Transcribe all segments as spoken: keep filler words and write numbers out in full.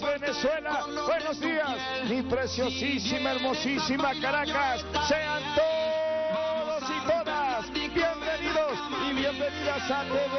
Venezuela. Buenos días, mi preciosísima, hermosísima Caracas. Sean todos y todas bienvenidos y bienvenidas a T V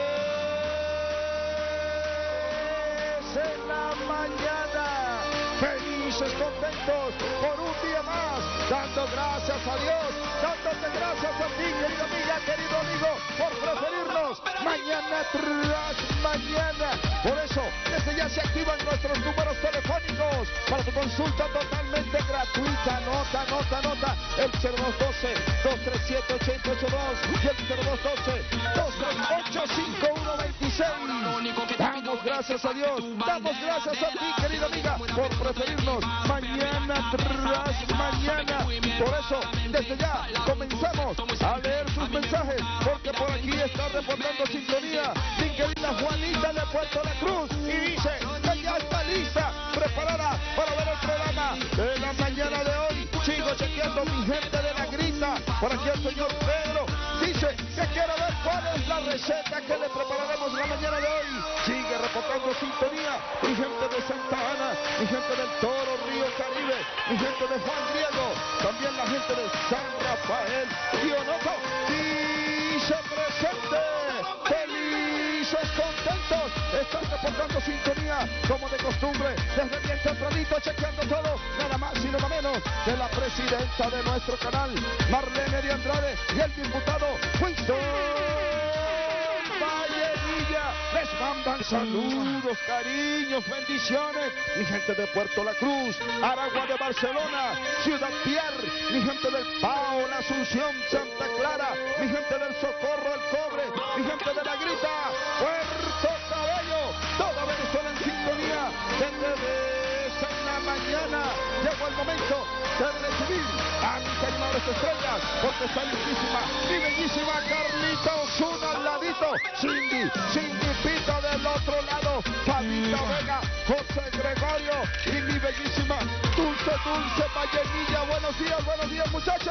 en la mañana. Felices, contentos por un día más, dando gracias a Dios, dándote gracias a ti, querida amiga, querido amigo, por preferirnos mañana tras mañana. Por eso, desde ya se activan nuestros números telefónicos para tu consulta totalmente gratuita. Nota, nota, nota, el cero dos uno dos, dos tres siete, ocho ocho ocho dos y el cero dos uno dos, dos tres ocho cinco uno dos seis. Damos gracias a Dios, damos gracias a ti, querida amiga, por preferirnos mañana tras mañana. Por eso, desde ya comenzamos a leer sus mensajes, porque por aquí está reportando sintonía mi querida Juanita de Puerto La Cruz y dice que ya está lista, preparada para ver el programa de la mañana de hoy. Sigo chequeando mi gente de La Grita. Por aquí el señor Pedro dice que quiere ver cuál es la receta que le prepararemos la mañana de hoy. Sigue reportando sintonía mi gente de Santa Ana, mi gente del Toro Río Caribe, mi gente de Juan Diego, también la gente de San Rafael y Onoto. Dice presente, felices, contentos, están reportando sintonía como de costumbre, desde bien tempranito chequeando todo, nada más y nada menos de la presidenta de nuestro canal, Marlene de Andrade, y el diputado Winston Vallenilla. Les mandan saludos, cariños, bendiciones, mi gente de Puerto La Cruz, Aragua de Barcelona, Ciudad Pierre, mi gente del Pao, La Asunción, Santa Clara, mi gente del Socorro, El Cobre, mi gente de La Grita, Puerto Cabello, toda Venezuela en sintonía, desde en la mañana. Llegó el momento de recibir a mis animales estrellas, porque está listísima mi bellísima Carlita Osuna al ladito, Cindy, Cindy Pita del otro lado, Fabita Vega, José Gregorio y mi bellísima Dulce, Dulce Vallenilla. Buenos días, buenos días, muchachos.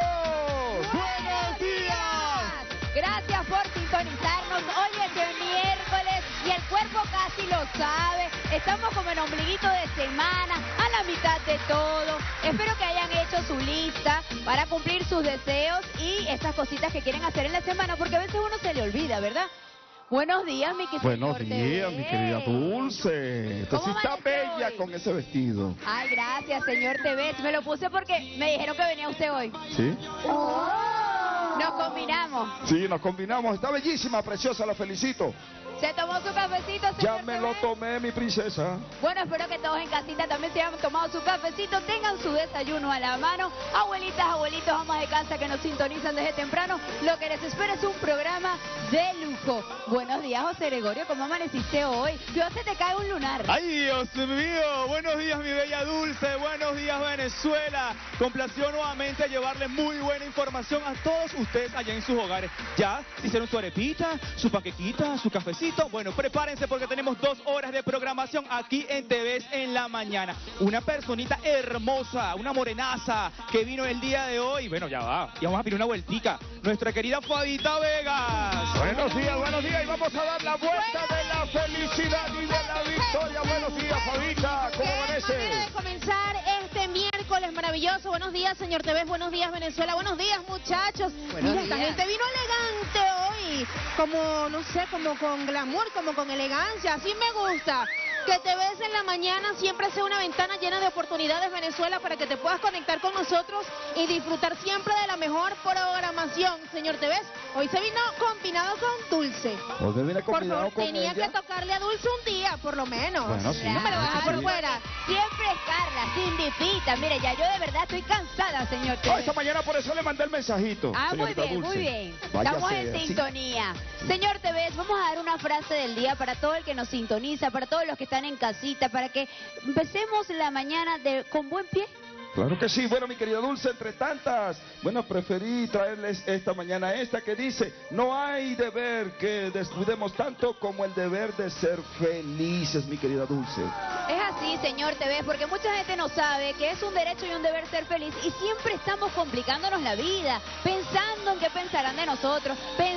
¡Buenos días! Gracias por sintonizarnos. Hoy es el miércoles y el cuerpo casi lo sabe. Estamos como en ombliguito de semana, a la mitad de todo. Espero que hayan hecho su lista para cumplir sus deseos y esas cositas que quieren hacer en la semana, porque a veces uno se le olvida, ¿verdad? Buenos días, mi querida. Buenos días, mi querida Dulce. Usted sí está bella con ese vestido. Ay, gracias, señor Tevez. Me lo puse porque me dijeron que venía usted hoy. ¿Sí? Oh. Nos combinamos. Sí, nos combinamos. Está bellísima, preciosa, la felicito. ¿Se tomó su cafecito, señor Ya me Tevez? lo tomé, mi princesa. Bueno, espero que todos en casita también se hayan tomado su cafecito, tengan su desayuno a la mano. Abuelitas, abuelitos, amas de casa que nos sintonizan desde temprano, lo que les espera es un programa de lujo. Buenos días, José Gregorio, ¿cómo amaneciste hoy? Yo se te cae un lunar. ¡Ay, Dios mío! Buenos días, mi bella Dulce. Buenos días, Venezuela. Complació nuevamente llevarle muy buena información a todos ustedes allá en sus hogares. Ya hicieron su arepita, su paquequita, su cafecito. Bueno, prepárense porque tenemos dos horas de programación aquí en T V en la mañana. Una personita hermosa, una morenaza que vino el día de hoy. Bueno, ya va. Y vamos a pedir una vueltica. Nuestra querida Fabita Vegas. Buenos días, buenos días. Y vamos a dar la vuelta de la felicidad y de la victoria. Buenos días, Fabita. ¿Cómo amanece? Qué manera de comenzar este miércoles maravilloso. Buenos días, señor T V. Buenos días, Venezuela. Buenos días, muchachos. Buenos Mira, esta días. gente vino elegante hoy. Como, no sé, como con glamour, como con elegancia. Así me gusta. Que T V en la mañana siempre sea una ventana llena de oportunidades, Venezuela, para que te puedas conectar con nosotros y disfrutar siempre de la mejor programación. Señor T V, hoy se vino combinado con Dulce. Hoy me vine Por combinado favor, con tenía ella. que tocarle a Dulce un día, por lo menos. Bueno, sí. No me lo dejes por fuera. Siempre es Carla, Cindy Pita. Mire, ya yo de verdad estoy cansada, señor Oh, Tevez. esta mañana por eso le mandé el mensajito. Ah, muy señorita bien, Dulce. muy bien. Vaya Estamos sea, en sí. sintonía. Señor Tevez, vamos a dar una frase del día para todo el que nos sintoniza, para todos los que están en casita, para que empecemos la mañana de, con buen pie. Claro que sí. Bueno, mi querida Dulce, entre tantas, bueno, preferí traerles esta mañana esta que dice: no hay deber que descuidemos tanto como el deber de ser felices, mi querida Dulce. Es así, señor Tevez, porque mucha gente no sabe que es un derecho y un deber ser feliz y siempre estamos complicándonos la vida, pensando en qué pensarán de nosotros, pensando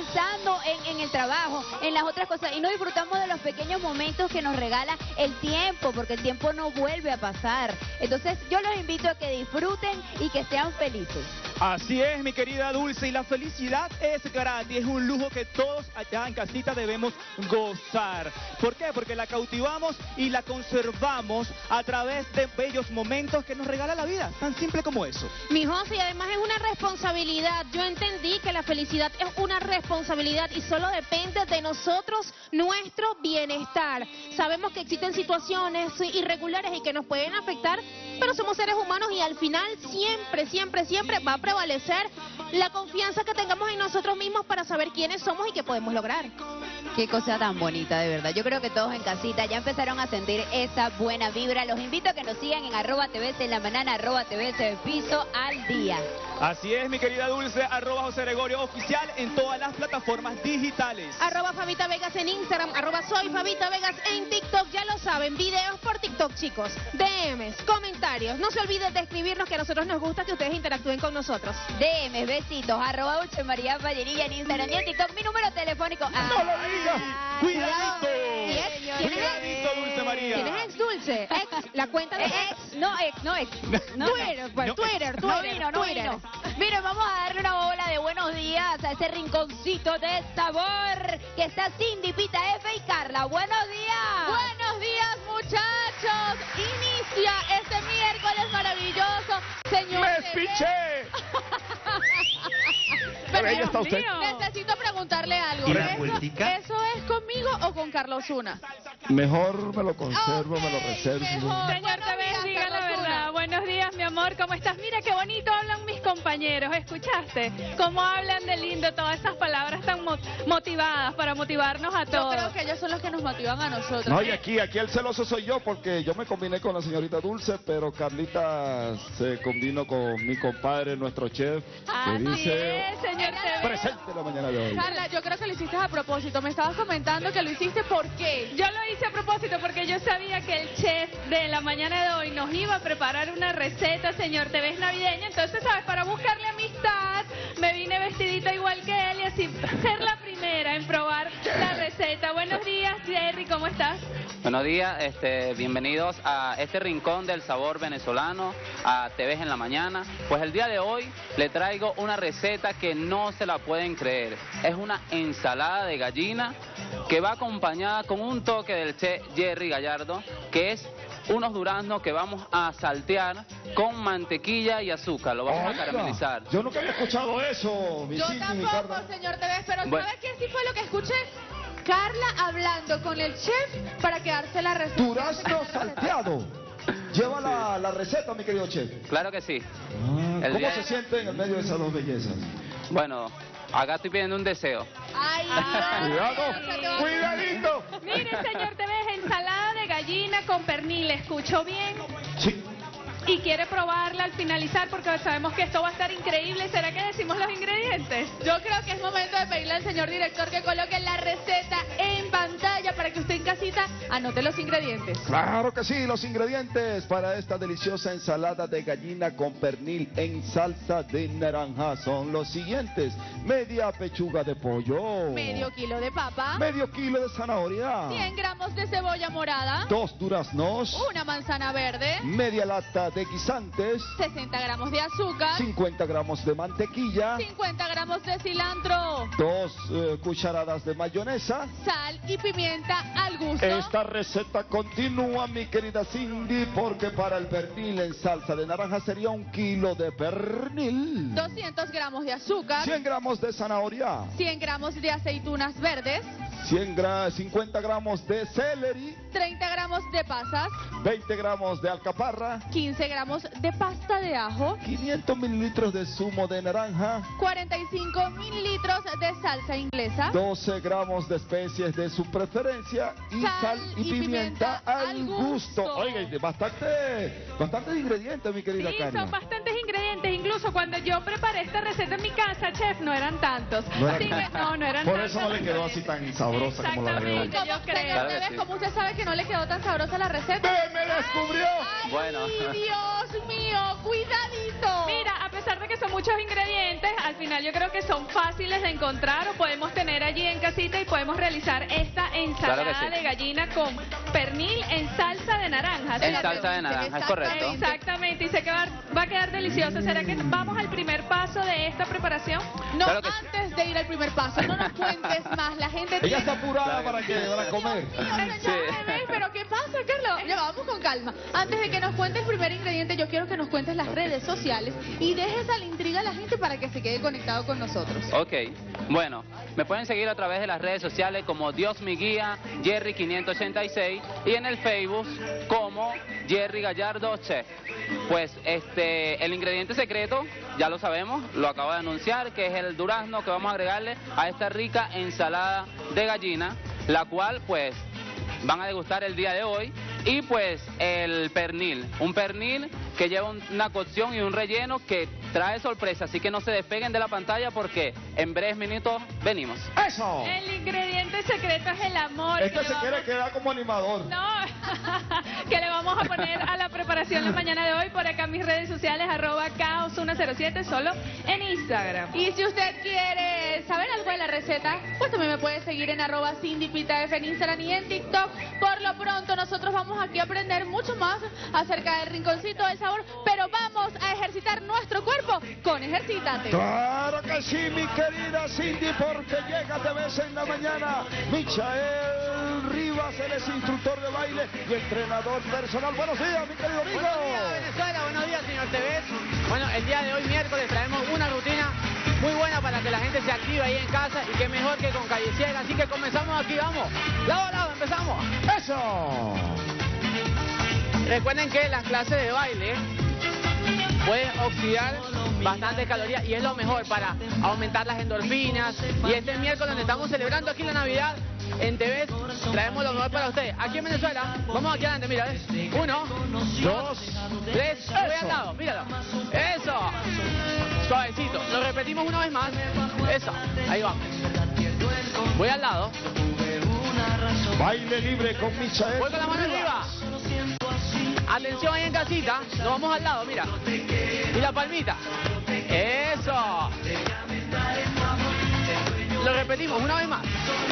pensando en, en el trabajo, en las otras cosas, y no disfrutamos de los pequeños momentos que nos regala el tiempo, porque el tiempo no vuelve a pasar. Entonces yo los invito a que disfruten y que sean felices. Así es, mi querida Dulce, y la felicidad es gratis, es un lujo que todos allá en casita debemos gozar. ¿Por qué? Porque la cautivamos y la conservamos a través de bellos momentos que nos regala la vida, tan simple como eso. Mi José, y además es una responsabilidad. Yo entendí que la felicidad es una responsabilidad y solo depende de nosotros, nuestro bienestar. Sabemos que existen situaciones irregulares y que nos pueden afectar, pero somos seres humanos y al final siempre, siempre, siempre va a prevalecer la confianza que tengamos en nosotros mismos para saber quiénes somos y qué podemos lograr. Qué cosa tan bonita, de verdad. Yo creo que todos en casita ya empezaron a sentir esa buena vibra. Los invito a que nos sigan en arroba T V C en la mañana, arroba T V C Piso al día. Así es, mi querida Dulce, arroba José Gregorio Oficial en todas las plataformas digitales. Arroba Fabita Vegas en Instagram, arroba soy Fabita Vegas en TikTok, ya lo saben, videos por TikTok, chicos, D Ms, comentarios, no se olviden de escribirnos, que a nosotros nos gusta que ustedes interactúen con nosotros. D Ms, besitos, arroba Dulce María Fallerilla en Instagram y en TikTok, mi número telefónico. ¡No lo digas! ¡Cuidadito! ¿Tienes, ¡Cuidadito, Dulce María! ¿Tienes ex Dulce? Ex, la cuenta de Ex, ex. no ex, no ex. No, Twitter, pues, no, Twitter, No Twitter, vino, no Twitter. vino. Miren, vamos a darle una bola de buenos días a ese rinconcito de sabor que está Cindy, Pita, F y Carla. ¡Buenos días! Buenos días, muchachos. Inicia este miércoles maravilloso, señor. ¡Me espiché! ¡Qué bella está usted! Necesito preguntarle algo. ¿Y la ¿Eso, vueltica? ¿Eso es conmigo o con Carlos Zuna? Mejor me lo conservo, me lo Ok, reservo. mejor. Señor Buenos T V, días, diga la Carlos Zuna. verdad. Buenos días, mi amor. ¿Cómo estás? Mira qué bonito hablan mis compañeros. ¿Escuchaste? Cómo hablan de lindo, todas esas palabras tan mo- motivadas para motivarnos a Yo todos. creo que ellos son los que nos motivan a nosotros. No, y aquí, aquí el celoso soy yo, porque yo me combiné con la señorita Dulce, pero Carlita se combinó con mi compadre, nuestro chef, que Así dice, es, señor T V. presente la mañana de hoy. Carla, yo creo que lo hiciste a propósito. Me estabas comentando que lo hiciste ¿por qué? Yo lo hice a propósito porque yo sabía que el chef de la mañana de hoy nos iba a preparar una receta, señor T V navideña. Entonces, ¿sabes? Para buscarle amistad, me vine vestidita igual que él y así ser la primera en probar la receta. Buenos días, Jerry, ¿cómo estás? Buenos días, este, bienvenidos a este rincón del sabor venezolano, a T V en la mañana. Pues el día de hoy le traigo una receta que no se la pueden creer. Es una ensalada de gallina que va acompañada con un toque del chef Jerry Gallardo, que es unos duraznos que vamos a saltear con mantequilla y azúcar. Lo vamos a Oiga, caramelizar. yo nunca había escuchado eso, mi Yo Cindy, mi tampoco, Carla. señor T V, pero Bueno. ¿sabes qué sí fue lo que escuché? Carla hablando con el chef para quedarse la receta. Durazno salteado. Lleva la, la receta, mi querido chef. Claro que sí. Ah, El ¿Cómo día- se siente en el medio de esas dos bellezas? Bueno, acá estoy pidiendo un deseo. Ay, Cuidado, Dios, se te va a- cuidadito. Mire, señor T V, ensalada de gallina con pernil. ¿Escuchó bien? Sí. Y quiere probarla al finalizar porque sabemos que esto va a estar increíble. ¿Será que decimos los ingredientes? Yo creo que es momento de pedirle al señor director que coloque la receta en pantalla para que usted en casita anote los ingredientes. Claro que sí, los ingredientes para esta deliciosa ensalada de gallina con pernil en salsa de naranja son los siguientes: media pechuga de pollo, Medio kilo de papa, medio kilo de zanahoria, cien gramos de cebolla morada, dos duraznos, una manzana verde, media lata de guisantes, sesenta gramos de azúcar, cincuenta gramos de mantequilla, cincuenta gramos de cilantro, dos eh, cucharadas de mayonesa. sal y pimienta al gusto. Esta receta continúa, mi querida Cindy, porque para el pernil en salsa de naranja sería un kilo de pernil, doscientos gramos de azúcar, cien gramos de zanahoria, cien gramos de aceitunas verdes, cien gra- cincuenta gramos de celery, treinta gramos de pasas, veinte gramos de alcaparra, quince gramos de pasta de ajo, quinientos mililitros de zumo de naranja, cuarenta y cinco mililitros de salsa inglesa, doce gramos de especies de su preferencia y Sal sal y, y pimienta, pimienta al al gusto. gusto. Oiga, y de bastante, bastantes ingredientes, mi querida Sí, Carla. son bastantes ingredientes. Incluso cuando yo preparé esta receta en mi casa, chef, no eran tantos. No eran Así que tantos. no, no eran Por tantos. eso no le quedó así tan sabroso. sabrosa como la de hoy. Exactamente, yo creo. Señor Claro que Tevez, sí. ¿cómo usted sabe que no le quedó tan sabrosa la receta? ¡Ve, me descubrió! Ay, Bueno. Dios mío, cuidadito. Mira, a pesar de que son muchos ingredientes, al final yo creo que son fáciles de encontrar o podemos tener allí en casita y podemos realizar esta ensalada Claro que sí. de gallina con pernil en salsa de naranja. En ¿cierto? salsa de naranja, es correcto. Exactamente, y sé que va, va a quedar delicioso. ¿Será que vamos al primer paso de esta preparación? No, Claro que sí. antes de ir al primer paso, no nos cuentes más. La gente Ella tiene... está apurada Claro. para que para comer. Pero Sí. ya, bebé, pero ¿qué pasa, Carlos? Ya vamos con calma. Antes de que nos cuentes el primer ingrediente, yo quiero que nos cuentes las redes sociales y dejes a la intriga a la gente para que se quede conectado con nosotros. Ok, bueno, me pueden seguir a través de las redes sociales como Dios mi guía, Jerry quinientos ochenta y seis y en el Facebook como Jerry Gallardo Chef. Pues este, el ingrediente secreto, ya lo sabemos, lo acabo de anunciar, que es el durazno que vamos a agregarle a esta rica ensalada de gallina, la cual pues van a degustar el día de hoy. Y pues el pernil, un pernil que lleva un- una cocción y un relleno que trae sorpresa, así que no se despeguen de la pantalla porque en breves minutos venimos. ¡Eso! El ingrediente secreto es el amor. Este que se le quiere vamos- quedar como animador. No, que le vamos a poner a la preparación la mañana de hoy por acá en mis redes sociales, arroba caos uno cero siete, solo en Instagram. Y si usted quiere saber algo de la receta, pues también me puede seguir en arroba cindypitaf en Instagram y en TikTok. Por lo pronto nosotros vamos aquí a aprender mucho más acerca del rinconcito del sabor, pero vamos a ejercitar nuestro cuerpo con Ejercítate. Claro que sí, mi querida Cindy, porque llega de vez en la mañana Michael Rivas, él es instructor de baile y entrenador personal. Buenos días, mi querido amigo. Buenos días, Venezuela, buenos días, señor Tevez. Bueno, el día de hoy, miércoles, traemos una rutina muy buena para que la gente se active ahí en casa y que mejor que con Calleciega. Así que comenzamos aquí, vamos. Lado a lado, empezamos. ¡Eso! Recuerden que las clases de baile pueden oxidar bastantes calorías y es lo mejor para aumentar las endorfinas. Y este miércoles donde estamos celebrando aquí la Navidad, en Tevez traemos lo mejor para ustedes. Aquí en Venezuela, vamos aquí adelante, mira, ¿ves? Uno, dos, tres, voy al lado, míralo. Eso. Suavecito. Lo repetimos una vez más. Eso. Ahí vamos. Voy al lado. Baile libre con Michael Voy con la mano arriba. Atención ahí en casita. Nos vamos al lado, mira. Y la palmita. Eso. Lo repetimos una vez más.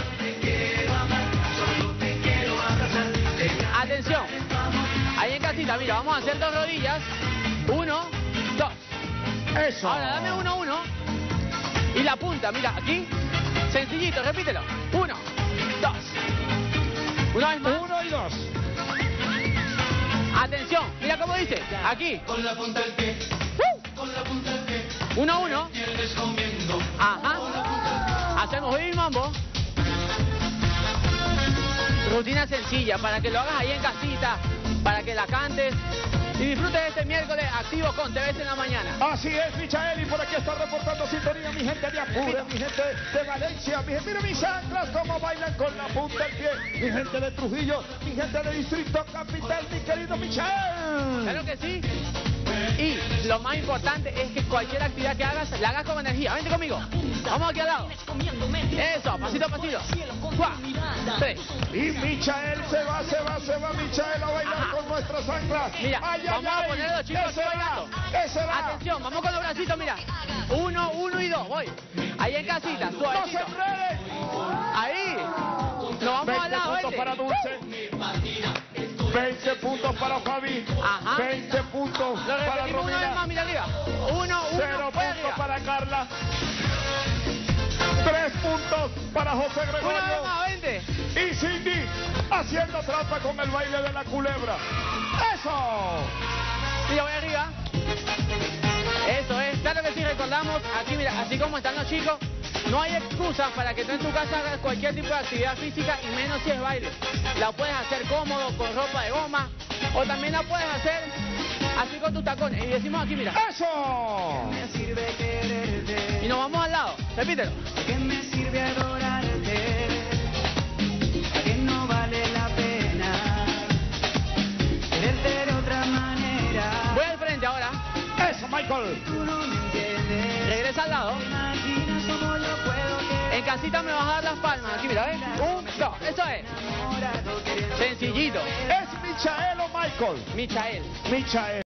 Atención. Ahí en casita, mira, vamos a hacer dos rodillas. Uno, dos. Eso. Ahora dame uno, uno. Y la punta, mira, aquí. Sencillito, repítelo. Uno, dos. Una vez más. Uno y dos. Atención, mira cómo dice. Aquí. Con la punta del pie. Uno, uno. Ajá. Hacemos baby mambo. Rutina sencilla para que lo hagas ahí en casita, para que la cantes y disfrutes este miércoles activo con Tevez en la mañana. Así es, Michael, y por aquí está reportando sintonía mi gente de Apure, mi gente de Valencia, mi gente, mira mis anclas cómo bailan con la punta del pie, mi gente de Trujillo, mi gente de Distrito Capital, mi querido Michael. Claro que sí. Y lo más importante es que cualquier actividad que hagas, la hagas con energía. Vente conmigo. Vamos aquí al lado. Eso, pasito a pasito. Cuá, tres. Y Michael se va, se va, se va Michael a bailar Ajá. con nuestras anclas. Mira, Ay, ay, vamos a ay. poner a los chicos ¿Qué aquí será? bailando. ¿Qué será? Atención, vamos con los bracitos, mira. Uno, uno y dos, voy. Ahí en casita, ¡No se suavecito. enreden! Ahí. Nos vamos al veinte lado, puntos vente. para Dulce. veinte puntos para Fabi. Ajá. veinte puntos Lo para repetimos una vez Romina. más, mira arriba. Uno, uno, Cero voy puntos arriba. para Carla. Tres puntos para José Una vez Gregorio. más, vente. Y Cindy haciendo trampa con el baile de la culebra. ¡Eso! Mira, voy arriba. Eso es. Claro que sí, recordamos. Aquí, mira, así como están los chicos, no hay excusas para que tú en tu casa hagas cualquier tipo de actividad física y menos si es baile. La puedes hacer cómodo, con ropa de goma, o también la puedes hacer así con tus tacones. Y decimos aquí, mira. ¡Eso! Y nos vamos al lado. Repítelo. ¿Qué me sirve adorarte? Que no vale la pena quererte de otra manera. Voy al frente ahora. ¡Eso, Michael! Tú no me entiendes. Regresa al lado. Imaginas cómo yo puedo En casita me vas a dar las palmas. Aquí, mira, ¿ves? Un, dos, eso es. Sencillito. ¿Es Michael o Michael? Michael. Michael.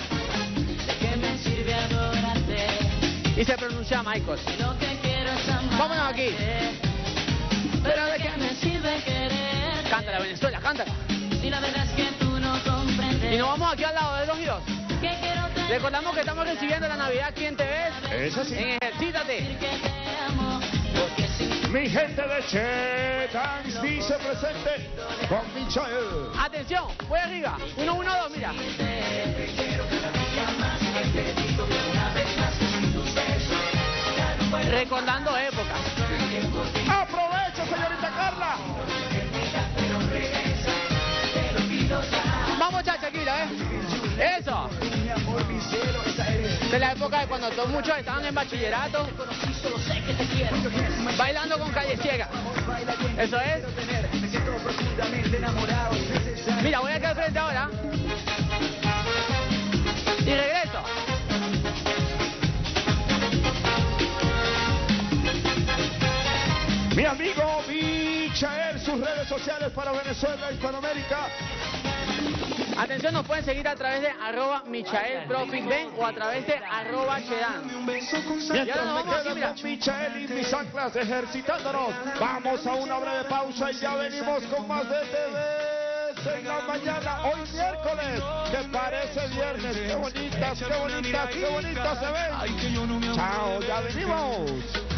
Y se pronuncia Michael. Vámonos aquí. Pero de qué me sirve querer. Cántala, Venezuela, cántala. Y la verdad es que tú no comprendes. Y nos vamos aquí al lado de dos y dos. Recordamos que estamos recibiendo la Navidad aquí en T V. Eso sí. En Ejercítate. Mi gente de Che Dance dice presente con Michael. Atención, voy arriba. Uno, uno, dos, mira. Recordando épocas. Aprovecha, señorita Carla. Vamos, chacha, aquí, ¿eh? Eso. De la época de cuando todos muchos estaban en bachillerato, bailando con Calle Ciega. Eso es. Mira, voy aquí al frente ahora. Y regreso. Mi amigo Michael, sus redes sociales para Venezuela, Hispanoamérica. Atención, nos pueden seguir a través de arroba Michael Profit Ben o a través de arroba Chedan. Mientras me quedo con Michael y mis anclas ejercitándonos, vamos a una breve pausa y ya venimos con más de T V en la mañana, hoy miércoles, que parece viernes. Qué bonitas, qué bonitas, qué bonitas se ven. Chao, ya venimos.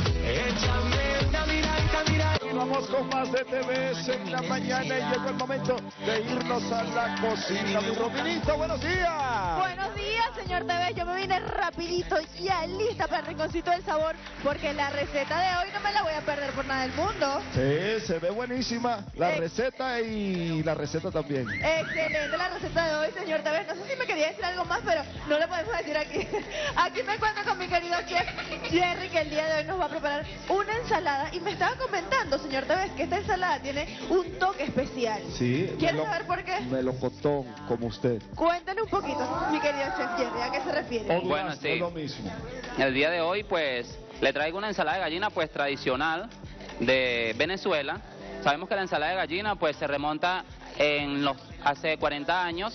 Y vamos con más de T V en la mañana y llegó el momento de irnos a la cocina. Mi Robinito, buenos días. Buenos días, señor T V. Yo me vine rapidito, ya lista para el Rinconcito del Sabor, porque la receta de hoy no me la voy a perder por nada del mundo. Sí, se ve buenísima la Eh. receta y la receta también. Excelente la receta de hoy, señor T V. No sé si me quería decir algo más, pero no lo podemos decir aquí. Aquí me encuentro con mi querido chef Jerry, que el día de hoy nos va a preparar una ensalada. Y me estaba comentando, señor T V, que esta ensalada tiene un toque especial. Sí. ¿Quieres saber por qué? Melocotón, como usted. Cuéntale un poquito, mi querido chef Jerry, ¿a qué se refiere? O Bueno, durazno, sí. es lo mismo. El día de hoy, pues, le traigo una ensalada de gallina, pues, tradicional de Venezuela. Sabemos que la ensalada de gallina, pues, se remonta en los hace cuarenta años,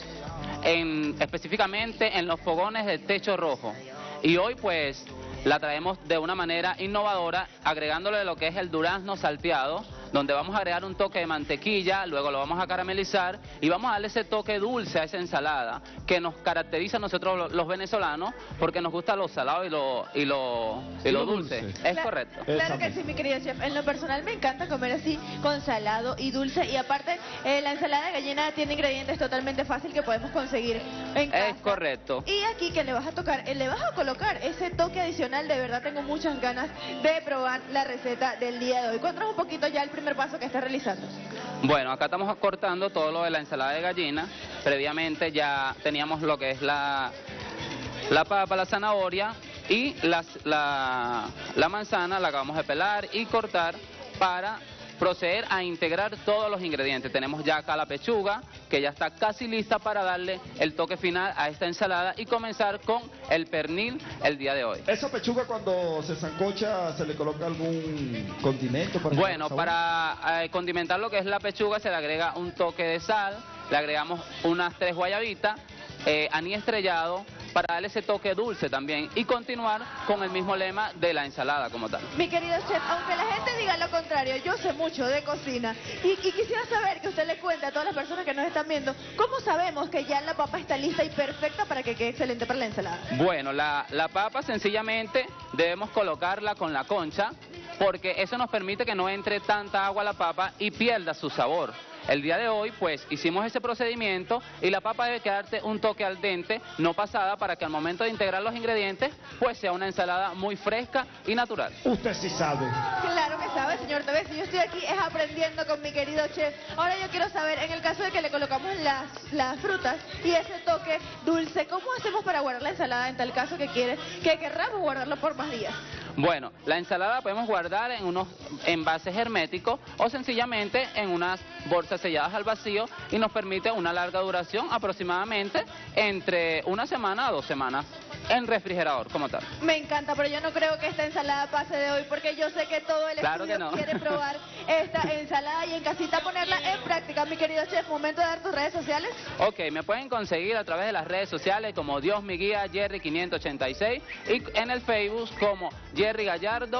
en, específicamente en los fogones del Techo Rojo. Y hoy, pues, la traemos de una manera innovadora, agregándole lo que es el durazno salteado, donde vamos a agregar un toque de mantequilla, luego lo vamos a caramelizar y vamos a darle ese toque dulce a esa ensalada que nos caracteriza a nosotros los venezolanos, porque nos gusta lo salado y lo, y lo, y lo dulce. Es Cla- correcto. Claro que sí, mi querido chef. En lo personal me encanta comer así, con salado y dulce. Y aparte, eh, la ensalada de gallina tiene ingredientes totalmente fácil que podemos conseguir en casa. Es correcto. Y aquí que le vas a tocar, eh, le vas a colocar ese toque adicional. De verdad tengo muchas ganas de probar la receta del día de hoy. Cuéntanos un poquito ya el primer paso que estás realizando. Bueno, acá estamos cortando todo lo de la ensalada de gallina. Previamente ya teníamos lo que es la, la papa, la zanahoria y las- la, la manzana, la acabamos de pelar y cortar para proceder a integrar todos los ingredientes. Tenemos ya acá la pechuga, que ya está casi lista para darle el toque final a esta ensalada y comenzar con el pernil el día de hoy. ¿Esa pechuga cuando se sancocha se le coloca algún condimento? Para Bueno, sabor? para eh, condimentar lo que es la pechuga se le agrega un toque de sal, le agregamos unas tres guayabitas, eh, anís estrellado, para darle ese toque dulce también y continuar con el mismo lema de la ensalada como tal. Mi querido chef, aunque la gente diga lo contrario, yo sé mucho de cocina y, y quisiera saber que usted le cuente a todas las personas que nos están viendo, ¿cómo sabemos que ya la papa está lista y perfecta para que quede excelente para la ensalada? Bueno, la, la papa sencillamente debemos colocarla con la concha porque eso nos permite que no entre tanta agua a la papa y pierda su sabor. El día de hoy, pues, hicimos ese procedimiento y la papa debe quedarte un toque al dente, no pasada, para que al momento de integrar los ingredientes, pues sea una ensalada muy fresca y natural. Usted sí sabe. Claro que sabe, señor T V. Si yo estoy aquí es aprendiendo con mi querido chef. Ahora yo quiero saber, en el caso de que le colocamos las, las frutas y ese toque dulce, ¿cómo hacemos para guardar la ensalada en tal caso que quiere, que querramos guardarlo por más días? Bueno, la ensalada la podemos guardar en unos envases herméticos o sencillamente en unas bolsas selladas al vacío y nos permite una larga duración, aproximadamente entre una semana a dos semanas. en refrigerador, como tal. Me encanta, pero yo no creo que esta ensalada pase de hoy, porque yo sé que todo el Claro estudio que no. quiere probar esta ensalada y en casita ponerla en práctica. Mi querido chef, momento de dar tus redes sociales. Ok, me pueden conseguir a través de las redes sociales como Dios me guía, Jerry quinientos ochenta y seis, y en el Facebook como Jerry Gallardo,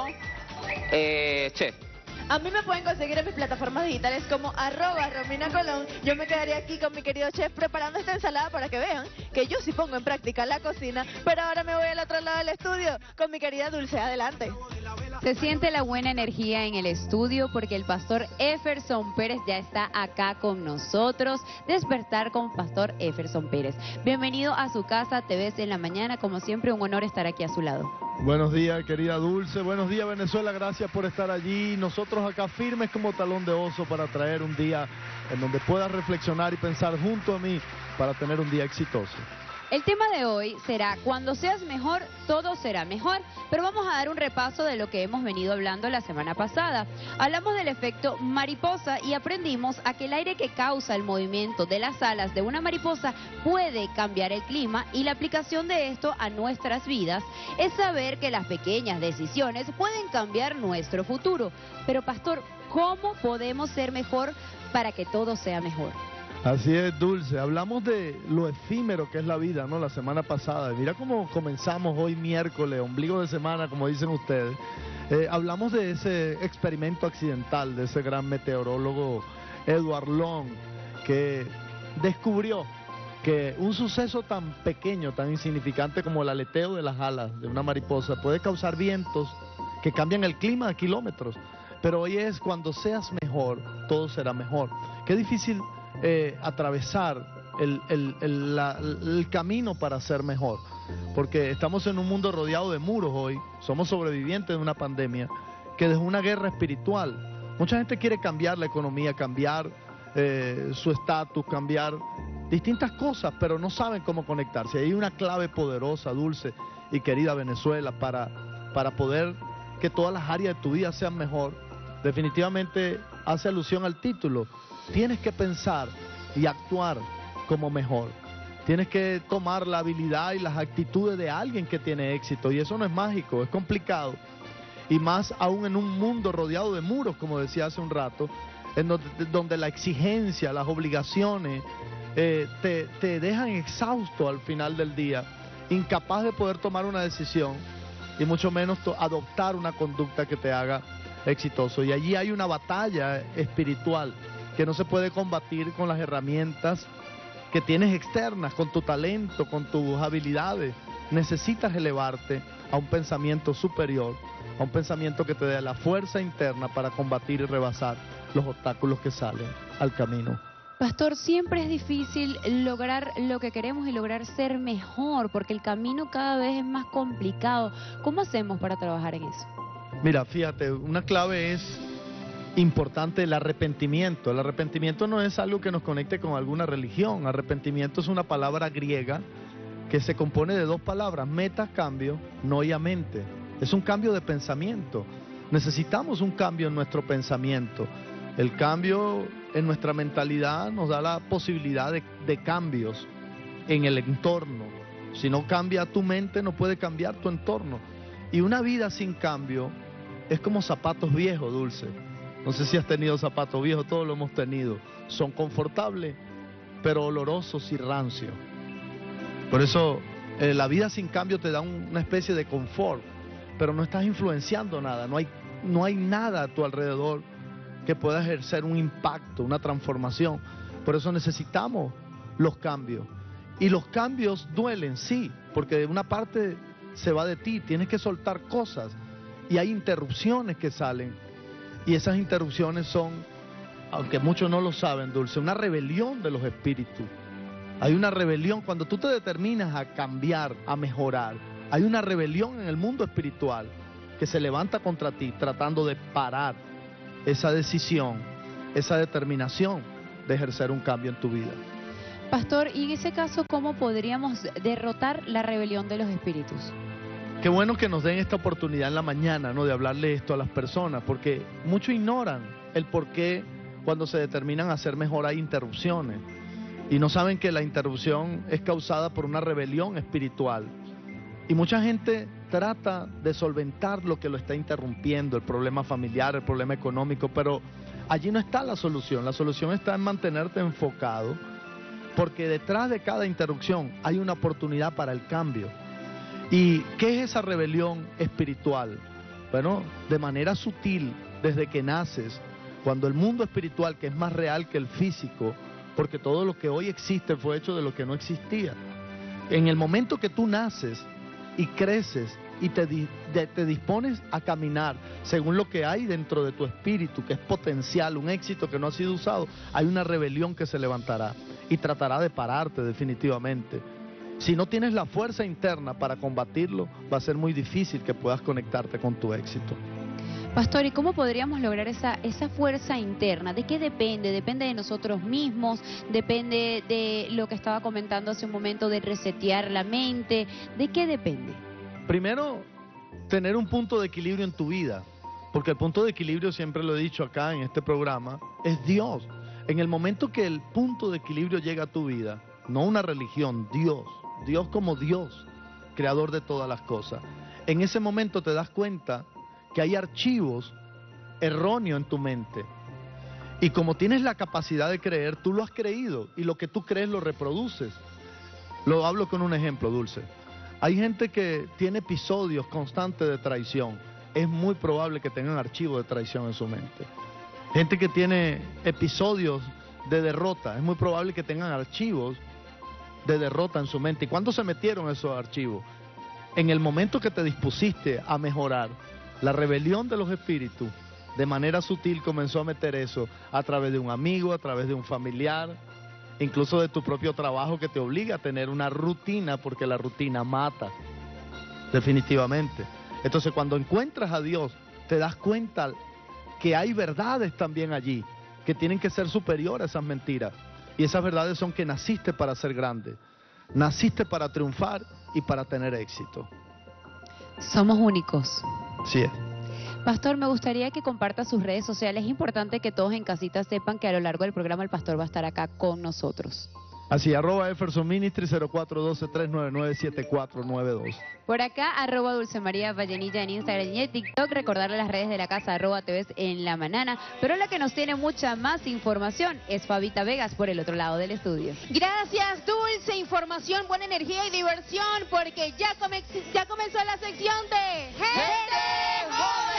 eh, chef. A mí me pueden conseguir en mis plataformas digitales como arroba Romina Colón. Yo me quedaría aquí con mi querido chef preparando esta ensalada para que vean que yo sí pongo en práctica la cocina. Pero ahora me voy al otro lado del estudio con mi querida Dulce. Adelante. Se siente la buena energía en el estudio porque el pastor Eferson Pérez ya está acá con nosotros. Despertar con pastor Eferson Pérez. Bienvenido a su casa, Te Ves en la Mañana. Como siempre, un honor estar aquí a su lado. Buenos días, querida Dulce. Buenos días, Venezuela. Gracias por estar allí. Nosotros acá firmes como talón de oso para traer un día en donde puedas reflexionar y pensar junto a mí para tener un día exitoso. El tema de hoy será: cuando seas mejor, todo será mejor. Pero vamos a dar un repaso de lo que hemos venido hablando la semana pasada. Hablamos del efecto mariposa y aprendimos a que el aire que causa el movimiento de las alas de una mariposa puede cambiar el clima, y la aplicación de esto a nuestras vidas es saber que las pequeñas decisiones pueden cambiar nuestro futuro. Pero pastor, ¿cómo podemos ser mejor para que todo sea mejor? Así es, Dulce. Hablamos de lo efímero que es la vida, ¿no? La semana pasada. Mira cómo comenzamos hoy miércoles, ombligo de semana, como dicen ustedes. Eh, hablamos de ese experimento accidental, de ese gran meteorólogo Edward Long, que descubrió que un suceso tan pequeño, tan insignificante como el aleteo de las alas de una mariposa puede causar vientos que cambian el clima a kilómetros. Pero hoy es: cuando seas mejor, todo será mejor. Qué difícil Eh, atravesar el, el, el, la, el camino para ser mejor, porque estamos en un mundo rodeado de muros hoy. Somos sobrevivientes de una pandemia que dejó una guerra espiritual. Mucha gente quiere cambiar la economía, cambiar eh, su estatus, cambiar distintas cosas, pero no saben cómo conectarse. Hay una clave poderosa, Dulce y querida Venezuela, para, para poder que todas las áreas de tu vida sean mejor. Definitivamente hace alusión al título. Tienes que pensar y actuar como mejor. Tienes que tomar la habilidad y las actitudes de alguien que tiene éxito. Y eso no es mágico, es complicado. Y más aún en un mundo rodeado de muros, como decía hace un rato, en donde, donde la exigencia, las obligaciones eh, te, te dejan exhausto al final del día, incapaz de poder tomar una decisión y mucho menos adoptar una conducta que te haga exitoso. Y allí hay una batalla espiritual que no se puede combatir con las herramientas que tienes externas, con tu talento, con tus habilidades. Necesitas elevarte a un pensamiento superior, a un pensamiento que te dé la fuerza interna para combatir y rebasar los obstáculos que salen al camino. Pastor, siempre es difícil lograr lo que queremos y lograr ser mejor, porque el camino cada vez es más complicado. ¿Cómo hacemos para trabajar en eso? Mira, fíjate, una clave es importante el arrepentimiento. El arrepentimiento no es algo que nos conecte con alguna religión. Arrepentimiento es una palabra griega que se compone de dos palabras: meta, cambio, noia, mente. Es un cambio de pensamiento. Necesitamos un cambio en nuestro pensamiento. El cambio en nuestra mentalidad nos da la posibilidad de, de cambios en el entorno. Si no cambia tu mente, no puede cambiar tu entorno. Y una vida sin cambio es como zapatos viejos, Dulce. No sé si has tenido zapatos viejos, todos lo hemos tenido. Son confortables, pero olorosos y rancios. Por eso eh, la vida sin cambio te da un, una especie de confort, pero no estás influenciando nada. No hay, no hay nada a tu alrededor que pueda ejercer un impacto, una transformación. Por eso necesitamos los cambios. Y los cambios duelen, sí, porque de una parte se va de ti, tienes que soltar cosas y hay interrupciones que salen. Y esas interrupciones son, aunque muchos no lo saben, Dulce, una rebelión de los espíritus. Hay una rebelión cuando tú te determinas a cambiar, a mejorar. Hay una rebelión en el mundo espiritual que se levanta contra ti tratando de parar esa decisión, esa determinación de ejercer un cambio en tu vida. Pastor, y en ese caso, ¿cómo podríamos derrotar la rebelión de los espíritus? Qué bueno que nos den esta oportunidad en la mañana, ¿no?, de hablarle esto a las personas, porque muchos ignoran el por qué cuando se determinan a hacer mejor hay interrupciones y no saben que la interrupción es causada por una rebelión espiritual. Y mucha gente trata de solventar lo que lo está interrumpiendo, el problema familiar, el problema económico, pero allí no está la solución. La solución está en mantenerte enfocado, porque detrás de cada interrupción hay una oportunidad para el cambio. ¿Y qué es esa rebelión espiritual? Bueno, de manera sutil, desde que naces, cuando el mundo espiritual, que es más real que el físico, porque todo lo que hoy existe fue hecho de lo que no existía. En el momento que tú naces y creces y te, di, de, te dispones a caminar según lo que hay dentro de tu espíritu, que es potencial, un éxito que no ha sido usado, hay una rebelión que se levantará y tratará de pararte definitivamente. Si no tienes la fuerza interna para combatirlo, va a ser muy difícil que puedas conectarte con tu éxito. Pastor, ¿y cómo podríamos lograr esa, esa fuerza interna? ¿De qué depende? ¿Depende de nosotros mismos? ¿Depende de lo que estaba comentando hace un momento de resetear la mente? ¿De qué depende? Primero, tener un punto de equilibrio en tu vida, porque el punto de equilibrio, siempre lo he dicho acá en este programa, es Dios. En el momento que el punto de equilibrio llega a tu vida, no una religión, Dios, Dios como Dios, creador de todas las cosas, en ese momento te das cuenta que hay archivos erróneos en tu mente. Y como tienes la capacidad de creer, tú lo has creído y lo que tú crees lo reproduces. Lo hablo con un ejemplo, Dulce. Hay gente que tiene episodios constantes de traición. Es muy probable que tengan archivos de traición en su mente. Gente que tiene episodios de derrota. Es muy probable que tengan archivos de derrota en su mente. ¿Y cuándo se metieron esos archivos? En el momento que te dispusiste a mejorar. La rebelión de los espíritus, de manera sutil, comenzó a meter eso a través de un amigo, a través de un familiar, incluso de tu propio trabajo, que te obliga a tener una rutina, porque la rutina mata, definitivamente. Entonces, cuando encuentras a Dios, te das cuenta que hay verdades también allí, que tienen que ser superiores a esas mentiras. Y esas verdades son que naciste para ser grande, naciste para triunfar y para tener éxito. Somos únicos. Sí es. Pastor, me gustaría que comparta sus redes sociales. Es importante que todos en casita sepan que a lo largo del programa el pastor va a estar acá con nosotros. Así, arroba Efferson Ministry cero cuatro uno dos, tres nueve nueve, siete cuatro nueve dos. Por acá, arroba Dulce María Vallenilla en Instagram y en TikTok. Recordarle las redes de la casa, arroba T V en la mañana. Pero la que nos tiene mucha más información es Fabita Vegas por el otro lado del estudio. Gracias, Dulce. Información, buena energía y diversión, porque ya, come, ya comenzó la sección de Gente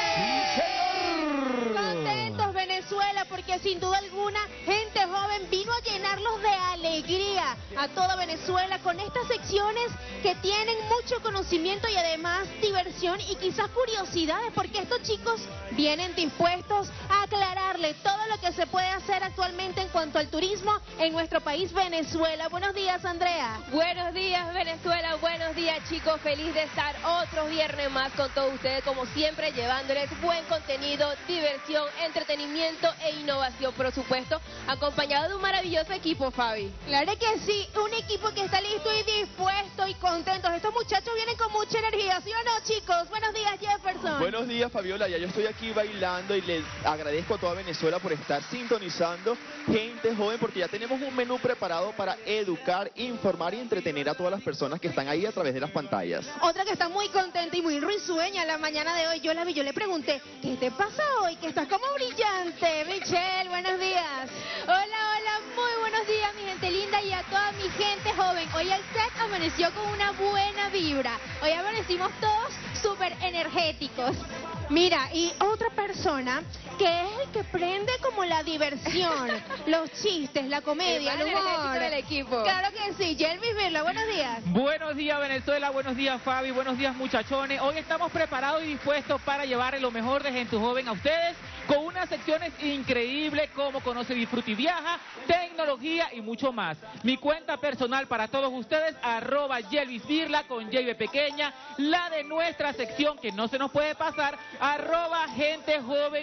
Joven. Contentos, Venezuela, porque sin duda alguna, Gente Joven vino a llenarlos de alegría a toda Venezuela con estas secciones que tienen mucho conocimiento y además diversión y quizás curiosidades, porque estos chicos vienen dispuestos a aclararle todo lo que se puede hacer actualmente en cuanto al turismo en nuestro país, Venezuela. Buenos días, Andrea. Buenos días, Venezuela. Buenos días, chicos. Feliz de estar otro viernes más con todos ustedes, como siempre, llevándoles buen contenido, diversión, entretenimiento e innovación, por supuesto, acompañado de un maravilloso equipo, Fabi. Claro que sí, un equipo que está listo y dispuesto y contentos. Estos muchachos vienen con mucha energía, ¿sí o no, chicos? Buenos días, Jefferson. Buenos días, Fabiola. Ya yo estoy aquí bailando y les agradezco a toda Venezuela por estar sintonizando Gente Joven, porque ya tenemos un menú preparado para educar, informar y entretener a todas las personas que están ahí a través de las pantallas. Otra que está muy contenta y muy risueña la mañana de hoy, yo la vi, yo le pregunté, ¿qué te pasa hoy? Que estás como brillante. Michelle, buenos días. Hola, hola, muy buenos días, mi gente linda, y a toda mi gente joven. Hoy el set amaneció con una buena vibra. Hoy amanecimos todos súper energéticos. Mira, y otra persona que es el que prende como la diversión, los chistes, la comedia, el, el humor. Del equipo. Claro que sí. Jelvis Virla, buenos días. Buenos días, Venezuela. Buenos días, Fabi. Buenos días, muchachones. Hoy estamos preparados y dispuestos para llevarle lo mejor de Gente Joven a ustedes, con unas secciones increíbles como Conoce, Disfruta y Viaja, tecnología y mucho más. Mi cuenta personal para todos ustedes, arroba Jelvis Virla con J B pequeña, la de nuestra sección que no se nos puede pasar, arroba Gente Joven Oficial.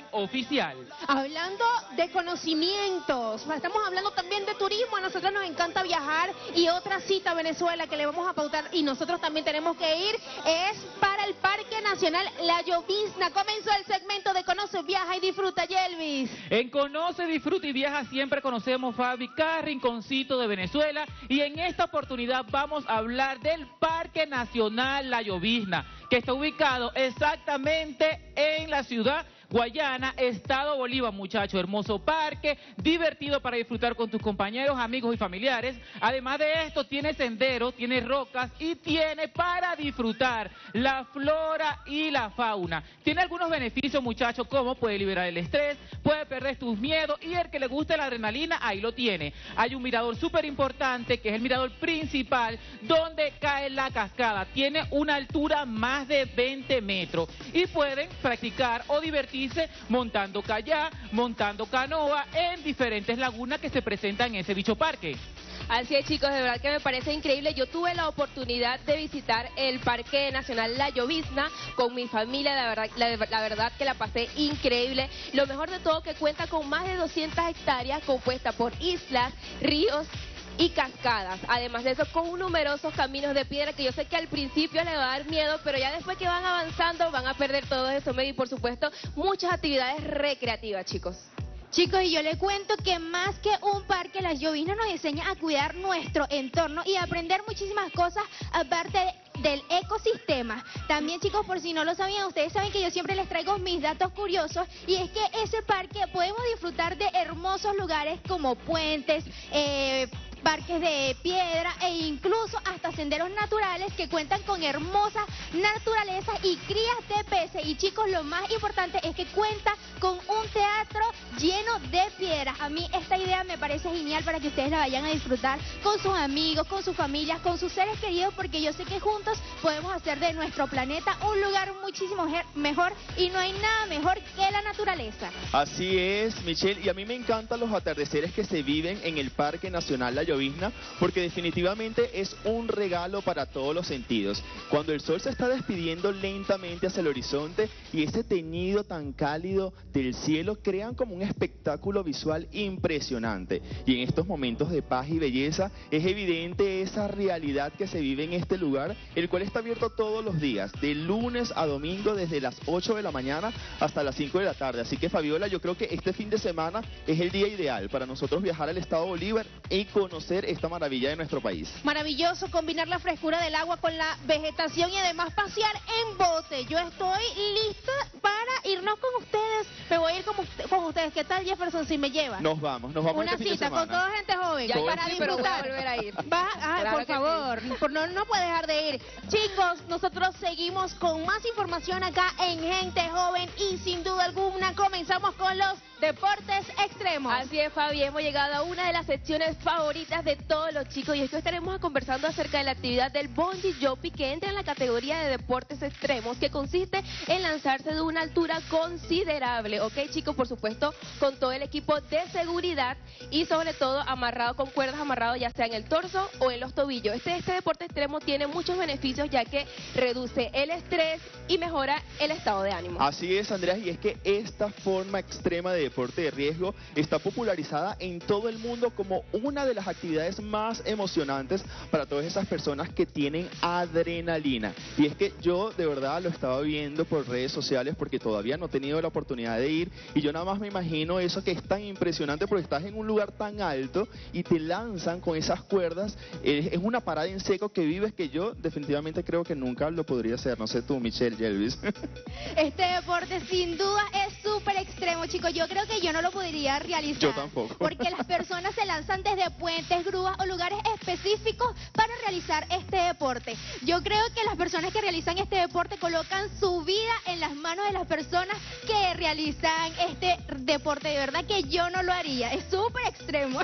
oficial. Hablando de conocimientos, estamos hablando también de turismo, a nosotros nos encanta viajar y otra cita a Venezuela que le vamos a pautar y nosotros también tenemos que ir es para el Parque Nacional La Llovizna. Comenzó el segmento de Conoce, Viaja y Disfruta, Yelvis. En Conoce, Disfruta y Viaja siempre conocemos, Fabi, cada rinconcito de Venezuela y en esta oportunidad vamos a hablar del Parque Nacional La Llovizna, que está ubicado exactamente en la ciudad Guayana, Estado Bolívar, muchacho. Hermoso parque, divertido para disfrutar con tus compañeros, amigos y familiares. Además de esto, tiene senderos, tiene rocas y tiene para disfrutar la flora y la fauna. Tiene algunos beneficios, muchachos, como puede liberar el estrés, puede perder tus miedos y el que le guste la adrenalina, ahí lo tiene. Hay un mirador súper importante, que es el mirador principal, donde cae la cascada. Tiene una altura más de veinte metros y pueden practicar o divertirse montando kayak, montando canoa en diferentes lagunas que se presentan en ese bicho parque. Así es, chicos, de verdad que me parece increíble. Yo tuve la oportunidad de visitar el Parque Nacional La Llovizna con mi familia, la verdad, la, la verdad que la pasé increíble. Lo mejor de todo que cuenta con más de doscientas hectáreas compuesta por islas, ríos y cascadas. Además de eso, con numerosos caminos de piedra que yo sé que al principio les va a dar miedo, pero ya después que van avanzando van a perder todo eso medio y por supuesto muchas actividades recreativas, chicos. Chicos, y yo les cuento que más que un parque, La Llovizna nos enseña a cuidar nuestro entorno y a aprender muchísimas cosas aparte de del ecosistema. También, chicos, por si no lo sabían, ustedes saben que yo siempre les traigo mis datos curiosos y es que ese parque podemos disfrutar de hermosos lugares como puentes, eh, parques de piedra e incluso hasta senderos naturales que cuentan con hermosas naturalezas y crías de peces. Y chicos, lo más importante es que cuenta con un teatro lleno de piedras. A mí esta idea me parece genial para que ustedes la vayan a disfrutar con sus amigos, con sus familias, con sus seres queridos, porque yo sé que juntos podemos hacer de nuestro planeta un lugar muchísimo mejor y no hay nada mejor que la naturaleza. Así es, Michelle, y a mí me encantan los atardeceres que se viven en el Parque Nacional La Llovizna, porque definitivamente es un regalo para todos los sentidos. Cuando el sol se está despidiendo lentamente hacia el horizonte y ese teñido tan cálido del cielo crean como un espectáculo visual impresionante. Y en estos momentos de paz y belleza es evidente esa realidad que se vive en este lugar, el cual está abierto todos los días, de lunes a domingo, desde las ocho de la mañana hasta las cinco de la tarde. Así que, Fabiola, yo creo que este fin de semana es el día ideal para nosotros viajar al Estado Bolívar y conocer esta maravilla de nuestro país. Maravilloso combinar la frescura del agua con la vegetación y además pasear en bote. Yo estoy lista para irnos con ustedes. Me voy a ir con, con ustedes. ¿Qué tal, Jefferson, si me lleva? Nos vamos, nos vamos Una este fin de cita con semana. toda gente joven Ya, para sí, disfrutar. pero voy a volver a ir. Va, ah, Claro por que favor, por no, no puede dejar de ir. Chicos, nosotros seguimos con más información acá en Gente Joven y sin duda alguna comenzamos con los deportes extremos. Así es, Fabi, hemos llegado a una de las secciones favoritas de todos los chicos y es que estaremos conversando acerca de la actividad del bungee jumping, que entra en la categoría de deportes extremos, que consiste en lanzarse de una altura considerable, ¿ok, chicos? Por supuesto, con todo el equipo de seguridad y sobre todo amarrado con cuerdas, amarrado ya sea en el torso o en los tobillos. Este, este deporte extremo tiene muchos beneficios ya que reduce el estrés y mejora el estado de ánimo. Así es, Andrea, y es que esta forma extrema de deporte de riesgo está popularizada en todo el mundo como una de las actividades más emocionantes para todas esas personas que tienen adrenalina. Y es que yo de verdad lo estaba viendo por redes sociales porque todavía no he tenido la oportunidad de ir y yo nada más me imagino eso que es tan impresionante porque estás en un lugar tan alto y te lanzan con esas cuerdas. Es, es una parada en seco que vives que yo definitivamente creo que nunca lo podría hacer. No sé tú, Michelle, Yelvis. Este deporte sin duda es súper extremo, chicos. Yo creo que yo no lo podría realizar. Yo tampoco. Porque las personas se lanzan desde puentes, grúas o lugares específicos para realizar este deporte. Yo creo que las personas que realizan este deporte colocan su vida en las manos de las personas que realizan este deporte. De verdad que yo no lo haría. Es súper extremo.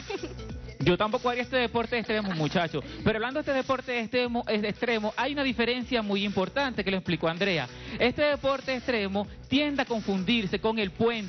Yo tampoco haría este deporte extremo, muchachos. Pero hablando de este deporte extremo, es extremo, hay una diferencia muy importante que lo explicó Andrea. Este deporte extremo tiende a confundirse con el puente.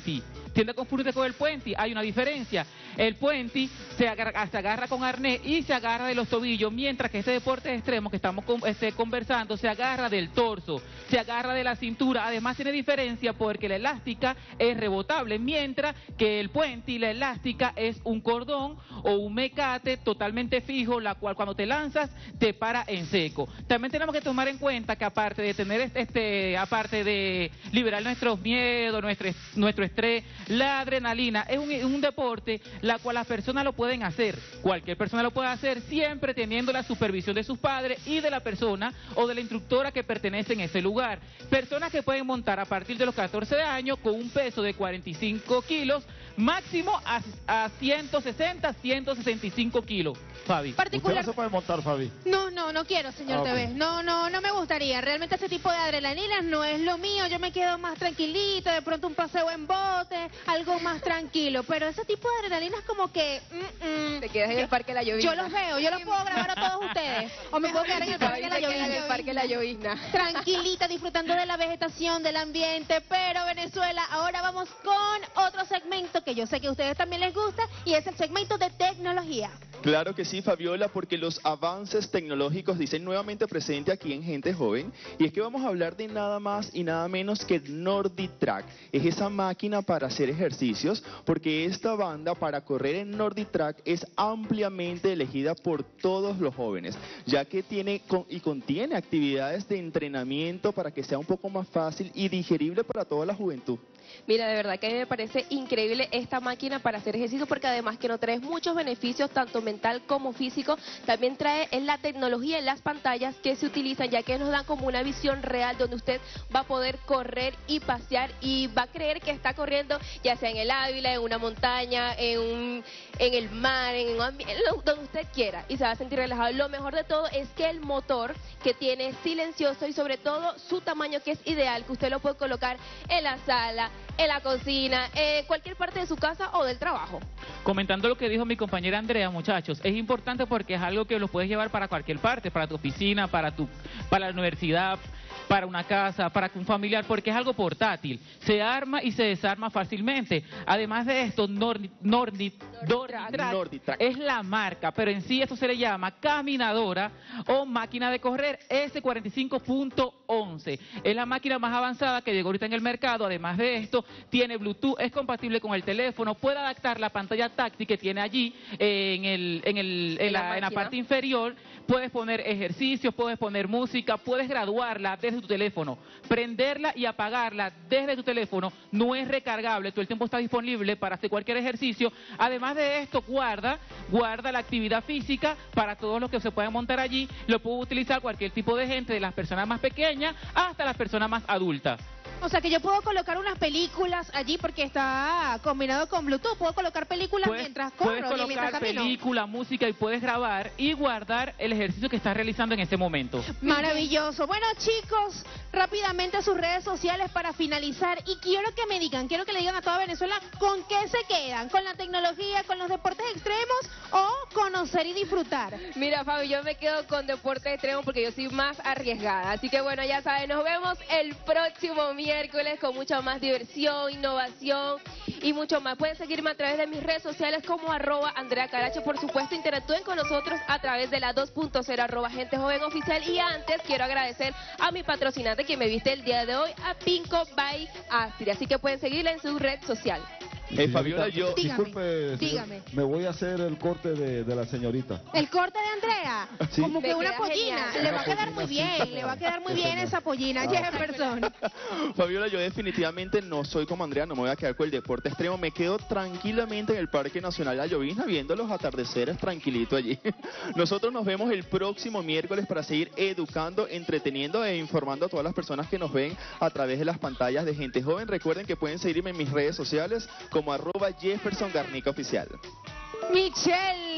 tiende a confundirte con el puenti. Hay una diferencia. El puenti se agarra, se agarra con arnés y se agarra de los tobillos, mientras que este deporte extremo que estamos con, este, conversando se agarra del torso, se agarra de la cintura. Además tiene diferencia porque la elástica es rebotable, mientras que el puenti, la elástica es un cordón o un mecate totalmente fijo, la cual cuando te lanzas te para en seco. También tenemos que tomar en cuenta que aparte de tener este, este aparte de liberar nuestros miedos, nuestro, nuestro estrés, la adrenalina es un, un deporte la cual las personas lo pueden hacer. Cualquier persona lo puede hacer siempre teniendo la supervisión de sus padres y de la persona o de la instructora que pertenece en ese lugar. Personas que pueden montar a partir de los catorce años con un peso de cuarenta y cinco kilos, máximo a, a ciento sesenta, ciento sesenta y cinco kilos. Fabi. ¿Usted no se puede montar, Fabi? No, no, no quiero, señor Ah, ok. T V. No, no, no me gustaría. Realmente ese tipo de adrenalina no es lo mío. Yo me quedo más tranquilita, de pronto un paseo en bote, algo más tranquilo. Pero ese tipo de adrenalina es como que... Mm, mm, Te quedas en el Parque La Llovizna. Yo los veo, yo los puedo grabar a todos ustedes. O me puedo quedar en el Parque La Te quedas en el Llovizna. Parque La Llovizna. Tranquilita, disfrutando de la vegetación, del ambiente. Pero Venezuela, ahora vamos con otro segmento que yo sé que a ustedes también les gusta, y es el segmento de tecnología. Claro que sí, Fabiola, porque los avances tecnológicos dicen nuevamente presente aquí en Gente Joven, y es que vamos a hablar de nada más y nada menos que NordiTrack. Es esa máquina para hacer ejercicios, porque esta banda para correr en NordiTrack es ampliamente elegida por todos los jóvenes, ya que tiene con- y contiene actividades de entrenamiento para que sea un poco más fácil y digerible para toda la juventud. Mira, de verdad que a mí me parece increíble esta máquina para hacer ejercicio, porque además que no trae muchos beneficios, tanto mental como físico. También trae en la tecnología en las pantallas que se utilizan, ya que nos dan como una visión real donde usted va a poder correr y pasear y va a creer que está corriendo, ya sea en el Ávila, en una montaña, en, un, en el mar, en un ambi- en lo- donde usted quiera, y se va a sentir relajado. Lo mejor de todo es que el motor que tiene es silencioso, y sobre todo su tamaño, que es ideal, que usted lo puede colocar en la sala, en la cocina, en cualquier parte de su casa o del trabajo. Comentando lo que dijo mi compañera Andrea, muchachos, es importante porque es algo que lo puedes llevar para cualquier parte, para tu oficina, para tu, para la universidad, para una casa, para un familiar, porque es algo portátil. Se arma y se desarma fácilmente. Además de esto, Nordi, Nordi, NordiTrack NordiTrack. es la marca, pero en sí esto se le llama caminadora o máquina de correr ese cuarenta y cinco punto once. Es la máquina más avanzada que llegó ahorita en el mercado. Además de esto, tiene Bluetooth, es compatible con el teléfono, puede adaptar la pantalla táctil que tiene allí eh, en, el, en, el, en, En la la, en la máquina. parte inferior. Puedes poner ejercicios, puedes poner música, puedes graduarla desde tu teléfono, prenderla y apagarla desde tu teléfono. No es recargable, todo el tiempo está disponible para hacer cualquier ejercicio. Además de esto, guarda, guarda la actividad física para todos los que se puedan montar allí. Lo puede utilizar cualquier tipo de gente, de las personas más pequeñas hasta las personas más adultas. O sea que yo puedo colocar unas películas allí porque está combinado con Bluetooth. Puedo colocar películas Puedes, mientras puedes corro y mientras colocar camino. película, música, y puedes grabar y guardar el ejercicio que estás realizando en este momento. Maravilloso. Bueno, chicos, rápidamente sus redes sociales para finalizar. Y quiero que me digan, quiero que le digan a toda Venezuela con qué se quedan. ¿Con la tecnología, con los deportes extremos o conocer y disfrutar? Mira, Fabi, yo me quedo con deporte extremo porque yo soy más arriesgada. Así que bueno, ya saben, nos vemos el próximo miércoles con mucha más diversión, innovación y mucho más. Pueden seguirme a través de mis redes sociales como arroba Andrea Caracho. Por supuesto, interactúen con nosotros a través de la dos punto cero arroba Gente Joven Oficial. Y antes quiero agradecer a mi patrocinante que me viste el día de hoy, a Pinco by Astrid. Así que pueden seguirla en su red social. Eh, Fabiola, yo... Dígame, Disculpe, señor, dígame. me voy a hacer el corte de, de la señorita. El corte de Andrea, Sí. como que Me una queda pollina, genial. le va a quedar muy bien, le va a quedar muy bien esa pollina, Jefferson. Fabiola, yo definitivamente no soy como Andrea, no me voy a quedar con el deporte extremo, me quedo tranquilamente en el Parque Nacional La Llovizna viendo los atardeceres tranquilito allí. Nosotros nos vemos el próximo miércoles para seguir educando, entreteniendo e informando a todas las personas que nos ven a través de las pantallas de Gente Joven. Recuerden que pueden seguirme en mis redes sociales como arroba Jefferson Garnica Oficial. Michelle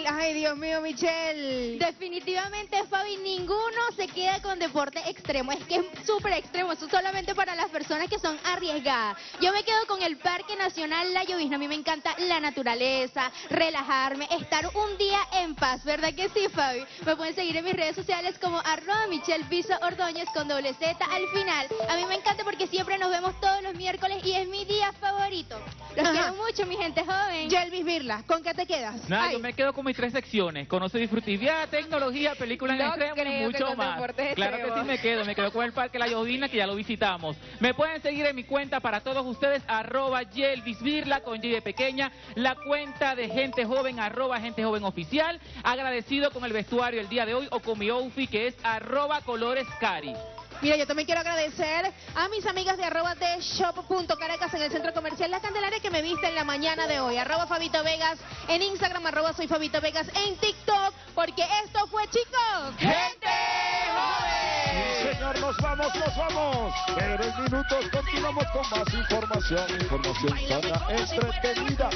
Michelle. Ay, Dios mío, Michelle. Definitivamente, Fabi, ninguno se queda con deporte extremo. Es que es súper extremo. Eso es solamente para las personas que son arriesgadas. Yo me quedo con el Parque Nacional La Llovizna. A mí me encanta la naturaleza, relajarme, estar un día en paz. ¿Verdad que sí, Fabi? Me pueden seguir en mis redes sociales como arroba Michelle Piso Ordóñez con doble Z al final. A mí me encanta porque siempre nos vemos todos los miércoles y es mi día favorito. Los Ajá. quiero mucho, mi gente joven. Yelvis Birla, ¿con qué te quedas? Nada, Ay. yo me quedo con mis tres secciones. Conoce, disfruta y viaja, tecnología, películas en No extremo y creo que mucho con más. deportes Claro que extremos. sí me quedo. Me quedo con el Parque La Llovizna, que ya lo visitamos. Me pueden seguir en mi cuenta para todos ustedes, arroba Yelvis Birla con Y de pequeña. La cuenta de Gente Joven, arroba Gente Joven Oficial. Agradecido con el vestuario el día de hoy o con mi outfit, que es arroba Colores Cari. Mira, yo también quiero agradecer a mis amigas de arroba de shop.caracas en el centro comercial La Candelaria que me viste en la mañana de hoy. Arroba Fabito Vegas en Instagram, arroba soy Fabito Vegas en TikTok, porque esto fue, chicos, Gente Joven. Sí, señor, nos vamos, nos vamos. Pero en minutos continuamos con más información, información sana, entretenida.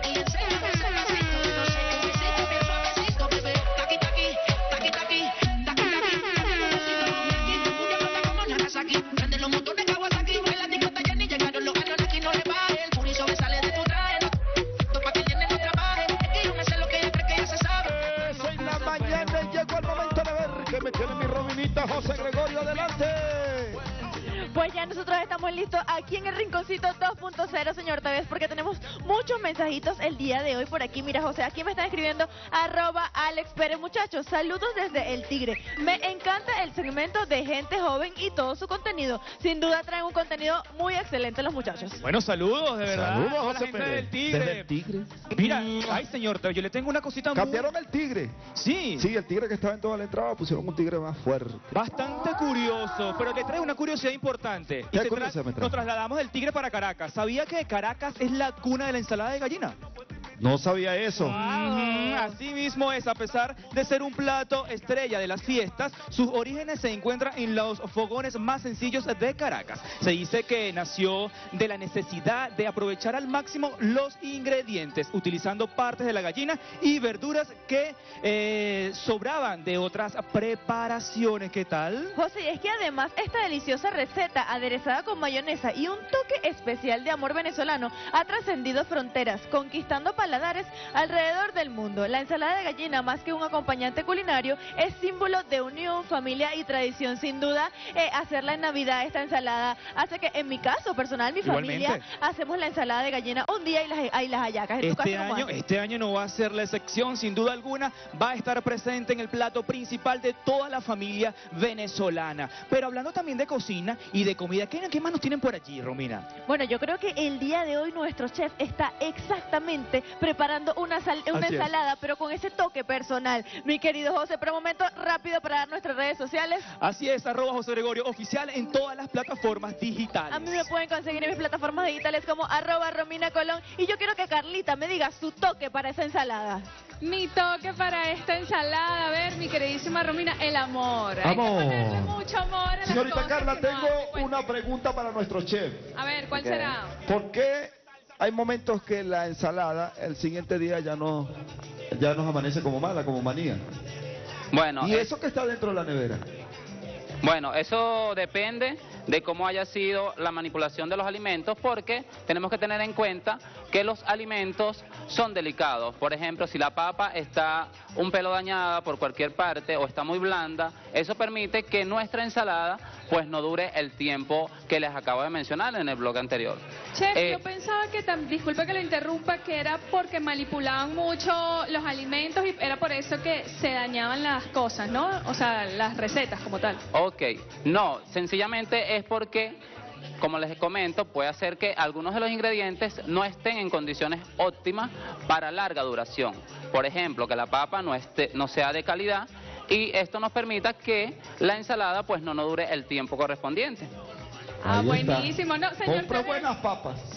Eso en la mañana y llegó el momento de ver que me tiene mi Rominita José Gregorio, adelante. Pues ya nosotros estamos listos aquí en el Rinconcito dos punto cero, señor Tevez, porque tenemos muchos mensajitos el día de hoy por aquí. Mira, José, aquí me están escribiendo arroba Alex Pérez. Muchachos, saludos desde El Tigre. Me encanta el segmento de Gente Joven y todo su contenido. Sin duda traen un contenido muy excelente los muchachos. Bueno, saludos, de verdad. Saludos, a la José gente Pérez. del Tigre. Desde el Tigre. Mira, ay, señor, yo le tengo una cosita muy... Cambiaron el tigre. Sí. Sí, el tigre que estaba en toda la entrada pusieron un tigre más fuerte. Bastante curioso, pero le traigo una curiosidad importante. Y ¿Qué se curiosidad tra- me trae? Nos trasladamos del Tigre para Caracas. ¿Sabía que Caracas es la cuna de la ensalada de gallina? No sabía eso. Ujú, así mismo es, a pesar de ser un plato estrella de las fiestas, sus orígenes se encuentran en los fogones más sencillos de Caracas. Se dice que nació de la necesidad de aprovechar al máximo los ingredientes, utilizando partes de la gallina y verduras que eh, sobraban de otras preparaciones. ¿Qué tal? José, y es que además esta deliciosa receta aderezada con mayonesa y un toque especial de amor venezolano ha trascendido fronteras, conquistando paladares alrededor del mundo. La ensalada de gallina, más que un acompañante culinario, es símbolo de unión, familia y tradición. Sin duda, eh, hacerla en Navidad, esta ensalada, hace que, en mi caso personal, mi Igualmente. familia, hacemos la ensalada de gallina un día y las, y las hallacas. ¿En tu Este caso cómo año, haces? este año no va a ser la excepción, sin duda alguna, va a estar presente en el plato principal de toda la familia venezolana. Pero hablando también de cocina y de comida, ¿qué, qué más nos tienen por allí, Romina? Bueno, yo creo que el día de hoy nuestro chef está exactamente preparando una, sal- una Así es. ensalada, pero con ese toque personal. Mi querido José, pero un momento rápido para dar nuestras redes sociales. Así es, arroba José Gregorio Oficial en todas las plataformas digitales. A mí me pueden conseguir en mis plataformas digitales como arroba Romina Colón. Y yo quiero que Carlita me diga su toque para esa ensalada. Mi toque para esta ensalada, a ver, mi queridísima Romina, el amor. Hay que Amor. ponerle mucho amor a las Señorita cosas Carla, que no tengo hacen. una pregunta para nuestro chef. A ver, ¿cuál Ok. será? ¿Por qué hay momentos que la ensalada el siguiente día ya no ya nos amanece como mala, como manía? Bueno, ¿Y es- eso que está dentro de la nevera? Bueno, eso depende de cómo haya sido la manipulación de los alimentos, porque tenemos que tener en cuenta que los alimentos son delicados. Por ejemplo, si la papa está un pelo dañada por cualquier parte o está muy blanda, eso permite que nuestra ensalada pues no dure el tiempo que les acabo de mencionar en el blog anterior. Chef, Eh, yo pensaba que, tam- disculpe que lo interrumpa, que era porque manipulaban mucho los alimentos y era por eso que se dañaban las cosas, ¿no? O sea, las recetas como tal. Ok, no, sencillamente es porque, como les comento, puede hacer que algunos de los ingredientes no estén en condiciones óptimas para larga duración. Por ejemplo, que la papa no, esté, no sea de calidad y esto nos permita que la ensalada pues no nos dure el tiempo correspondiente. Ah, Ahí está. buenísimo. No, señor Compra Tevez. buenas papas.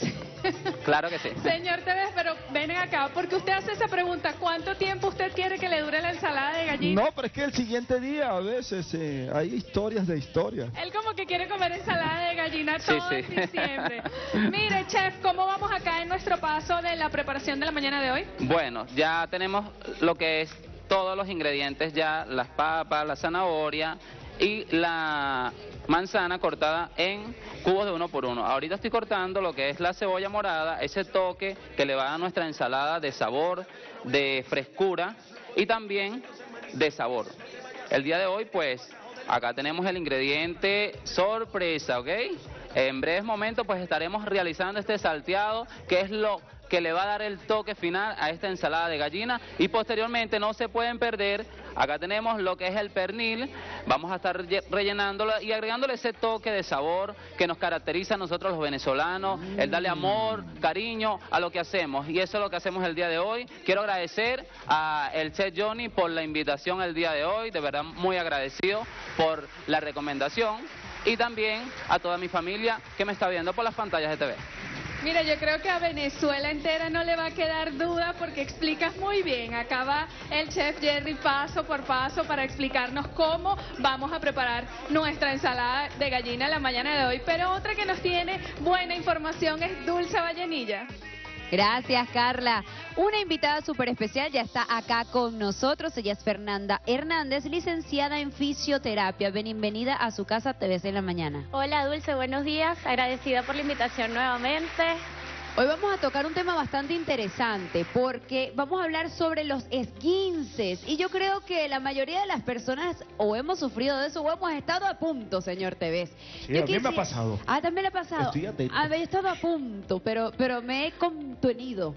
Claro que sí. Señor Tevez, pero ven acá, porque usted hace esa pregunta, ¿cuánto tiempo usted quiere que le dure la ensalada de gallina? No, pero es que el siguiente día a veces eh, hay historias de historias. Él como que quiere comer ensalada de gallina Sí, todo sí. en diciembre. Mire, chef, ¿cómo vamos acá en nuestro paso de la preparación de la mañana de hoy? Bueno, ya tenemos lo que es todos los ingredientes ya, las papas, la zanahoria y la manzana cortada en cubos de uno por uno. Ahorita estoy cortando lo que es la cebolla morada, ese toque que le va a dar a nuestra ensalada de sabor, de frescura y también de sabor. El día de hoy, pues, acá tenemos el ingrediente sorpresa, ¿ok? En breves momentos, pues, estaremos realizando este salteado, que es lo que le va a dar el toque final a esta ensalada de gallina. Y posteriormente, no se pueden perder, acá tenemos lo que es el pernil. Vamos a estar rellenándolo y agregándole ese toque de sabor que nos caracteriza a nosotros los venezolanos, el darle amor, cariño a lo que hacemos. Y eso es lo que hacemos el día de hoy. Quiero agradecer a el chef Johnny por la invitación el día de hoy. De verdad, muy agradecido por la recomendación. Y también a toda mi familia que me está viendo por las pantallas de T V. Mira, yo creo que a Venezuela entera no le va a quedar duda porque explicas muy bien. Acá va el chef Jerry paso por paso para explicarnos cómo vamos a preparar nuestra ensalada de gallina la mañana de hoy. Pero otra que nos tiene buena información es Dulce Vallenilla. Gracias, Carla. Una invitada súper especial ya está acá con nosotros. Ella es Fernanda Hernández, licenciada en fisioterapia. Bienvenida a su casa T V C en la mañana. Hola, Dulce, buenos días. Agradecida por la invitación nuevamente. Hoy vamos a tocar un tema bastante interesante porque vamos a hablar sobre los esguinces y yo creo que la mayoría de las personas o hemos sufrido de eso o hemos estado a punto, señor Tevez. Sí, a mí me ha pasado. Ah, también le ha pasado. Estoy atento. Ah, yo he estado a punto, pero, pero me he contenido.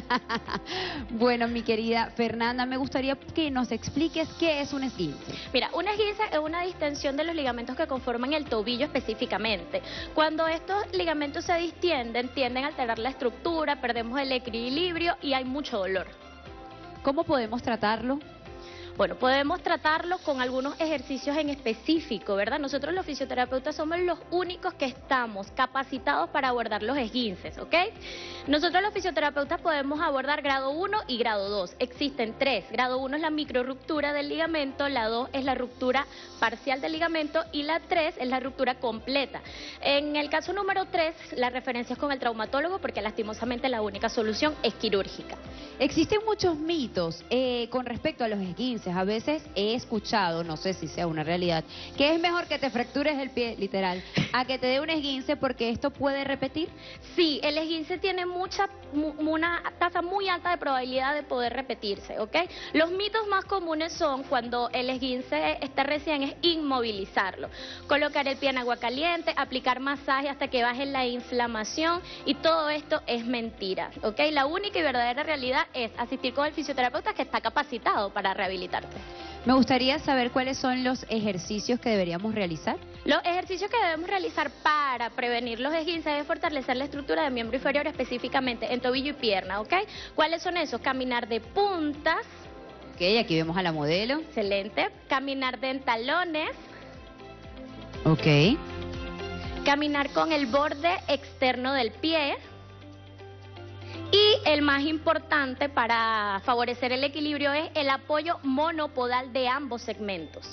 Bueno, mi querida Fernanda, me gustaría que nos expliques qué es un esguince. Mira, un esguince es una distensión de los ligamentos que conforman el tobillo específicamente. Cuando estos ligamentos se distienden, tienden a alterar la estructura, perdemos el equilibrio y hay mucho dolor. ¿Cómo podemos tratarlo? Bueno, podemos tratarlo con algunos ejercicios en específico, ¿verdad? Nosotros los fisioterapeutas somos los únicos que estamos capacitados para abordar los esguinces, ¿ok? Nosotros los fisioterapeutas podemos abordar grado uno y grado dos. Existen tres. Grado uno es la microruptura del ligamento, la dos es la ruptura parcial del ligamento y la tres es la ruptura completa. En el caso número tres, la referencia es con el traumatólogo porque lastimosamente la única solución es quirúrgica. Existen muchos mitos eh, con respecto a los esguinces. A veces he escuchado, no sé si sea una realidad, que es mejor que te fractures el pie, literal, a que te dé un esguince porque esto puede repetir. Sí, el esguince tiene mucha, una tasa muy alta de probabilidad de poder repetirse, ¿ok? Los mitos más comunes son cuando el esguince está recién es inmovilizarlo, colocar el pie en agua caliente, aplicar masaje hasta que baje la inflamación y todo esto es mentira, ¿ok? La única y verdadera realidad es asistir con el fisioterapeuta que está capacitado para rehabilitar. Me gustaría saber cuáles son los ejercicios que deberíamos realizar. Los ejercicios que debemos realizar para prevenir los esguinces es fortalecer la estructura del miembro inferior, específicamente en tobillo y pierna, ¿ok? ¿Cuáles son esos? Caminar de puntas. Ok, aquí vemos a la modelo. Excelente. Caminar de talones. Ok. Caminar con el borde externo del pie. Y el más importante para favorecer el equilibrio es el apoyo monopodal de ambos segmentos.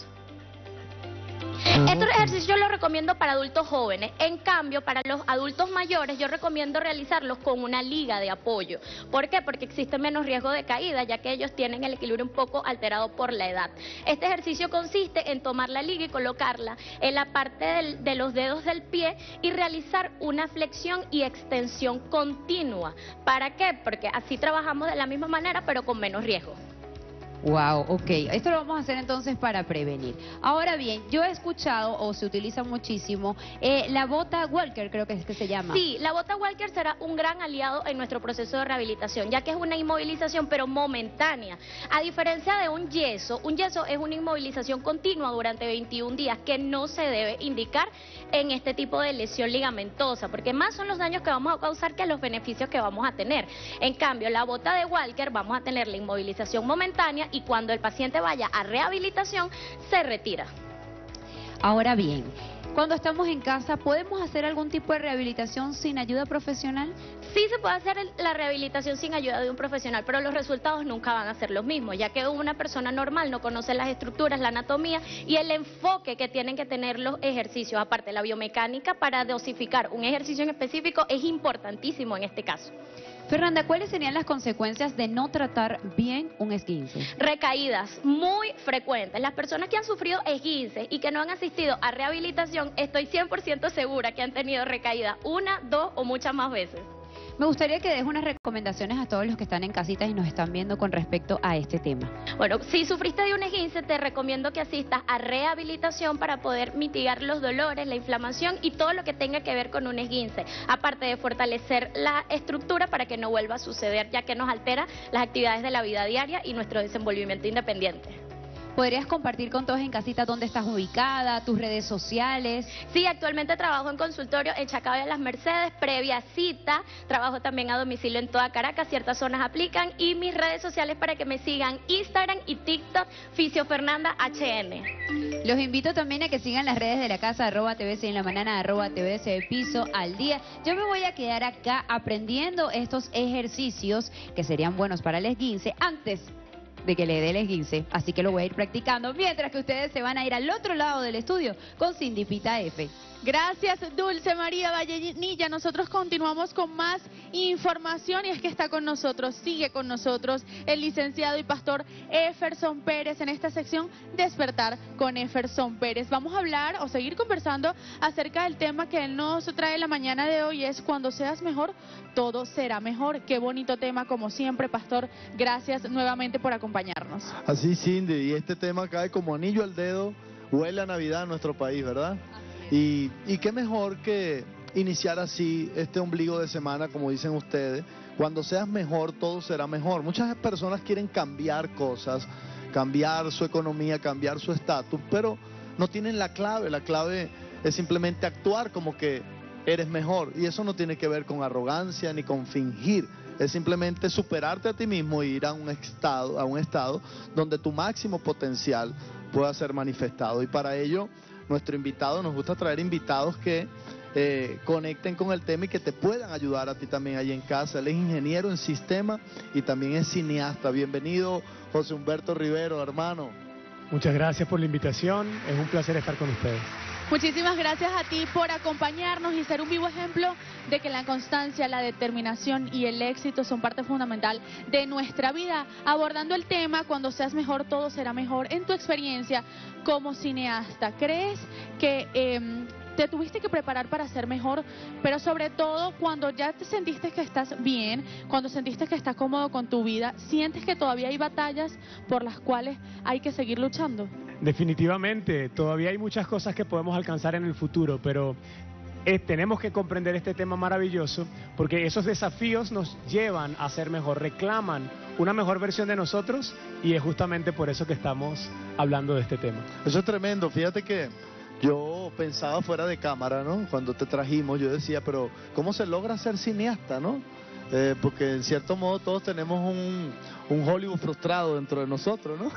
Estos ejercicios yo los recomiendo para adultos jóvenes. En cambio, para los adultos mayores yo recomiendo realizarlos con una liga de apoyo. ¿Por qué? Porque existe menos riesgo de caída, ya que ellos tienen el equilibrio un poco alterado por la edad. Este ejercicio consiste en tomar la liga y colocarla en la parte del, de los dedos del pie y realizar una flexión y extensión continua. ¿Para qué? Porque así trabajamos de la misma manera, pero con menos riesgo. Wow, ok. Esto lo vamos a hacer entonces para prevenir. Ahora bien, yo he escuchado, o se utiliza muchísimo, eh, la bota Walker, creo que es que se llama. Sí, la bota Walker será un gran aliado en nuestro proceso de rehabilitación, ya que es una inmovilización pero momentánea. A diferencia de un yeso, un yeso es una inmovilización continua durante veintiún días que no se debe indicar en este tipo de lesión ligamentosa, porque más son los daños que vamos a causar que los beneficios que vamos a tener. En cambio, la bota de Walker vamos a tener la inmovilización momentánea y cuando el paciente vaya a rehabilitación, se retira. Ahora bien, Cuando estamos en casa, ¿podemos hacer algún tipo de rehabilitación sin ayuda profesional? Sí se puede hacer el- la rehabilitación sin ayuda de un profesional, pero los resultados nunca van a ser los mismos, ya que una persona normal no conoce las estructuras, la anatomía y el enfoque que tienen que tener los ejercicios. Aparte, la biomecánica para dosificar un ejercicio en específico es importantísimo en este caso. Fernanda, ¿cuáles serían las consecuencias de no tratar bien un esguince? Recaídas muy frecuentes. Las personas que han sufrido esguinces y que no han asistido a rehabilitación, estoy cien por ciento segura que han tenido recaídas una, dos o muchas más veces. Me gustaría que des unas recomendaciones a todos los que están en casitas y nos están viendo con respecto a este tema. Bueno, si sufriste de un esguince, te recomiendo que asistas a rehabilitación para poder mitigar los dolores, la inflamación y todo lo que tenga que ver con un esguince. Aparte de fortalecer la estructura para que no vuelva a suceder, ya que nos altera las actividades de la vida diaria y nuestro desenvolvimiento independiente. ¿Podrías compartir con todos en casita dónde estás ubicada, tus redes sociales? Sí, actualmente trabajo en consultorio en Chacao y Las Mercedes, previa cita. Trabajo también a domicilio en toda Caracas, ciertas zonas aplican. Y mis redes sociales para que me sigan, Instagram y TikTok, Fisio Fernanda H N. Los invito también a que sigan las redes de la casa, arroba T V C en la mañana, arroba T V C Piso al día. Yo me voy a quedar acá aprendiendo estos ejercicios que serían buenos para el esguince antes de que le dé el esguince, así que lo voy a ir practicando mientras que ustedes se van a ir al otro lado del estudio con Cindy Pita F. Gracias, Dulce María Vallenilla. Nosotros continuamos con más información y es que está con nosotros, sigue con nosotros el licenciado y pastor Eferson Pérez en esta sección Despertar con Eferson Pérez. Vamos a hablar o seguir conversando acerca del tema que él nos trae la mañana de hoy, es cuando seas mejor, todo será mejor. Qué bonito tema como siempre, pastor. Gracias nuevamente por acompañarnos. Así, Cindy, y este tema cae como anillo al dedo, huele a Navidad en nuestro país, ¿verdad? Y, y qué mejor que iniciar así este ombligo de semana, como dicen ustedes. Cuando seas mejor, todo será mejor. Muchas personas quieren cambiar cosas, cambiar su economía, cambiar su estatus, pero no tienen la clave. La clave es simplemente actuar como que eres mejor. Y eso no tiene que ver con arrogancia ni con fingir. Es simplemente superarte a ti mismo e ir a un estado, a un estado donde tu máximo potencial pueda ser manifestado. Y para ello, nuestro invitado, nos gusta traer invitados que eh, conecten con el tema y que te puedan ayudar a ti también allí en casa. Él es ingeniero en sistema y también es cineasta. Bienvenido, José Humberto Rivero, hermano. Muchas gracias por la invitación, es un placer estar con ustedes. Muchísimas gracias a ti por acompañarnos y ser un vivo ejemplo de que la constancia, la determinación y el éxito son parte fundamental de nuestra vida. Abordando el tema, cuando seas mejor, todo será mejor. En tu experiencia como cineasta, ¿crees que eh, te tuviste que preparar para ser mejor? Pero sobre todo, cuando ya te sentiste que estás bien, cuando sentiste que estás cómodo con tu vida, ¿sientes que todavía hay batallas por las cuales hay que seguir luchando? Definitivamente, todavía hay muchas cosas que podemos alcanzar en el futuro, pero eh, tenemos que comprender este tema maravilloso porque esos desafíos nos llevan a ser mejor, reclaman una mejor versión de nosotros y es justamente por eso que estamos hablando de este tema. Eso es tremendo, fíjate que yo pensaba fuera de cámara, ¿no? Cuando te trajimos, yo decía, pero ¿cómo se logra ser cineasta, no? Eh, porque en cierto modo todos tenemos un, un Hollywood frustrado dentro de nosotros, ¿no?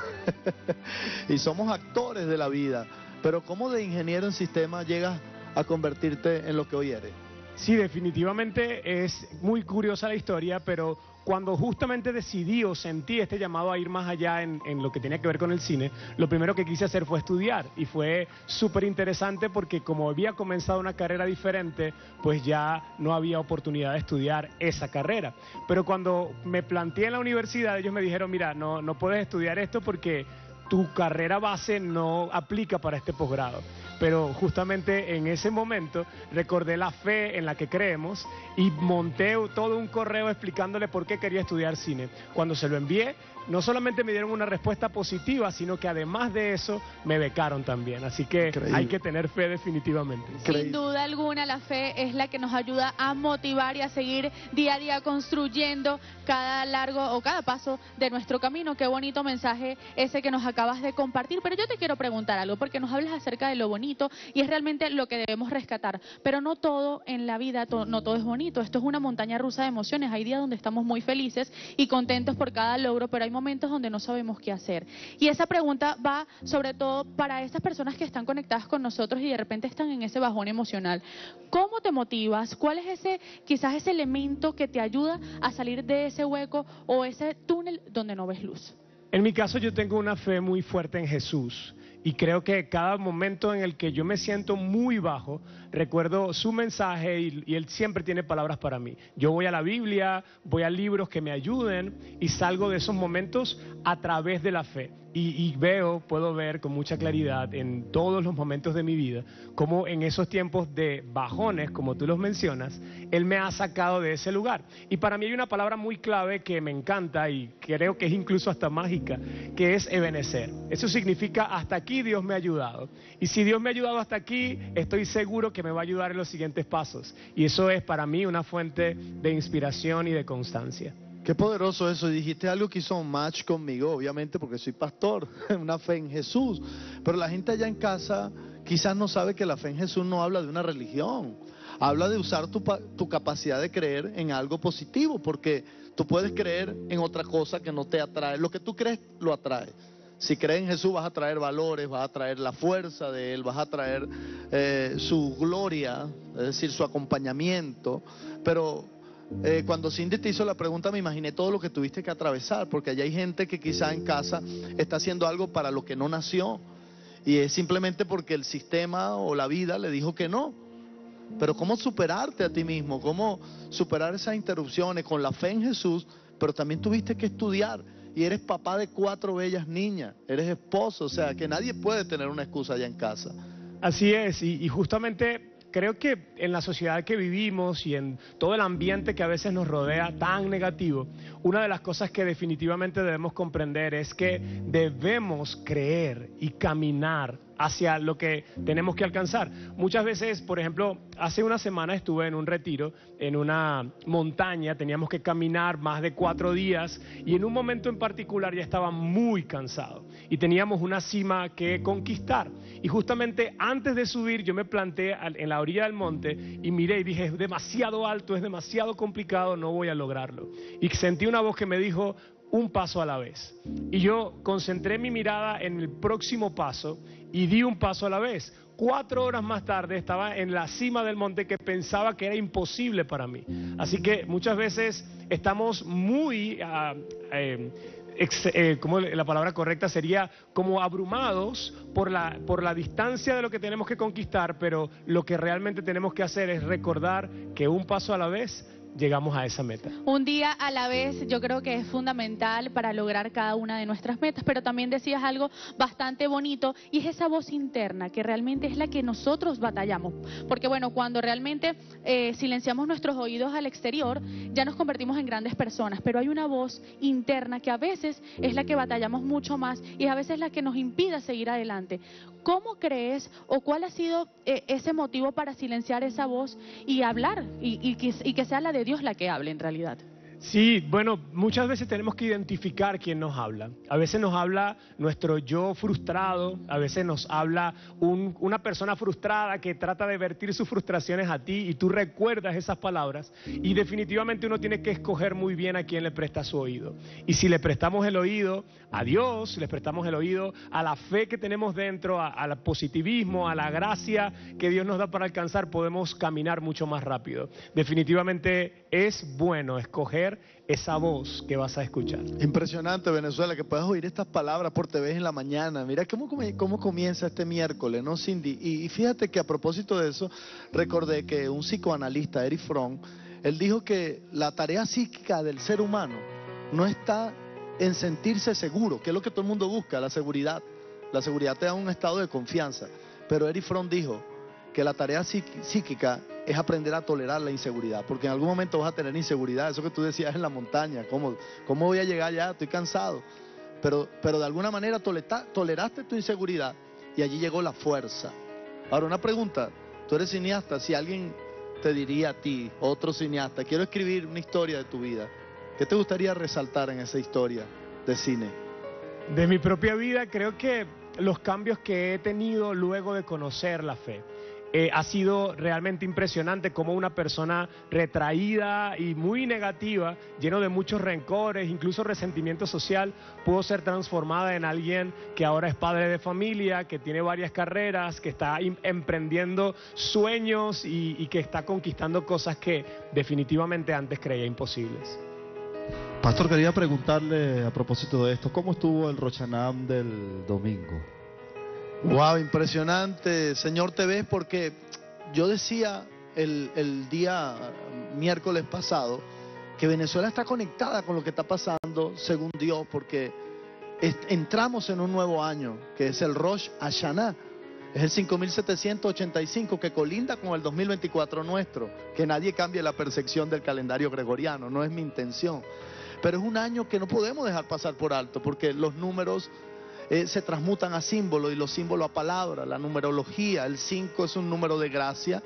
Y somos actores de la vida. Pero ¿cómo de ingeniero en sistemas llegas a convertirte en lo que hoy eres? Sí, definitivamente es muy curiosa la historia, pero cuando justamente decidí o sentí este llamado a ir más allá en, en lo que tenía que ver con el cine, lo primero que quise hacer fue estudiar y fue súper interesante porque como había comenzado una carrera diferente, pues ya no había oportunidad de estudiar esa carrera. Pero cuando me planteé en la universidad, ellos me dijeron, mira, no, no puedes estudiar esto porque tu carrera base no aplica para este posgrado. Pero justamente en ese momento recordé la fe en la que creemos y monté todo un correo explicándole por qué quería estudiar cine. Cuando se lo envié, no solamente me dieron una respuesta positiva, sino que además de eso me becaron también. Así que Increíble. Hay que tener fe definitivamente. Sin duda alguna, la fe es la que nos ayuda a motivar y a seguir día a día construyendo cada largo o cada paso de nuestro camino. Qué bonito mensaje ese que nos acaba acabas de compartir. Pero yo te quiero preguntar algo, porque nos hablas acerca de lo bonito y es realmente lo que debemos rescatar. Pero no todo en la vida, to- no todo es bonito. Esto es una montaña rusa de emociones. Hay días donde estamos muy felices y contentos por cada logro, pero hay momentos donde no sabemos qué hacer. Y esa pregunta va sobre todo para esas personas que están conectadas con nosotros y de repente están en ese bajón emocional. ¿Cómo te motivas? ¿Cuál es ese, quizás ese elemento que te ayuda a salir de ese hueco o ese túnel donde no ves luz? En mi caso yo tengo una fe muy fuerte en Jesús y creo que cada momento en el que yo me siento muy bajo, recuerdo su mensaje y, y Él siempre tiene palabras para mí. Yo voy a la Biblia, voy a libros que me ayuden y salgo de esos momentos a través de la fe. Y, y veo, puedo ver con mucha claridad en todos los momentos de mi vida, cómo en esos tiempos de bajones, como tú los mencionas, Él me ha sacado de ese lugar. Y para mí hay una palabra muy clave que me encanta y creo que es incluso hasta mágica, que es ebenecer. Eso significa hasta aquí Dios me ha ayudado. Y si Dios me ha ayudado hasta aquí, estoy seguro que me va a ayudar en los siguientes pasos. Y eso es para mí una fuente de inspiración y de constancia. Qué poderoso eso. Dijiste algo que hizo un match conmigo, obviamente porque soy pastor, una fe en Jesús. Pero la gente allá en casa quizás no sabe que la fe en Jesús no habla de una religión. Habla de usar tu, tu capacidad de creer en algo positivo, porque tú puedes creer en otra cosa que no te atrae. Lo que tú crees lo atrae. Si crees en Jesús vas a traer valores, vas a traer la fuerza de Él, vas a traer eh, su gloria, es decir, su acompañamiento. Pero Eh, cuando Cindy te hizo la pregunta me imaginé todo lo que tuviste que atravesar, porque allá hay gente que quizá en casa está haciendo algo para lo que no nació y es simplemente porque el sistema o la vida le dijo que no. Pero cómo superarte a ti mismo, cómo superar esas interrupciones con la fe en Jesús, pero también tuviste que estudiar y eres papá de cuatro bellas niñas, eres esposo, o sea que nadie puede tener una excusa allá en casa. Así es, y, y justamente creo que en la sociedad que vivimos y en todo el ambiente que a veces nos rodea tan negativo, una de las cosas que definitivamente debemos comprender es que debemos creer y caminar hacia lo que tenemos que alcanzar. Muchas veces, por ejemplo, hace una semana estuve en un retiro, en una montaña, teníamos que caminar más de cuatro días y en un momento en particular ya estaba muy cansado y teníamos una cima que conquistar. Y justamente antes de subir yo me planté en la orilla del monte y miré y dije, es demasiado alto, es demasiado complicado, no voy a lograrlo. Y sentí una voz que me dijo, un paso a la vez. Y yo concentré mi mirada en el próximo paso y di un paso a la vez. Cuatro horas más tarde estaba en la cima del monte que pensaba que era imposible para mí. Así que muchas veces estamos muy, uh, eh, ex, eh, ¿cómo la palabra correcta sería? Como abrumados por la, por la distancia de lo que tenemos que conquistar, pero lo que realmente tenemos que hacer es recordar que un paso a la vez llegamos a esa meta. Un día a la vez yo creo que es fundamental para lograr cada una de nuestras metas, pero también decías algo bastante bonito y es esa voz interna que realmente es la que nosotros batallamos, porque bueno, cuando realmente eh, silenciamos nuestros oídos al exterior ya nos convertimos en grandes personas, pero hay una voz interna que a veces es la que batallamos mucho más y a veces la que nos impide seguir adelante. ¿Cómo crees o cuál ha sido eh, ese motivo para silenciar esa voz y hablar y, y, que, y que sea la de Dios la que hable en realidad? Sí, bueno, muchas veces tenemos que identificar quién nos habla. A veces nos habla nuestro yo frustrado, a veces nos habla un, una persona frustrada que trata de vertir sus frustraciones a ti y tú recuerdas esas palabras y definitivamente uno tiene que escoger muy bien a quién le presta su oído. Y si le prestamos el oído a Dios, si le prestamos el oído a la fe que tenemos dentro, a, al positivismo, a la gracia que Dios nos da para alcanzar, podemos caminar mucho más rápido. Definitivamente es bueno escoger esa voz que vas a escuchar. Impresionante, Venezuela, que puedas oír estas palabras por T V en la mañana. Mira cómo, cómo comienza este miércoles, ¿no, Cindy? Y, y fíjate que a propósito de eso, recordé que un psicoanalista, Erich Fromm, él dijo que la tarea psíquica del ser humano no está en sentirse seguro, que es lo que todo el mundo busca, la seguridad. La seguridad te da un estado de confianza. Pero Erich Fromm dijo que la tarea psíquica es aprender a tolerar la inseguridad, porque en algún momento vas a tener inseguridad, eso que tú decías en la montaña, ¿cómo, cómo voy a llegar allá? Estoy cansado, pero, pero de alguna manera toleta, toleraste tu inseguridad y allí llegó la fuerza. Ahora una pregunta, tú eres cineasta, si alguien te diría a ti, otro cineasta, quiero escribir una historia de tu vida, ¿qué te gustaría resaltar en esa historia de cine? De mi propia vida, creo que los cambios que he tenido luego de conocer la fe. Eh, ha sido realmente impresionante cómo una persona retraída y muy negativa, lleno de muchos rencores, incluso resentimiento social, pudo ser transformada en alguien que ahora es padre de familia, que tiene varias carreras, que está em- emprendiendo sueños y, y que está conquistando cosas que definitivamente antes creía imposibles. Pastor, quería preguntarle a propósito de esto, ¿cómo estuvo el Rochanam del domingo? Wow, impresionante, señor T V, porque yo decía el, el día miércoles pasado que Venezuela está conectada con lo que está pasando según Dios, porque est- entramos en un nuevo año, que es el Rosh Hashanah, es el cinco mil setecientos ochenta y cinco, que colinda con el dos mil veinticuatro nuestro, que nadie cambie la percepción del calendario gregoriano, no es mi intención, pero es un año que no podemos dejar pasar por alto, porque los números Eh, se transmutan a símbolos y los símbolos a palabras, la numerología. El cinco es un número de gracia,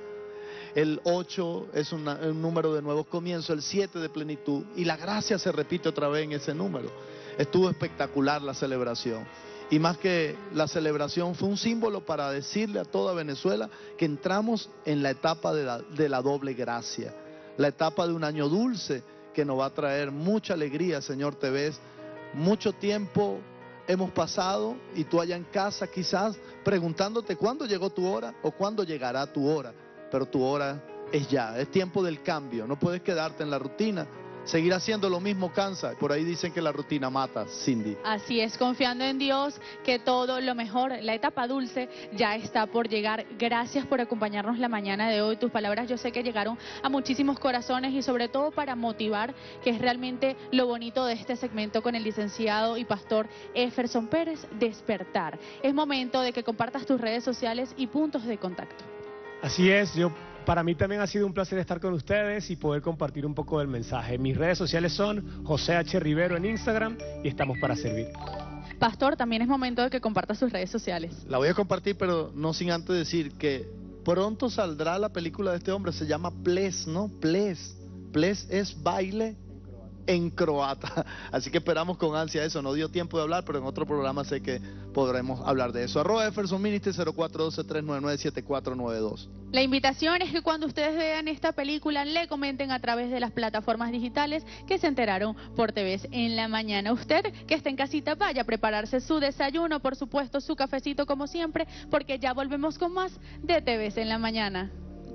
el ocho es una, un número de nuevos comienzos, el siete de plenitud, y la gracia se repite otra vez en ese número. Estuvo espectacular la celebración, y más que la celebración fue un símbolo para decirle a toda Venezuela que entramos en la etapa de la, de la doble gracia, la etapa de un año dulce que nos va a traer mucha alegría, señor Tevez. Mucho tiempo hemos pasado y tú allá en casa quizás preguntándote cuándo llegó tu hora o cuándo llegará tu hora, pero tu hora es ya, es tiempo del cambio, no puedes quedarte en la rutina, seguir haciendo lo mismo cansa, por ahí dicen que la rutina mata, Cindy. Así es, confiando en Dios que todo lo mejor, la etapa dulce ya está por llegar. Gracias por acompañarnos la mañana de hoy. Tus palabras yo sé que llegaron a muchísimos corazones y sobre todo para motivar, que es realmente lo bonito de este segmento con el licenciado y pastor Jefferson Pérez, despertar. Es momento de que compartas tus redes sociales y puntos de contacto. Así es, yo para mí también ha sido un placer estar con ustedes y poder compartir un poco del mensaje. Mis redes sociales son José H. Rivero en Instagram y estamos para servir. Pastor, también es momento de que compartas sus redes sociales. La voy a compartir, pero no sin antes decir que pronto saldrá la película de este hombre, se llama Ples, ¿no? Ples. Ples es baile en croata. Así que esperamos con ansia eso. No dio tiempo de hablar, pero en otro programa sé que podremos hablar de eso. Arroba Jefferson Ministry cero cuatro uno dos, tres nueve nueve, siete cuatro nueve dos. La invitación es que cuando ustedes vean esta película le comenten a través de las plataformas digitales que se enteraron por T V en la mañana. Usted que está en casita vaya a prepararse su desayuno, por supuesto su cafecito como siempre, porque ya volvemos con más de T V en la mañana.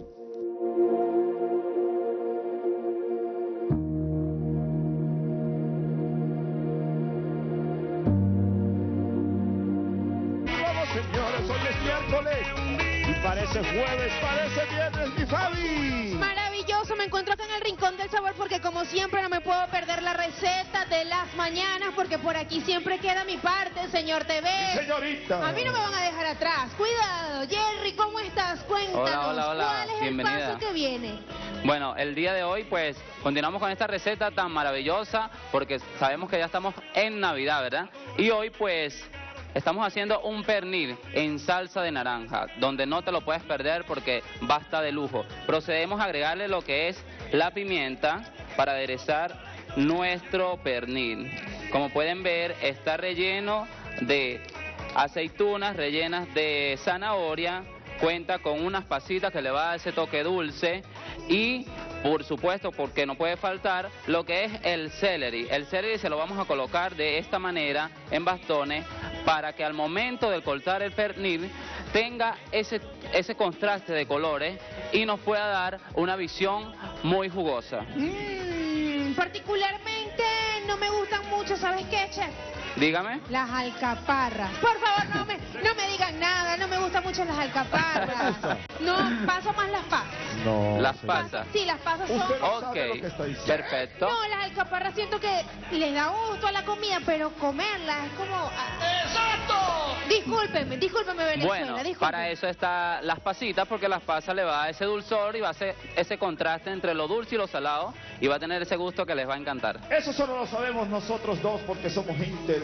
Señores, hoy es miércoles y parece jueves, parece viernes, mi Fabi. Maravilloso, me encuentro acá en el Rincón del Sabor porque como siempre no me puedo perder la receta de las mañanas porque por aquí siempre queda mi parte, señor T V. Sí, señorita. A mí no me van a dejar atrás. Cuidado, Jerry, ¿cómo estás? Cuéntanos, Hola, hola, hola. ¿cuál es Bienvenida. el paso que viene? Bueno, el día de hoy pues continuamos con esta receta tan maravillosa porque sabemos que ya estamos en Navidad, ¿verdad? Y hoy pues estamos haciendo un pernil en salsa de naranja, donde no te lo puedes perder porque basta de lujo. Procedemos a agregarle lo que es la pimienta para aderezar nuestro pernil. Como pueden ver, está relleno de aceitunas rellenas de zanahoria, cuenta con unas pasitas que le va a dar ese toque dulce y, por supuesto, porque no puede faltar, lo que es el celery. El celery se lo vamos a colocar de esta manera en bastones para que al momento de cortar el pernil tenga ese, ese contraste de colores y nos pueda dar una visión muy jugosa. Mm, particularmente no me gustan mucho, ¿sabes qué, chef? Dígame. Las alcaparras. Por favor, no me, no me digan nada, no me gustan mucho las alcaparras. No, paso más las pasas. No. Las pasas. Sí, las pasas son... Ok, perfecto. No, las alcaparras siento que les da gusto a la comida, pero comerlas es como... ¡Exacto! Discúlpeme, discúlpeme Venezuela, Bueno, discúlpeme. para eso están las pasitas, porque las pasas le va a dar ese dulzor y va a hacer ese contraste entre lo dulce y lo salado y va a tener ese gusto que les va a encantar. Eso solo lo sabemos nosotros dos porque somos gente de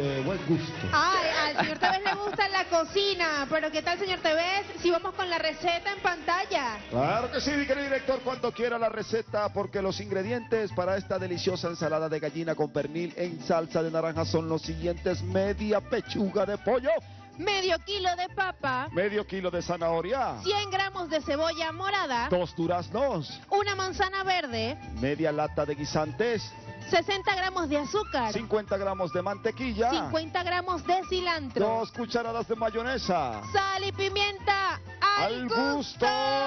de buen gusto. Ay, al señor Tevez le gusta la cocina, pero ¿qué tal, señor Tevez, si vamos con la receta en pantalla? Claro que sí, mi querido director, cuando quiera la receta, porque los ingredientes para esta deliciosa ensalada de gallina con pernil en salsa de naranja son los siguientes: media pechuga de pollo, Medio kilo de papa, medio kilo de zanahoria, cien gramos de cebolla morada, dos duraznos, una manzana verde, media lata de guisantes, sesenta gramos de azúcar, cincuenta gramos de mantequilla, cincuenta gramos de cilantro, dos cucharadas de mayonesa, sal y pimienta al, al gusto.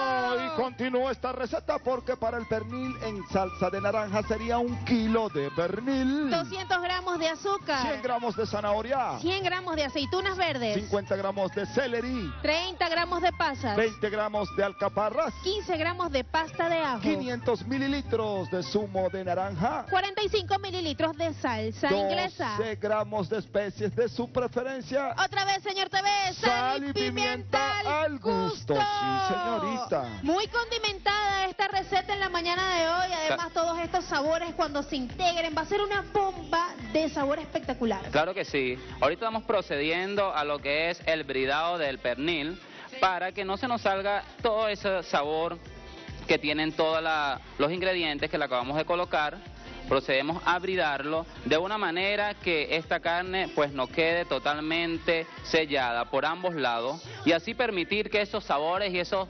Y continúo esta receta porque para el pernil en salsa de naranja sería un kilo de pernil, doscientos gramos de azúcar, cien gramos de zanahoria, cien gramos de aceitunas verdes, cincuenta gramos de celery, treinta gramos de pasas, veinte gramos de alcaparras, quince gramos de pasta de ajo, quinientos mililitros de zumo de naranja, cuarenta y cinco mililitros de salsa inglesa, doce gramos de especies de su preferencia. Otra vez, señor Tevez, Sal y pimienta al gusto. Sí, señorita. Muy condimentada esta receta en la mañana de hoy. Además, todos estos sabores cuando se integren va a ser una bomba de sabor espectacular. Claro que sí. Ahorita estamos procediendo a lo que es el bridado del pernil para que no se nos salga todo ese sabor que tienen todos los ingredientes que le acabamos de colocar. Procedemos a bridarlo de una manera que esta carne pues no quede totalmente sellada por ambos lados y así permitir que esos sabores y esos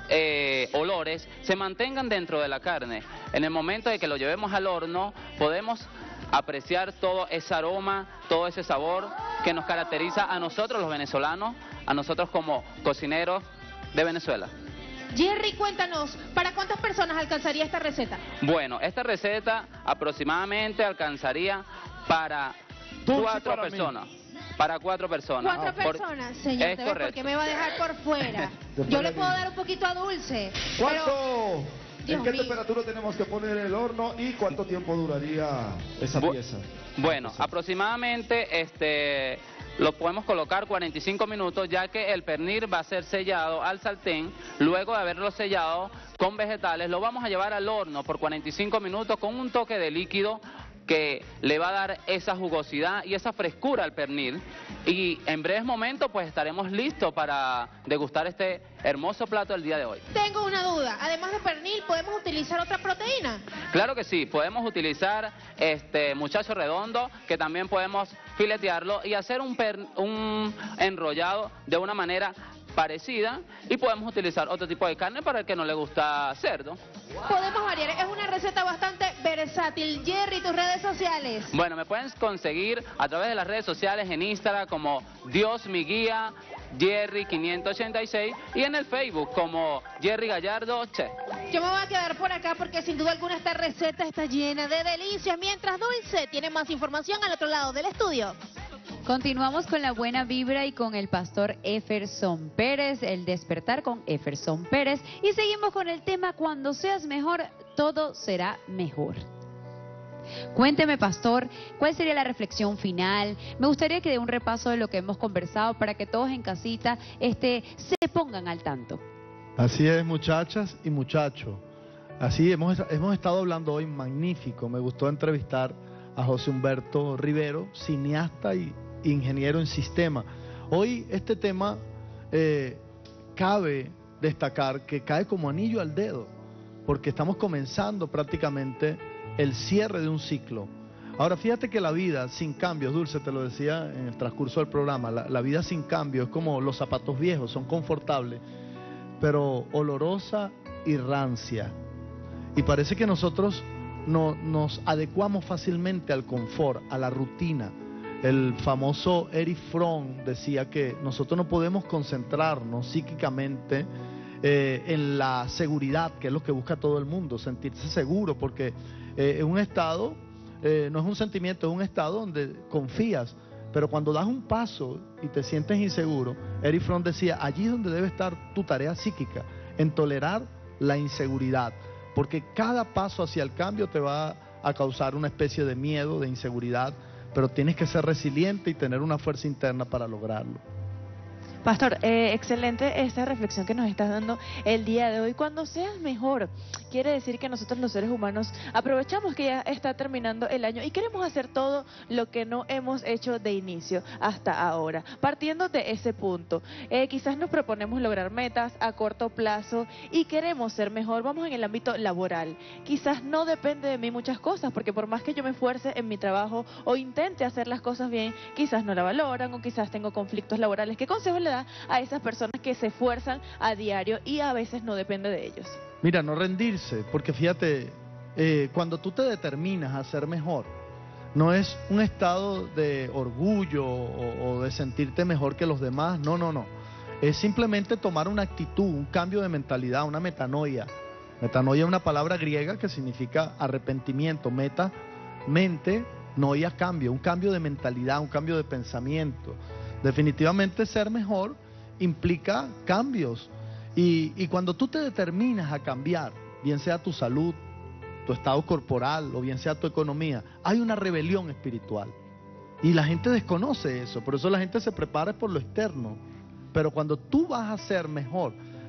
eh, olores se mantengan dentro de la carne. En el momento de que lo llevemos al horno podemos apreciar todo ese aroma, todo ese sabor que nos caracteriza a nosotros los venezolanos, a nosotros como cocineros de Venezuela. Jerry, cuéntanos, ¿para cuántas personas alcanzaría esta receta? Bueno, esta receta aproximadamente alcanzaría para Dulce cuatro para personas. Mí. Para cuatro personas. Cuatro Por- personas, señor Es Tevez, ¿por correcto. qué me va a dejar por fuera? Yo le puedo dar un poquito a Dulce. ¿Cuánto? Pero, Dios ¿En qué mío. temperatura tenemos que poner el horno y cuánto tiempo duraría esa Bu- pieza? Bueno, aproximadamente este lo podemos colocar cuarenta y cinco minutos, ya que el pernil va a ser sellado al sartén. Luego de haberlo sellado con vegetales, lo vamos a llevar al horno por cuarenta y cinco minutos con un toque de líquido que le va a dar esa jugosidad y esa frescura al pernil. Y en breves momentos pues estaremos listos para degustar este hermoso plato del día de hoy. Tengo una duda. Además de pernil, ¿podemos utilizar otra proteína? Claro que sí, podemos utilizar este muchacho redondo, que también podemos filetearlo y hacer un, per- un enrollado de una manera parecida, y podemos utilizar otro tipo de carne para el que no le gusta cerdo. Podemos variar. Es una receta bastante versátil. Jerry, tus redes sociales. Bueno, me pueden conseguir a través de las redes sociales en Instagram como Dios mi guía, Jerry quinientos ochenta y seis, y en el Facebook como Jerry Gallardo Chef. Yo me voy a quedar por acá porque sin duda alguna esta receta está llena de delicias. Mientras Dulce tiene más información al otro lado del estudio. Continuamos con la buena vibra y con el pastor Eferson Pérez, el despertar con Eferson Pérez. Y seguimos con el tema: cuando seas mejor, todo será mejor. Cuénteme, pastor, ¿cuál sería la reflexión final? Me gustaría que dé un repaso de lo que hemos conversado para que todos en casita este, se pongan al tanto. Así es, muchachas y muchachos. Así hemos, hemos estado hablando hoy magnífico. Me gustó entrevistar a José Humberto Rivero, cineasta y ingeniero en sistema. Hoy este tema eh, cabe destacar que cae como anillo al dedo, porque estamos comenzando prácticamente el cierre de un ciclo. Ahora, fíjate que la vida sin cambios, Dulce te lo decía en el transcurso del programa, la, la vida sin cambios es como los zapatos viejos, son confortables, pero olorosa y rancia. Y parece que nosotros no, nos adecuamos fácilmente al confort, a la rutina. El famoso Erich Fromm decía que nosotros no podemos concentrarnos psíquicamente eh, en la seguridad, que es lo que busca todo el mundo, sentirse seguro, porque eh, en un estado, eh, no es un sentimiento, es un estado donde confías, pero cuando das un paso y te sientes inseguro, Erich Fromm decía, allí es donde debe estar tu tarea psíquica, en tolerar la inseguridad, porque cada paso hacia el cambio te va a causar una especie de miedo, de inseguridad, pero tienes que ser resiliente y tener una fuerza interna para lograrlo. Pastor, eh, excelente esta reflexión que nos estás dando el día de hoy. Cuando seas mejor, quiere decir que nosotros los seres humanos aprovechamos que ya está terminando el año y queremos hacer todo lo que no hemos hecho de inicio hasta ahora. Partiendo de ese punto, eh, quizás nos proponemos lograr metas a corto plazo y queremos ser mejor, vamos en el ámbito laboral. Quizás no depende de mí muchas cosas, porque por más que yo me esfuerce en mi trabajo o intente hacer las cosas bien, quizás no la valoran o quizás tengo conflictos laborales. ¿Qué consejos le da a esas personas que se esfuerzan a diario y a veces no depende de ellos? Mira, no rendirse, porque fíjate, eh, cuando tú te determinas a ser mejor, no es un estado de orgullo o, o de sentirte mejor que los demás, no, no, no. Es simplemente tomar una actitud, un cambio de mentalidad, una metanoia. Metanoia es una palabra griega que significa arrepentimiento, meta, mente, noia, cambio, un cambio de mentalidad, un cambio de pensamiento. Definitivamente ser mejor implica cambios y, y cuando tú te determinas a cambiar, bien sea tu salud, tu estado corporal o bien sea tu economía, hay una rebelión espiritual y la gente desconoce eso, por eso la gente se prepara por lo externo, pero cuando tú vas a ser mejor,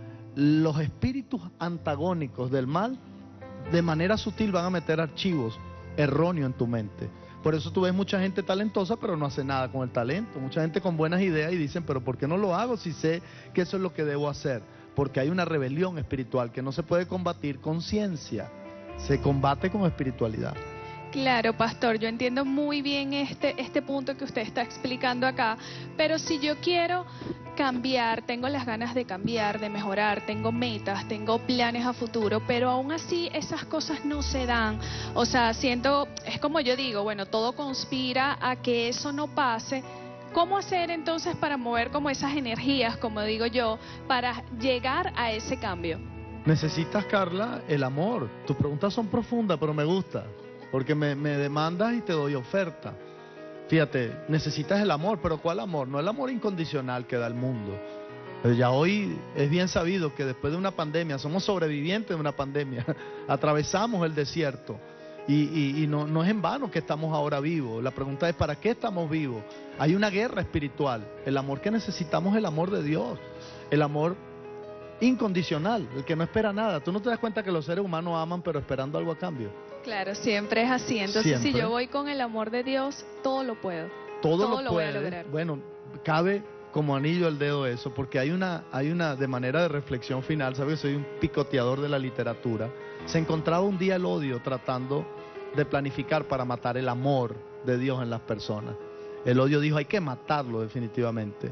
los espíritus antagónicos del mal de manera sutil van a meter archivos erróneos en tu mente. Por eso tú ves mucha gente talentosa, pero no hace nada con el talento. Mucha gente con buenas ideas y dicen, pero ¿por qué no lo hago si sé que eso es lo que debo hacer? Porque hay una rebelión espiritual que no se puede combatir con ciencia, se combate con espiritualidad. Claro, pastor, yo entiendo muy bien este, este punto que usted está explicando acá, pero si yo quiero cambiar, tengo las ganas de cambiar, de mejorar, tengo metas, tengo planes a futuro, pero aún así esas cosas no se dan. O sea, siento, es como yo digo, bueno, todo conspira a que eso no pase. ¿Cómo hacer entonces para mover como esas energías, como digo yo, para llegar a ese cambio? Necesitas, Carla, el amor. Tus preguntas son profundas, pero me gusta, porque me, me demandas y te doy oferta. Fíjate, necesitas el amor, pero ¿cuál amor? No el amor incondicional que da el mundo. Pero ya hoy es bien sabido que después de una pandemia, somos sobrevivientes de una pandemia, atravesamos el desierto y, y, y no, no es en vano que estamos ahora vivos. La pregunta es, ¿para qué estamos vivos? Hay una guerra espiritual. El amor que necesitamos es el amor de Dios, el amor incondicional, el que no espera nada. ¿Tú no te das cuenta que los seres humanos aman pero esperando algo a cambio? Claro, siempre es así. Entonces, Siempre. si yo voy con el amor de Dios, todo lo puedo. Todo, Todo lo, lo voy a puede. lograr. Bueno, cabe como anillo al dedo eso, porque hay una, hay una de manera de reflexión final, sabes, soy un picoteador de la literatura. Se encontraba un día el odio tratando de planificar para matar el amor de Dios en las personas. El odio dijo, hay que matarlo definitivamente.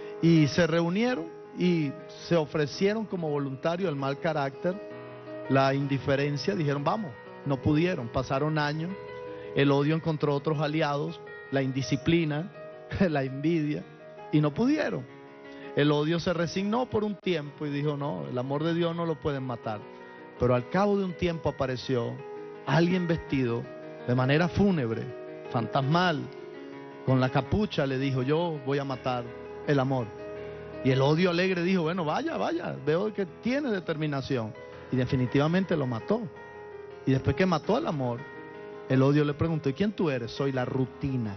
Y se reunieron y se ofrecieron como voluntarios el mal carácter, la indiferencia, dijeron vamos. No pudieron, pasaron años, el odio encontró otros aliados, la indisciplina, la envidia, y no pudieron. El odio se resignó por un tiempo y dijo, no, el amor de Dios no lo pueden matar. Pero al cabo de un tiempo apareció alguien vestido de manera fúnebre, fantasmal, con la capucha, le dijo, yo voy a matar el amor. Y el odio alegre dijo, bueno, vaya, vaya, veo que tiene determinación. Y definitivamente lo mató. Y después que mató al amor, el odio le preguntó, ¿y quién tú eres? Soy la rutina.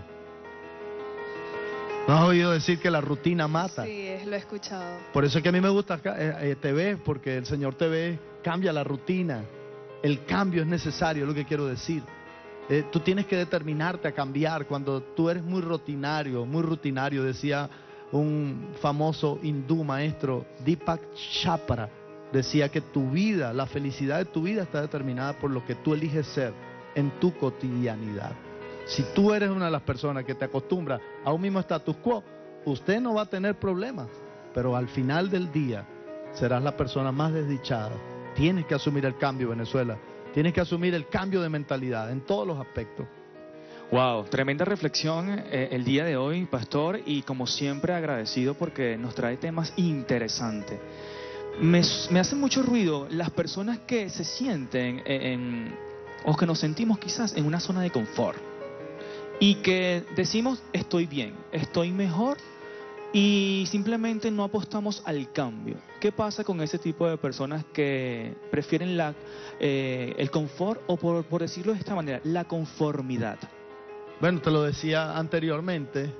¿No has oído decir que la rutina mata? Sí, lo he escuchado. Por eso es que a mí me gusta eh, eh, T V, porque el Señor T V cambia la rutina. El cambio es necesario, es lo que quiero decir. Eh, tú tienes que determinarte a cambiar cuando tú eres muy rutinario, muy rutinario, decía un famoso hindú maestro, Deepak Chopra. Decía que tu vida, la felicidad de tu vida está determinada por lo que tú eliges ser en tu cotidianidad. Si tú eres una de las personas que te acostumbra a un mismo status quo, usted no va a tener problemas, pero al final del día serás la persona más desdichada. Tienes que asumir el cambio, Venezuela. Tienes que asumir el cambio de mentalidad en todos los aspectos. Wow, tremenda reflexión eh, el día de hoy, pastor, y como siempre agradecido porque nos trae temas interesantes. Me, me hace mucho ruido las personas que se sienten en, en, o que nos sentimos quizás en una zona de confort y que decimos estoy bien, estoy mejor y simplemente no apostamos al cambio. ¿Qué pasa con ese tipo de personas que prefieren la, eh, el confort o por, por decirlo de esta manera, la conformidad? Bueno, te lo decía anteriormente,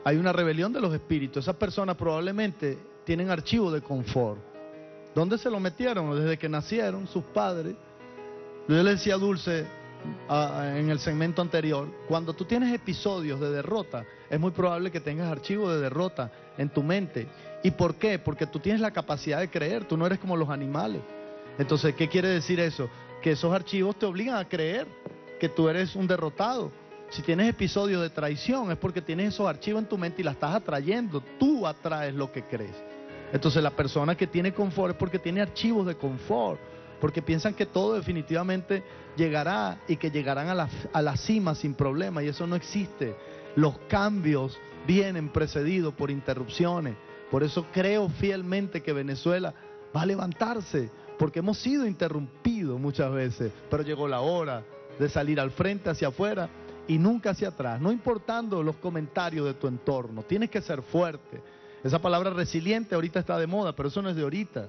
hay una rebelión de los espíritus. Esas personas probablemente tienen archivos de confort. ¿Dónde se lo metieron? Desde que nacieron sus padres. Yo le decía a Dulce a, a, en el segmento anterior, cuando tú tienes episodios de derrota, es muy probable que tengas archivos de derrota en tu mente. ¿Y por qué? Porque tú tienes la capacidad de creer, tú no eres como los animales. Entonces, ¿qué quiere decir eso? Que esos archivos te obligan a creer que tú eres un derrotado. Si tienes episodios de traición es porque tienes esos archivos en tu mente y la estás atrayendo. Tú atraes lo que crees. Entonces la persona que tiene confort es porque tiene archivos de confort, porque piensan que todo definitivamente llegará y que llegarán a la, a la cima sin problema, y eso no existe. Los cambios vienen precedidos por interrupciones. Por eso creo fielmente que Venezuela va a levantarse, porque hemos sido interrumpidos muchas veces, pero llegó la hora de salir al frente, hacia afuera y nunca hacia atrás, no importando los comentarios de tu entorno. Tienes que ser fuerte. Esa palabra resiliente ahorita está de moda, pero eso no es de ahorita.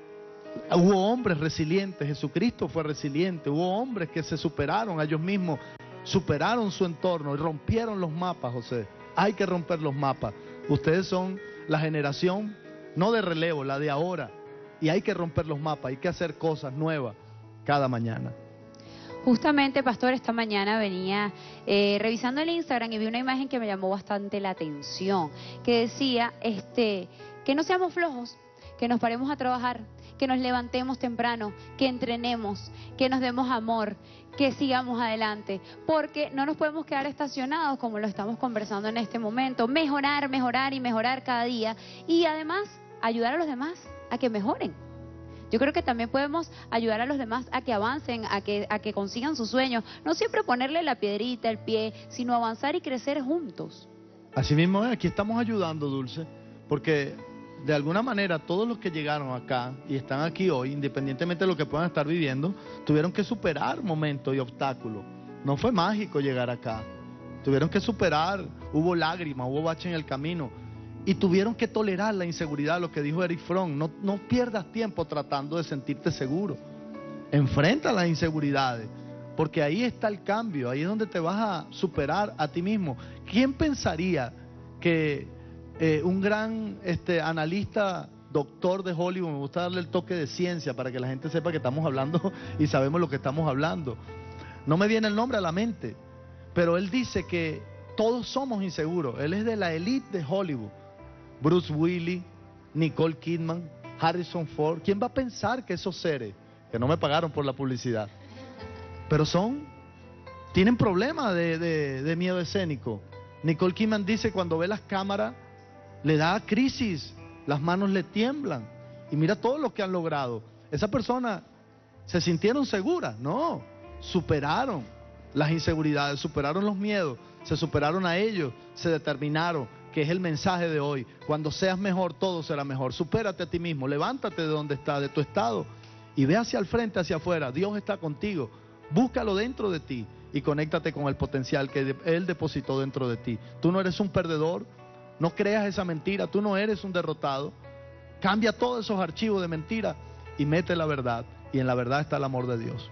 Hubo hombres resilientes, Jesucristo fue resiliente, hubo hombres que se superaron a ellos mismos, superaron su entorno y rompieron los mapas, José. Hay que romper los mapas. Ustedes son la generación, no de relevo, la de ahora. Y hay que romper los mapas, hay que hacer cosas nuevas cada mañana. Justamente, pastor, esta mañana venía eh, revisando el Instagram y vi una imagen que me llamó bastante la atención, que decía este, que no seamos flojos, que nos paremos a trabajar, que nos levantemos temprano, que entrenemos, que nos demos amor, que sigamos adelante, porque no nos podemos quedar estacionados como lo estamos conversando en este momento. Mejorar, mejorar y mejorar cada día, y además ayudar a los demás a que mejoren. Yo creo que también podemos ayudar a los demás a que avancen, a que, a que consigan sus sueños. No siempre ponerle la piedrita, el pie, sino avanzar y crecer juntos. Así mismo es, aquí estamos ayudando, Dulce, porque de alguna manera todos los que llegaron acá y están aquí hoy, independientemente de lo que puedan estar viviendo, tuvieron que superar momentos y obstáculos. No fue mágico llegar acá. Tuvieron que superar, hubo lágrimas, hubo baches en el camino. Y tuvieron que tolerar la inseguridad, lo que dijo Eric Fromm. No, no pierdas tiempo tratando de sentirte seguro. Enfrenta las inseguridades, porque ahí está el cambio, ahí es donde te vas a superar a ti mismo. ¿Quién pensaría que eh, un gran este, analista, doctor de Hollywood, me gusta darle el toque de ciencia para que la gente sepa que estamos hablando y sabemos lo que estamos hablando? No me viene el nombre a la mente, pero él dice que todos somos inseguros. Él es de la élite de Hollywood. Bruce Willis, Nicole Kidman, Harrison Ford. ¿Quién va a pensar que esos seres, que no me pagaron por la publicidad, pero son, tienen problemas de, de, de miedo escénico? Nicole Kidman dice cuando ve las cámaras le da crisis, las manos le tiemblan, y mira todo lo que han logrado. Esa persona se sintieron seguras, no, superaron las inseguridades, superaron los miedos, se superaron a ellos, se determinaron, que es el mensaje de hoy. Cuando seas mejor, todo será mejor. Supérate a ti mismo, levántate de donde estás, de tu estado, y ve hacia el frente, hacia afuera. Dios está contigo, búscalo dentro de ti y conéctate con el potencial que Él depositó dentro de ti. Tú no eres un perdedor, no creas esa mentira, tú no eres un derrotado. Cambia todos esos archivos de mentira y mete la verdad, y en la verdad está el amor de Dios.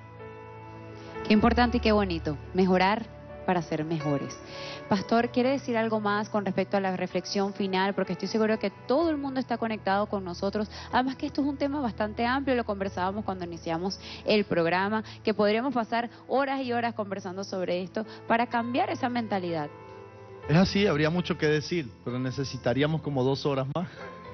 Qué importante y qué bonito, mejorar para ser mejores. Pastor, ¿quiere decir algo más con respecto a la reflexión final? Porque estoy seguro que todo el mundo está conectado con nosotros. Además que esto es un tema bastante amplio, lo conversábamos cuando iniciamos el programa, que podríamos pasar horas y horas conversando sobre esto para cambiar esa mentalidad. Es así, habría mucho que decir, pero necesitaríamos como dos horas más.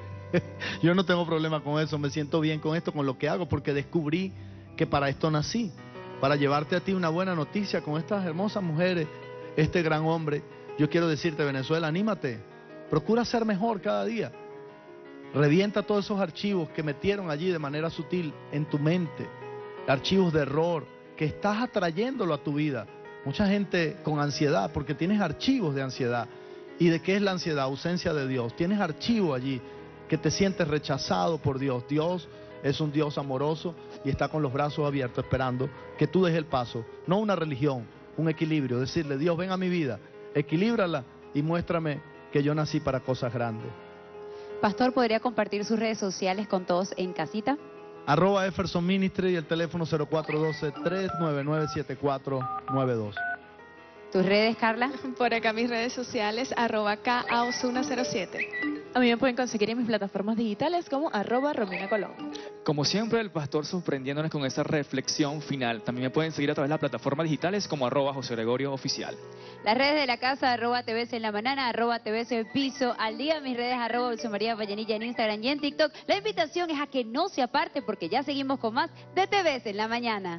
Yo no tengo problema con eso, me siento bien con esto, con lo que hago, porque descubrí que para esto nací. Para llevarte a ti una buena noticia con estas hermosas mujeres, este gran hombre. Yo quiero decirte, Venezuela, anímate, procura ser mejor cada día. Revienta todos esos archivos que metieron allí de manera sutil en tu mente, archivos de error, que estás atrayéndolo a tu vida. Mucha gente con ansiedad, porque tienes archivos de ansiedad. ¿Y de qué es la ansiedad? Ausencia de Dios. Tienes archivo allí que te sientes rechazado por Dios. Dios es un Dios amoroso y está con los brazos abiertos esperando que tú des el paso. No una religión, un equilibrio. Decirle, Dios, ven a mi vida, equilíbrala y muéstrame que yo nací para cosas grandes. Pastor, ¿podría compartir sus redes sociales con todos en casita? Arroba Efferson Ministry y el teléfono cero cuatro uno dos, tres nueve nueve, siete cuatro nueve dos. ¿Tus redes, Carla? Por acá mis redes sociales, arroba K A Osuna cero siete. A mí me pueden conseguir en mis plataformas digitales como arroba Romina Colón. Como siempre, el pastor sorprendiéndonos con esa reflexión final. También me pueden seguir a través de las plataformas digitales como arroba José Gregorio Oficial. Las redes de la casa, arroba T V C en la mañana, arroba T V C Piso al día. Mis redes, arroba Dulce María Vallenilla en Instagram y en TikTok. La invitación es a que no se aparte porque ya seguimos con más de T V C en la mañana.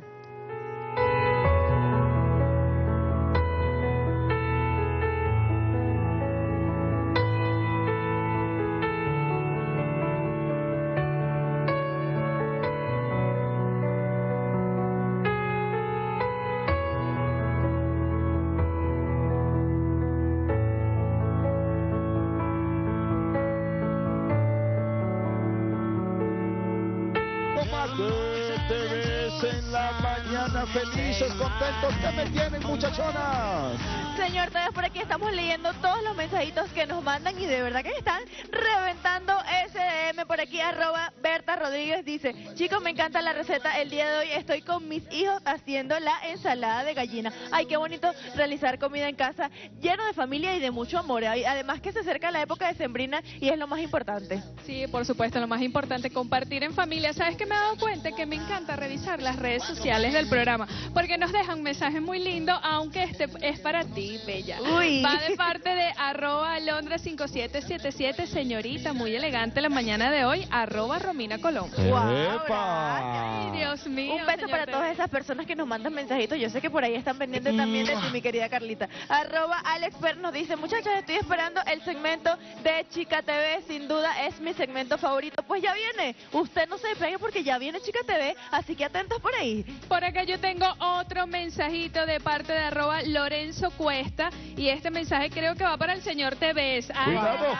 Te ves en la mañana, felices, contentos, ¿qué me tienen, muchachonas? Señor, todavía por aquí estamos leyendo todos los mensajitos que nos mandan y de verdad que están reventando S D M. Por aquí, arroba Berta Rodríguez dice: chicos, me encanta la receta el día de hoy, estoy con mis hijos haciendo la ensalada de gallina. Ay, qué bonito realizar comida en casa, lleno de familia y de mucho amor. Además que se acerca la época de sembrina y es lo más importante. Sí, por supuesto, lo más importante, compartir en familia. ¿Sabes qué me he dado cuenta? Que me encanta revisar las redes sociales del programa, porque nos dejan mensajes muy lindos, aunque este es para ti, bella. Uy. Va de parte de arroba Londra cinco siete siete siete, señorita, muy elegante la mañana de hoy, arroba Romina Colón. ¡Epa! Ay, Dios mío. Un beso para todas esas personas que nos mandan mensajitos. Yo sé que por ahí están pendientes también de ti, mi querida Carlita. Arroba Alex Per nos dice: muchachos, estoy esperando el segmento de Chica T V, sin duda es mi segmento favorito. Pues ya viene, usted no se despegue porque ya viene Chica T V, así que atentos por ahí. Por acá yo tengo otro mensajito de parte de arroba Lorenzo Cuesta, y este mensaje creo que va para el señor Tevez. Ay,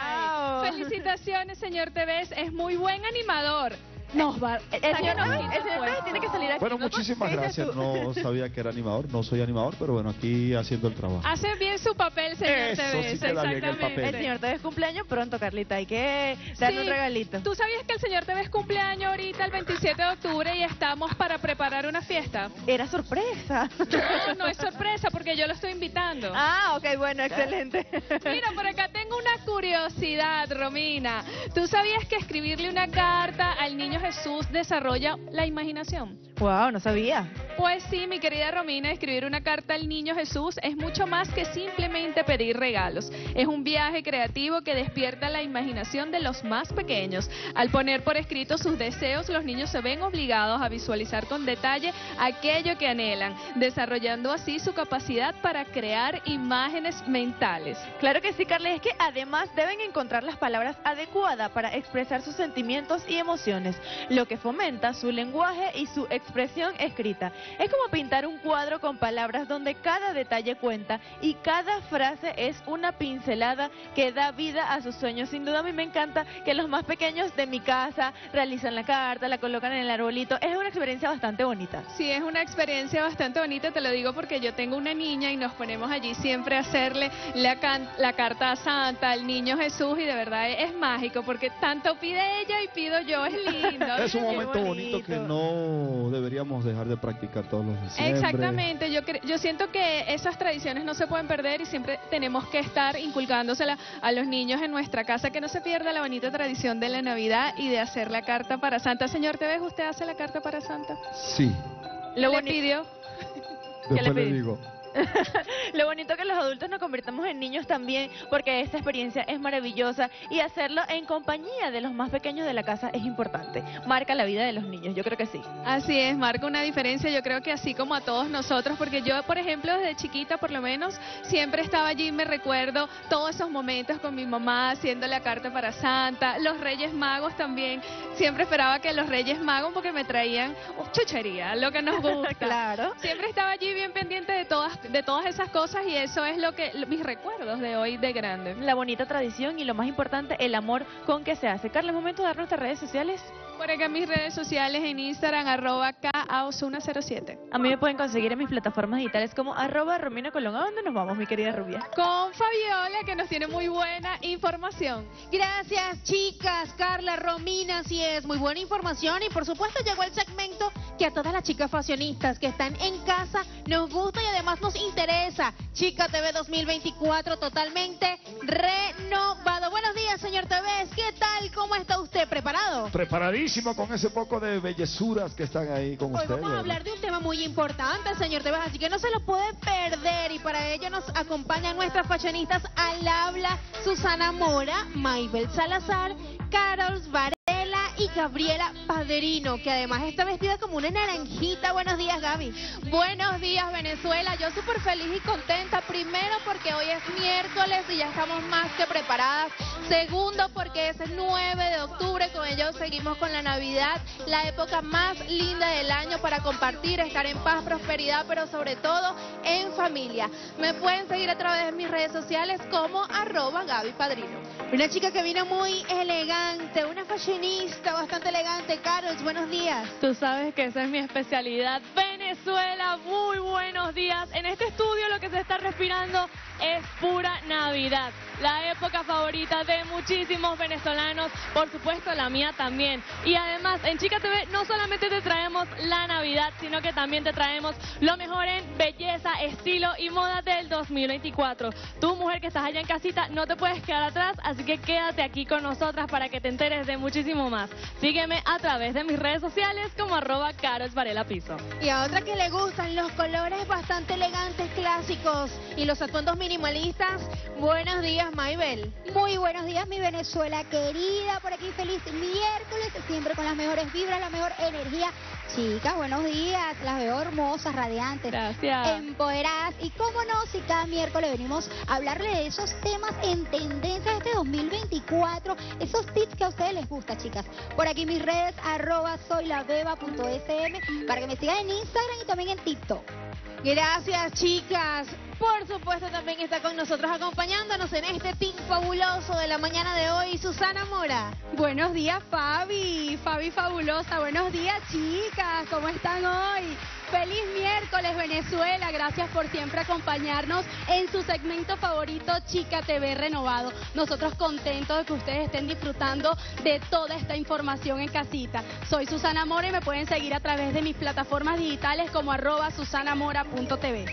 ay. Felicitaciones, señor Tevez, es muy buen animador. Nos va, el señor Tevez tiene que salir aquí. Bueno, muchísimas gracias. No sabía que era animador, no soy animador, pero bueno, aquí haciendo el trabajo. Hace bien su papel, señor Eso Tevez. sí queda bien el papel. El señor Tevez cumpleaños pronto, Carlita, hay que darle Sí. un regalito. ¿Tú sabías que el señor Tevez cumpleaños ahorita el veintisiete de octubre y estamos para preparar una fiesta? Era sorpresa. No, no es sorpresa porque yo lo estoy invitando. Ah, ok, bueno, excelente. Mira, por acá tengo una curiosidad, Romina. ¿Tú sabías que escribirle una carta al niño Jesús desarrolla la imaginación? Wow, no sabía. Pues sí, mi querida Romina, escribir una carta al niño Jesús es mucho más que simplemente pedir regalos. Es un viaje creativo que despierta la imaginación de los más pequeños. Al poner por escrito sus deseos, los niños se ven obligados a visualizar con detalle aquello que anhelan, desarrollando así su capacidad para crear imágenes mentales. Claro que sí, Carla, es que además deben encontrar las palabras adecuadas para expresar sus sentimientos y emociones, lo que fomenta su lenguaje y su expresión escrita. Es como pintar un cuadro con palabras donde cada detalle cuenta y cada frase es una pincelada que da vida a sus sueños. Sin duda a mí me encanta que los más pequeños de mi casa realizan la carta, la colocan en el arbolito. Es una experiencia bastante bonita. Sí, es una experiencia bastante bonita, te lo digo porque yo tengo una niña y nos ponemos allí siempre a hacerle la, can la carta a Santa, al niño Jesús, y de verdad es, es mágico porque tanto pide ella y pido yo, es lindo. Es un Qué momento bonito que no deberíamos dejar de practicar todos los diciembre. Exactamente, yo, cre- yo siento que esas tradiciones no se pueden perder y siempre tenemos que estar inculcándosela a los niños en nuestra casa, que no se pierda la bonita tradición de la Navidad y de hacer la carta para Santa. Señor Tevez, ¿usted hace la carta para Santa? Sí, ¿Lo le pidió? ¿Qué le después le pedí? digo. Lo bonito que los adultos nos convirtamos en niños también, porque esta experiencia es maravillosa y hacerlo en compañía de los más pequeños de la casa es importante. Marca la vida de los niños, yo creo que sí. Así es, marca una diferencia, yo creo que así como a todos nosotros, porque yo, por ejemplo, desde chiquita, por lo menos, siempre estaba allí, me recuerdo todos esos momentos con mi mamá haciendo la carta para Santa, los Reyes Magos también, siempre esperaba que los Reyes Magos, porque me traían oh, chuchería, lo que nos gusta. Claro. Siempre estaba allí bien pendiente de todas, de todas esas cosas y eso es lo que, mis recuerdos de hoy de grande. La bonita tradición y lo más importante, el amor con que se hace. Carla, ¿es momento de dar nuestras redes sociales? Por acá en mis redes sociales, en Instagram, arroba K A Osuna cero siete. A mí me pueden conseguir en mis plataformas digitales como arroba Romina Colón. ¿A dónde nos vamos, mi querida Rubia? Con Fabiola, que nos tiene muy buena información. Gracias, chicas, Carla, Romina, así es, muy buena información y por supuesto llegó el segmento que que a todas las chicas fashionistas que están en casa nos gusta y además nos interesa. Chica T V dos mil veinticuatro totalmente renovado. Buenos días, señor T V. ¿Qué tal? ¿Cómo está usted? ¿Preparado? Preparadísimo con ese poco de bellezuras que están ahí con Hoy ustedes. vamos a hablar de un tema muy importante, señor T V, así que no se lo puede perder. Y para ello nos acompañan nuestras fashionistas al habla: Susana Mora, Maybel Salazar, Carols Varela y Gabriela Padrino, que además está vestida como una naranjita. Buenos días, Gaby. Buenos días, Venezuela. Yo súper feliz y contenta. Primero, porque hoy es miércoles y ya estamos más que preparadas. Segundo, porque es nueve de octubre. Con ello seguimos con la Navidad, la época más linda del año para compartir, estar en paz, prosperidad, pero sobre todo en familia. Me pueden seguir a través de mis redes sociales como arroba Gaby Padrino. Una chica que vino muy elegante, una fashionista bastante elegante. Carols, buenos días. Tú sabes que esa es mi especialidad. Venezuela, muy buenos días. En este estudio lo que se está respirando es pura Navidad, la época favorita de muchísimos venezolanos, por supuesto la mía también. Y además en Chica T V no solamente te traemos la Navidad, sino que también te traemos lo mejor en belleza, estilo y moda del dos mil veinticuatro. Tú, mujer que estás allá en casita, no te puedes quedar atrás, así que quédate aquí con nosotras para que te enteres de muchísimo más. Sígueme a través de mis redes sociales como arroba Carols Varela Piso. Y a otra que le gustan los colores bastante elegantes, clásicos y los atuendos minimalistas. Buenos días, Maybel. Muy buenos días, mi Venezuela querida. Por aquí feliz miércoles, siempre con las mejores vibras, la mejor energía. Chicas, buenos días. Las veo hermosas, radiantes, gracias, empoderadas. Y cómo no, si cada miércoles venimos a hablarle de esos temas en tendencia de este dos mil veinticuatro, esos tips que a ustedes les gusta, chicas. Por aquí mis redes, arroba soylaveva.sm, para que me sigan en Instagram y también en TikTok. Gracias, chicas. Por supuesto, también está con nosotros acompañándonos en este team fabuloso de la mañana de hoy, Susana Mora. Buenos días, Fabi. Fabi fabulosa. Buenos días, chicas. ¿Cómo están hoy? Feliz miércoles, Venezuela. Gracias por siempre acompañarnos en su segmento favorito, Chica T V Renovado. Nosotros contentos de que ustedes estén disfrutando de toda esta información en casita. Soy Susana Mora y me pueden seguir a través de mis plataformas digitales como arroba susanamora punto tv.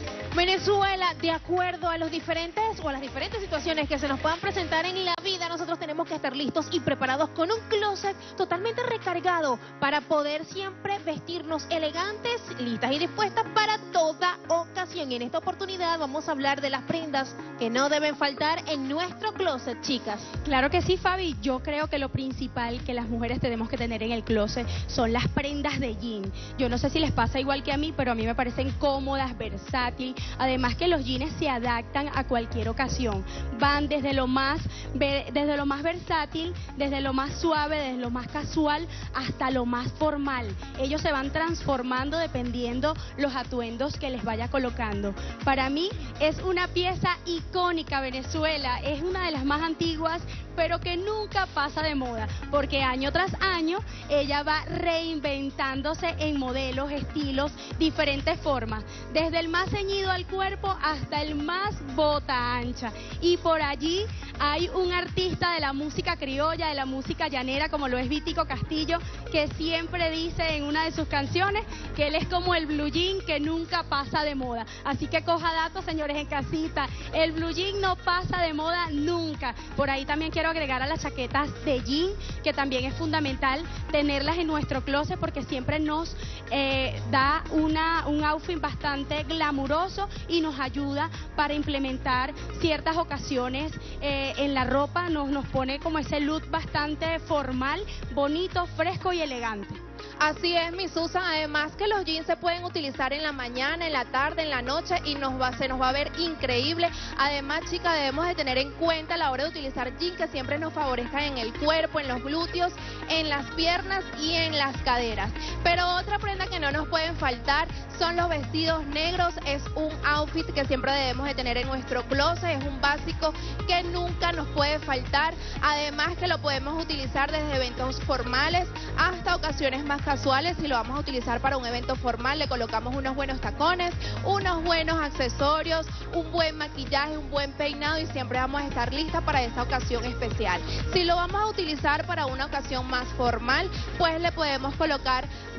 Venezuela, de acuerdo a los diferentes o a las diferentes situaciones que se nos puedan presentar en la vida, nosotros tenemos que estar listos y preparados con un closet totalmente recargado para poder siempre vestirnos elegantes, listas y dispuestas para toda ocasión. Y en esta oportunidad vamos a hablar de las prendas que no deben faltar en nuestro closet, chicas. Claro que sí, Fabi. Yo creo que lo principal que las mujeres tenemos que tener en el closet son las prendas de jean. Yo no sé si les pasa igual que a mí, pero a mí me parecen cómodas, versátiles. Además que los jeans se adaptan a cualquier ocasión. Van desde lo más desde lo más versátil, desde lo más suave, desde lo más casual hasta lo más formal. Ellos se van transformando dependiendo los atuendos que les vaya colocando. Para mí es una pieza icónica, Venezuela. Es una de las más antiguas, pero que nunca pasa de moda, porque año tras año ella va reinventándose en modelos, estilos, diferentes formas, desde el más ceñido al cuerpo hasta el más bota ancha. Y por allí hay un artista de la música criolla, de la música llanera, como lo es Vítico Castillo, que siempre dice en una de sus canciones que él es como el blue jean que nunca pasa de moda. Así que coja datos, señores en casita, el blue jean no pasa de moda nunca. Por ahí también quiero agregar a las chaquetas de jean, que también es fundamental tenerlas en nuestro closet porque siempre nos eh, da una, un outfit bastante glamuroso y nos ayuda para implementar ciertas ocasiones eh, en la ropa, nos, nos pone como ese look bastante formal, bonito, fresco y elegante. Así es, mi Susan. Además que los jeans se pueden utilizar en la mañana, en la tarde, en la noche y nos va, se nos va a ver increíble. Además, chicas, debemos de tener en cuenta a la hora de utilizar jeans que siempre nos favorezcan en el cuerpo, en los glúteos, en las piernas y en las caderas. Pero otra prenda que no nos pueden faltar son los vestidos negros. Es un outfit que siempre debemos de tener en nuestro closet. Es un básico que nunca nos puede faltar. Además que lo podemos utilizar desde eventos formales hasta ocasiones más casuales. Si lo vamos a utilizar para un evento formal, le colocamos unos buenos tacones, unos buenos accesorios, un buen maquillaje, un buen peinado y siempre vamos a estar listas para esa ocasión especial. Si lo vamos a utilizar para una ocasión más formal, pues le podemos colocar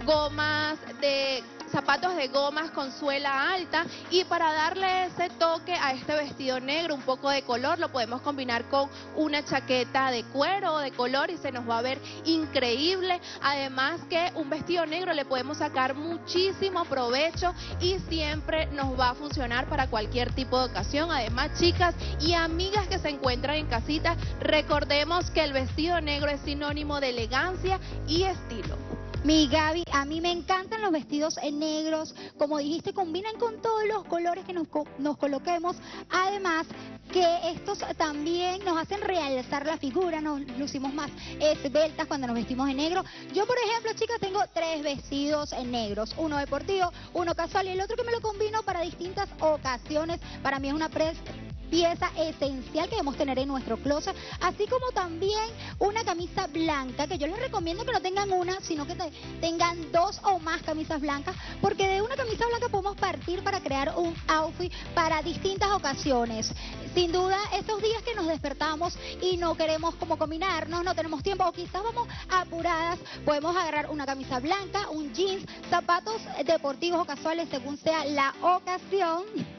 gomas de... zapatos de gomas con suela alta, y para darle ese toque a este vestido negro, un poco de color, lo podemos combinar con una chaqueta de cuero o de color y se nos va a ver increíble. Además que un vestido negro le podemos sacar muchísimo provecho y siempre nos va a funcionar para cualquier tipo de ocasión. Además, chicas y amigas que se encuentran en casita, recordemos que el vestido negro es sinónimo de elegancia y estilo. Mi Gaby, a mí me encantan los vestidos en negros, como dijiste, combinan con todos los colores que nos, co nos coloquemos, además que estos también nos hacen realzar la figura, nos lucimos más esbeltas cuando nos vestimos en negro. Yo, por ejemplo, chicas, tengo tres vestidos en negros, uno deportivo, uno casual y el otro que me lo combino para distintas ocasiones. Para mí es una pre pieza esencial que debemos tener en nuestro closet, así como también una camisa blanca, que yo les recomiendo que no tengan una, sino que te, tengan dos o más camisas blancas, porque de una camisa blanca podemos partir para crear un outfit para distintas ocasiones. Sin duda, estos días que nos despertamos y no queremos como combinarnos, no tenemos tiempo o quizás vamos apuradas, podemos agarrar una camisa blanca, un jeans, zapatos deportivos o casuales según sea la ocasión,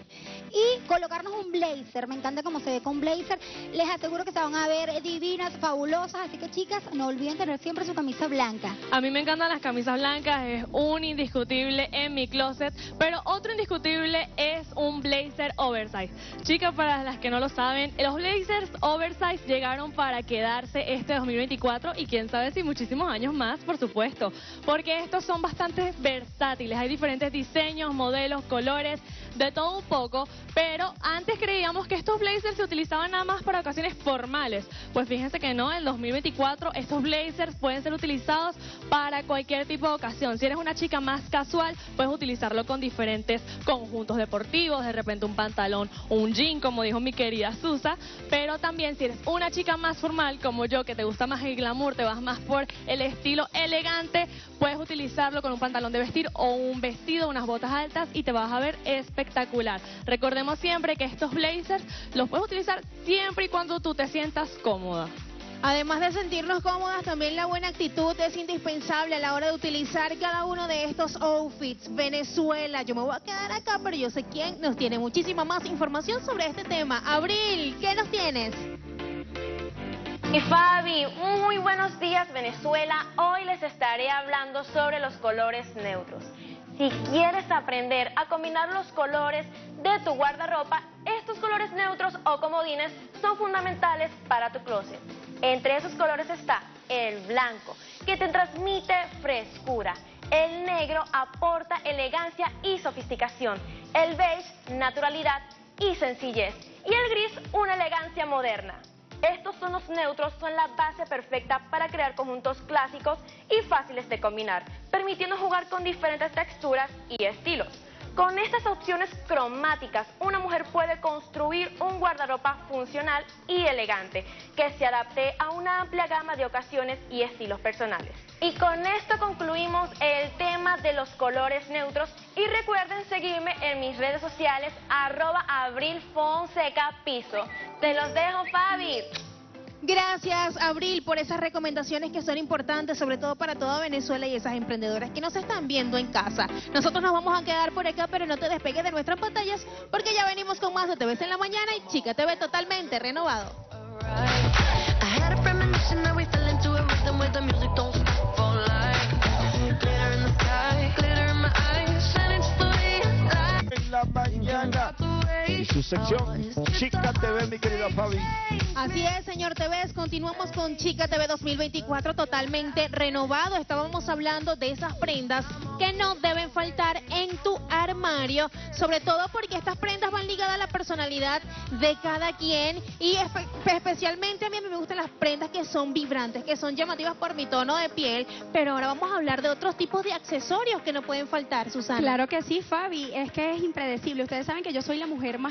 y colocarnos un blazer. Me encanta cómo se ve con blazer. Les aseguro que se van a ver divinas, fabulosas. Así que, chicas, no olviden tener siempre su camisa blanca. A mí me encantan las camisas blancas, es un indiscutible en mi closet, pero otro indiscutible es un blazer oversize. Chicas, para las que no lo saben, los blazers oversize llegaron para quedarse este dos mil veinticuatro y quién sabe si muchísimos años más, por supuesto, porque estos son bastante versátiles. Hay diferentes diseños, modelos, colores, de todo un poco, pero antes creíamos que estos blazers se utilizaban nada más para ocasiones formales. Pues fíjense que no, en dos mil veinticuatro estos blazers pueden ser utilizados para cualquier tipo de ocasión. Si eres una chica más casual, puedes utilizarlo con diferentes conjuntos deportivos, de repente un pantalón, un jean, como dijo mi querida Susa, pero también si eres una chica más formal, como yo, que te gusta más el glamour, te vas más por el estilo elegante, puedes utilizarlo con un pantalón de vestir o un vestido, unas botas altas y te vas a ver espectacular. Espectacular. Recordemos siempre que estos blazers los puedes utilizar siempre y cuando tú te sientas cómoda. Además de sentirnos cómodas, también la buena actitud es indispensable a la hora de utilizar cada uno de estos outfits. Venezuela, yo me voy a quedar acá, pero yo sé quién nos tiene muchísima más información sobre este tema. Abril, ¿qué nos tienes? Y Fabi, muy buenos días Venezuela. Hoy les estaré hablando sobre los colores neutros. Si quieres aprender a combinar los colores de tu guardarropa, estos colores neutros o comodines son fundamentales para tu closet. Entre esos colores está el blanco, que te transmite frescura. El negro aporta elegancia y sofisticación. El beige, naturalidad y sencillez. Y el gris, una elegancia moderna. Estos tonos neutros son la base perfecta para crear conjuntos clásicos y fáciles de combinar, permitiendo jugar con diferentes texturas y estilos. Con estas opciones cromáticas, una mujer puede construir un guardarropa funcional y elegante, que se adapte a una amplia gama de ocasiones y estilos personales. Y con esto concluimos el tema de los colores neutros y recuerden seguirme en mis redes sociales, arroba abrilfonsecapiso. Te los dejo, Fabi. Gracias, Abril, por esas recomendaciones que son importantes, sobre todo para toda Venezuela y esas emprendedoras que nos están viendo en casa. Nosotros nos vamos a quedar por acá, pero no te despegues de nuestras pantallas, porque ya venimos con más de Te Ves en la Mañana y Chica T V totalmente renovado. En la mañana, y su sección Chica T V, mi querida Fabi. Así es, señor T V, continuamos con Chica T V dos mil veinticuatro totalmente renovado. Estábamos hablando de esas prendas que no deben faltar en tu armario, sobre todo porque estas prendas van ligadas a la personalidad de cada quien y espe especialmente a mí me gustan las prendas que son vibrantes, que son llamativas por mi tono de piel, pero ahora vamos a hablar de otros tipos de accesorios que no pueden faltar, Susana. Claro que sí, Fabi, es que es impredecible. Ustedes saben que yo soy la mujer más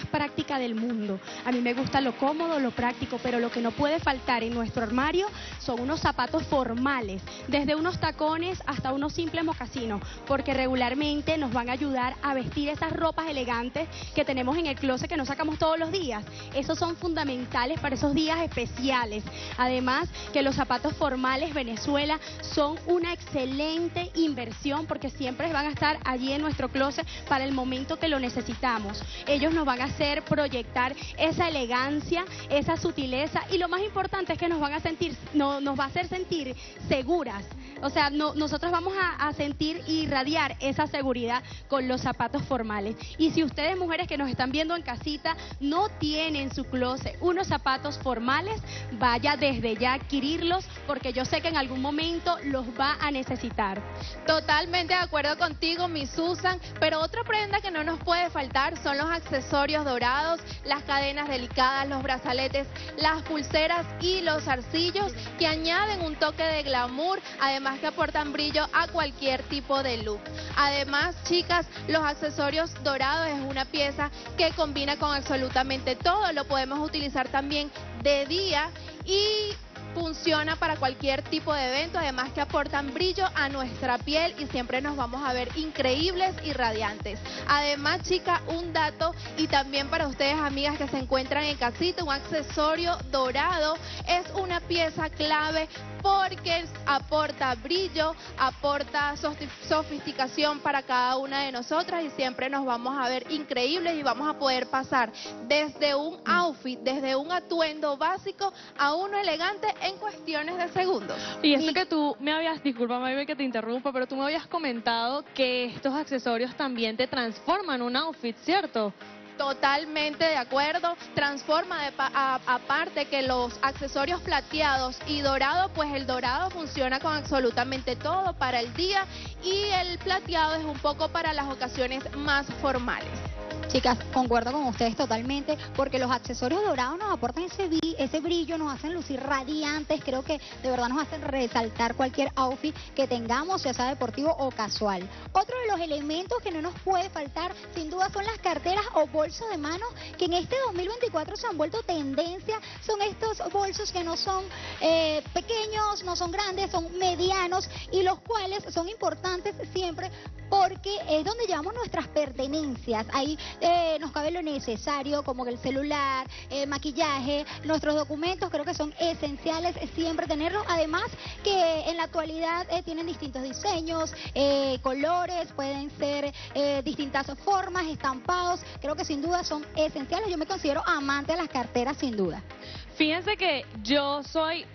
más práctica del mundo. A mí me gusta lo cómodo, lo práctico, pero lo que no puede faltar en nuestro armario son unos zapatos formales, desde unos tacones hasta unos simples mocasinos, porque regularmente nos van a ayudar a vestir esas ropas elegantes que tenemos en el closet que no sacamos todos los días. Esos son fundamentales para esos días especiales. Además, que los zapatos formales Venezuela son una excelente inversión porque siempre van a estar allí en nuestro closet para el momento que lo necesitamos. Ellos nos van a hacer proyectar esa elegancia, esa sutileza y lo más importante es que nos van a sentir, no, nos va a hacer sentir seguras. O sea, no, nosotros vamos a, a sentir y irradiar esa seguridad con los zapatos formales. Y si ustedes, mujeres que nos están viendo en casita, no tienen en su closet unos zapatos formales, vaya desde ya a adquirirlos porque yo sé que en algún momento los va a necesitar. Totalmente de acuerdo contigo, mi Susan, pero otra prenda que no nos puede faltar son los accesorios dorados, las cadenas delicadas, los brazaletes, las pulseras y los zarcillos que añaden un toque de glamour, además que aportan brillo a cualquier tipo de look. Además, chicas, los accesorios dorados es una pieza que combina con absolutamente todo, lo podemos utilizar también de día y funciona para cualquier tipo de evento, además que aportan brillo a nuestra piel y siempre nos vamos a ver increíbles y radiantes. Además, chicas, un dato y también para ustedes, amigas que se encuentran en casita, un accesorio dorado es una pieza clave porque aporta brillo, aporta sofisticación para cada una de nosotras y siempre nos vamos a ver increíbles y vamos a poder pasar desde un outfit, desde un atuendo básico a uno elegante en cuestiones de segundos. Y eso que tú me habías, discúlpame baby, que te interrumpa, pero tú me habías comentado que estos accesorios también te transforman un outfit, ¿cierto? Totalmente de acuerdo, transforma de pa a, aparte que los accesorios plateados y dorado, pues el dorado funciona con absolutamente todo para el día y el plateado es un poco para las ocasiones más formales. Chicas, concuerdo con ustedes totalmente, porque los accesorios dorados nos aportan ese, ese brillo, nos hacen lucir radiantes, creo que de verdad nos hacen resaltar cualquier outfit que tengamos, ya sea deportivo o casual. Otro de los elementos que no nos puede faltar, sin duda, son las carteras o bolsos de mano, que en este dos mil veinticuatro se han vuelto tendencia. Son estos bolsos que no son eh, pequeños, no son grandes, son medianos, y los cuales son importantes siempre porque es donde llevamos nuestras pertenencias. Ahí eh, nos cabe lo necesario, como el celular, eh, maquillaje, nuestros documentos, creo que son esenciales siempre tenerlos. Además que en la actualidad eh, tienen distintos diseños, eh, colores, pueden ser eh, distintas formas, estampados, creo que sin duda son esenciales. Yo me considero amante de las carteras sin duda. Fíjense que yo soy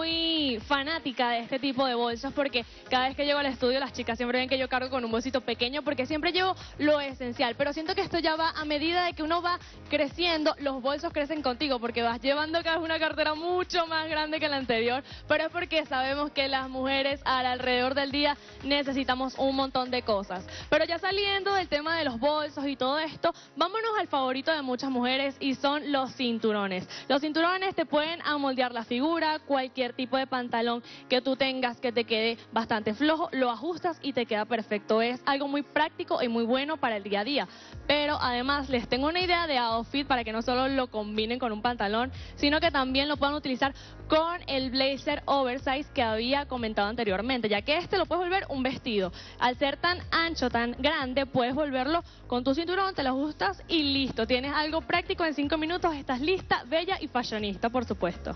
muy fanática de este tipo de bolsos porque cada vez que llego al estudio las chicas siempre ven que yo cargo con un bolsito pequeño porque siempre llevo lo esencial, pero siento que esto ya va a medida de que uno va creciendo, los bolsos crecen contigo porque vas llevando cada vez una cartera mucho más grande que la anterior, pero es porque sabemos que las mujeres alrededor del día necesitamos un montón de cosas. Pero ya saliendo del tema de los bolsos y todo esto, vámonos al favorito de muchas mujeres y son los cinturones. Los cinturones te pueden amoldear la figura, cualquier tipo de pantalón que tú tengas que te quede bastante flojo, lo ajustas y te queda perfecto. Es algo muy práctico y muy bueno para el día a día. Pero además les tengo una idea de outfit para que no solo lo combinen con un pantalón, sino que también lo puedan utilizar con el blazer oversize que había comentado anteriormente, ya que este lo puedes volver un vestido. Al ser tan ancho, tan grande, puedes volverlo con tu cinturón, te lo ajustas y listo. Tienes algo práctico, en cinco minutos estás lista, bella y fashionista, por supuesto.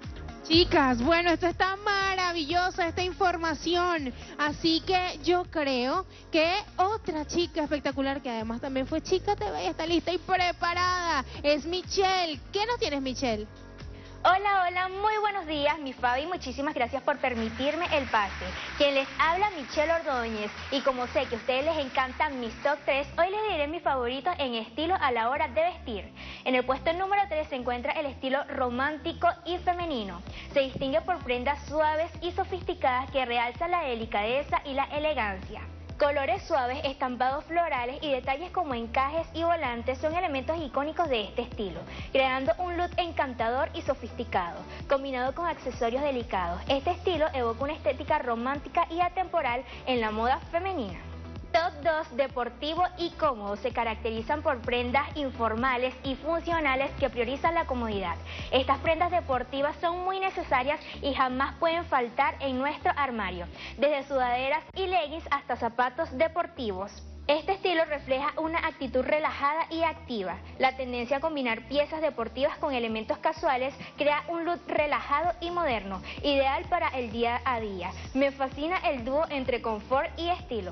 Chicas, bueno, esto está maravillosa, esta información. Así que yo creo que otra chica espectacular, que además también fue Chica T V, está lista y preparada, es Michelle. ¿Qué nos tienes, Michelle? Hola, hola, muy buenos días, mi Fabi, muchísimas gracias por permitirme el pase. Quien les habla, Michelle Ordóñez, y como sé que a ustedes les encantan mis top tres, hoy les diré mis favoritos en estilo a la hora de vestir. En el puesto número tres se encuentra el estilo romántico y femenino. Se distingue por prendas suaves y sofisticadas que realzan la delicadeza y la elegancia. Colores suaves, estampados florales y detalles como encajes y volantes son elementos icónicos de este estilo, creando un look encantador y sofisticado, combinado con accesorios delicados. Este estilo evoca una estética romántica y atemporal en la moda femenina. top dos, deportivo y cómodo. Se caracterizan por prendas informales y funcionales que priorizan la comodidad. Estas prendas deportivas son muy necesarias y jamás pueden faltar en nuestro armario, desde sudaderas y leggings hasta zapatos deportivos. Este estilo refleja una actitud relajada y activa. La tendencia a combinar piezas deportivas con elementos casuales crea un look relajado y moderno, ideal para el día a día. Me fascina el dúo entre confort y estilo.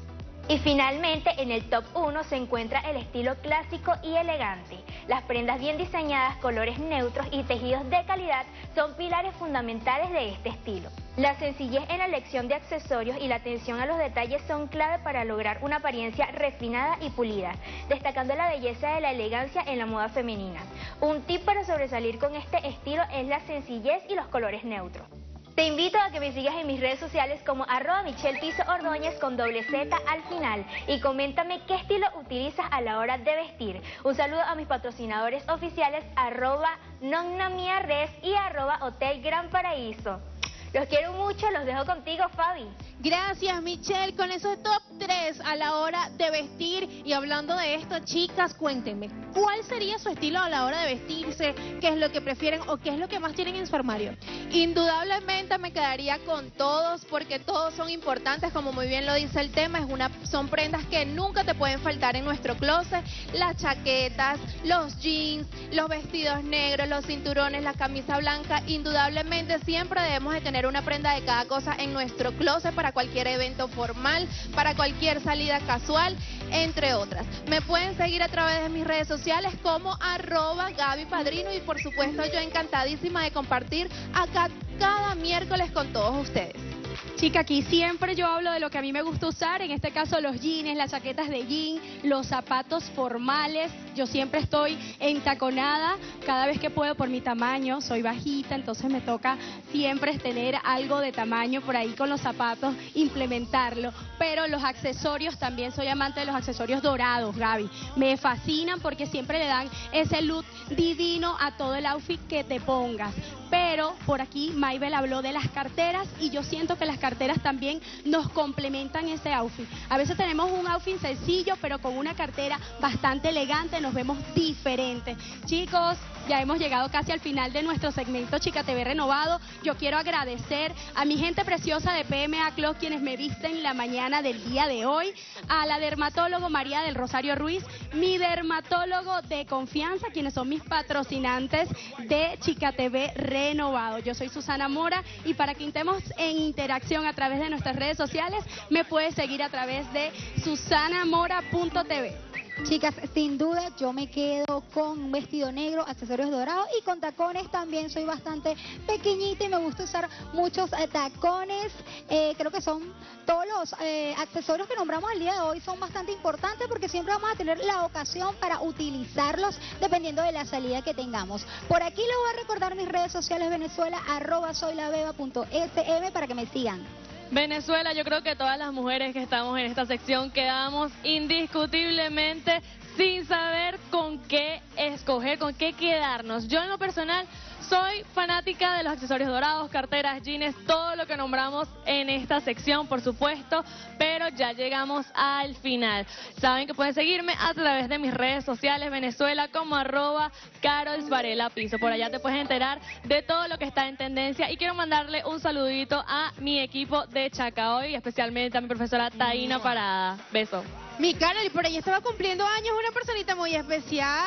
Y finalmente, en el top uno se encuentra el estilo clásico y elegante. Las prendas bien diseñadas, colores neutros y tejidos de calidad son pilares fundamentales de este estilo. La sencillez en la elección de accesorios y la atención a los detalles son clave para lograr una apariencia refinada y pulida, destacando la belleza de la elegancia en la moda femenina. Un tip para sobresalir con este estilo es la sencillez y los colores neutros. Te invito a que me sigas en mis redes sociales como arroba Michelle Piso Ordóñez con doble Z al final y coméntame qué estilo utilizas a la hora de vestir. Un saludo a mis patrocinadores oficiales arroba Nonnamiares y arroba Hotel Gran Paraíso. Los quiero mucho, los dejo contigo, Fabi. Gracias, Michelle, con esos top tres a la hora de vestir. Y hablando de esto, chicas, cuéntenme, ¿cuál sería su estilo a la hora de vestirse? ¿Qué es lo que prefieren o qué es lo que más tienen en su armario? Indudablemente me quedaría con todos porque todos son importantes, como muy bien lo dice el tema, es una, son prendas que nunca te pueden faltar en nuestro closet. Las chaquetas, los jeans, los vestidos negros, los cinturones, la camisa blanca. Indudablemente siempre debemos de tener una prenda de cada cosa en nuestro closet para cualquier evento formal, para cualquier salida casual, entre otras. Me pueden seguir a través de mis redes sociales como arroba Gaby Padrino y por supuesto yo encantadísima de compartir acá cada miércoles con todos ustedes. Chica, aquí siempre yo hablo de lo que a mí me gusta usar, en este caso los jeans, las chaquetas de jean, los zapatos formales. Yo siempre estoy entaconada cada vez que puedo por mi tamaño, soy bajita, entonces me toca siempre tener algo de tamaño por ahí con los zapatos, implementarlo. Pero los accesorios, también soy amante de los accesorios dorados, Gaby. Me fascinan porque siempre le dan ese look divino a todo el outfit que te pongas. Pero por aquí Maybel habló de las carteras y yo siento que las carteras también nos complementan ese outfit. A veces tenemos un outfit sencillo, pero con una cartera bastante elegante nos vemos diferentes. Chicos, ya hemos llegado casi al final de nuestro segmento Chica T V Renovado. Yo quiero agradecer a mi gente preciosa de P M A Club, quienes me visten la mañana del día de hoy, a la dermatólogo María del Rosario Ruiz, mi dermatólogo de confianza, quienes son mis patrocinantes de Chica T V Renovado. Yo soy Susana Mora y para que estemos en interacción a través de nuestras redes sociales, me puedes seguir a través de susana mora punto t v. Chicas, sin duda yo me quedo con un vestido negro, accesorios dorados y con tacones también. Soy bastante pequeñita y me gusta usar muchos eh, tacones. Eh, creo que son todos los eh, accesorios que nombramos el día de hoy son bastante importantes porque siempre vamos a tener la ocasión para utilizarlos dependiendo de la salida que tengamos. Por aquí les voy a recordar mis redes sociales Venezuela, arroba soylaveva punto s m para que me sigan. Venezuela, yo creo que todas las mujeres que estamos en esta sección quedamos indiscutiblemente sin saber con qué escoger, con qué quedarnos. Yo en lo personal soy fanática de los accesorios dorados, carteras, jeans, todo lo que nombramos en esta sección, por supuesto, pero ya llegamos al final. Saben que pueden seguirme a través de mis redes sociales Venezuela como arroba Carol Varela Piso. Por allá te puedes enterar de todo lo que está en tendencia y quiero mandarle un saludito a mi equipo de Chacahoy y especialmente a mi profesora Taina Parada. Beso. Mi Carol, y por ahí estaba cumpliendo años una personita muy especial.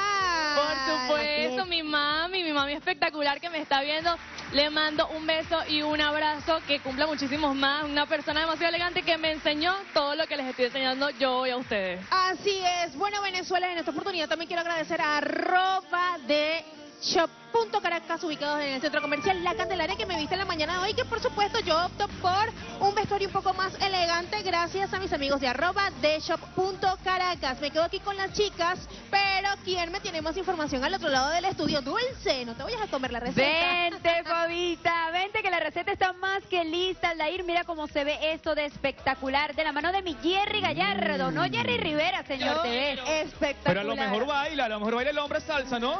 Por supuesto, mi mami, mi mami espectacular que me está viendo. Le mando un beso y un abrazo, que cumpla muchísimos más. Una persona demasiado elegante que me enseñó todo lo que les estoy enseñando yo hoy a ustedes. Así es. Bueno, Venezuela, en esta oportunidad también quiero agradecer a arroba de Shop Punto Caracas, ubicados en el centro comercial La Candelaria, que me viste en la mañana de hoy, que por supuesto yo opto por un vestuario un poco más elegante gracias a mis amigos de arroba de Shop Punto Caracas. Me quedo aquí con las chicas, pero ¿quién me tiene más información al otro lado del estudio? Dulce, no te vayas a comer la receta. Vente, Fabita, vente que la receta está más que lista. Aldair, mira cómo se ve esto de espectacular, de la mano de mi Jerry Gallardo, mm. no Jerry Rivera, señor T V. Espectacular. Pero a lo mejor baila, a lo mejor baila el hombre salsa, ¿no?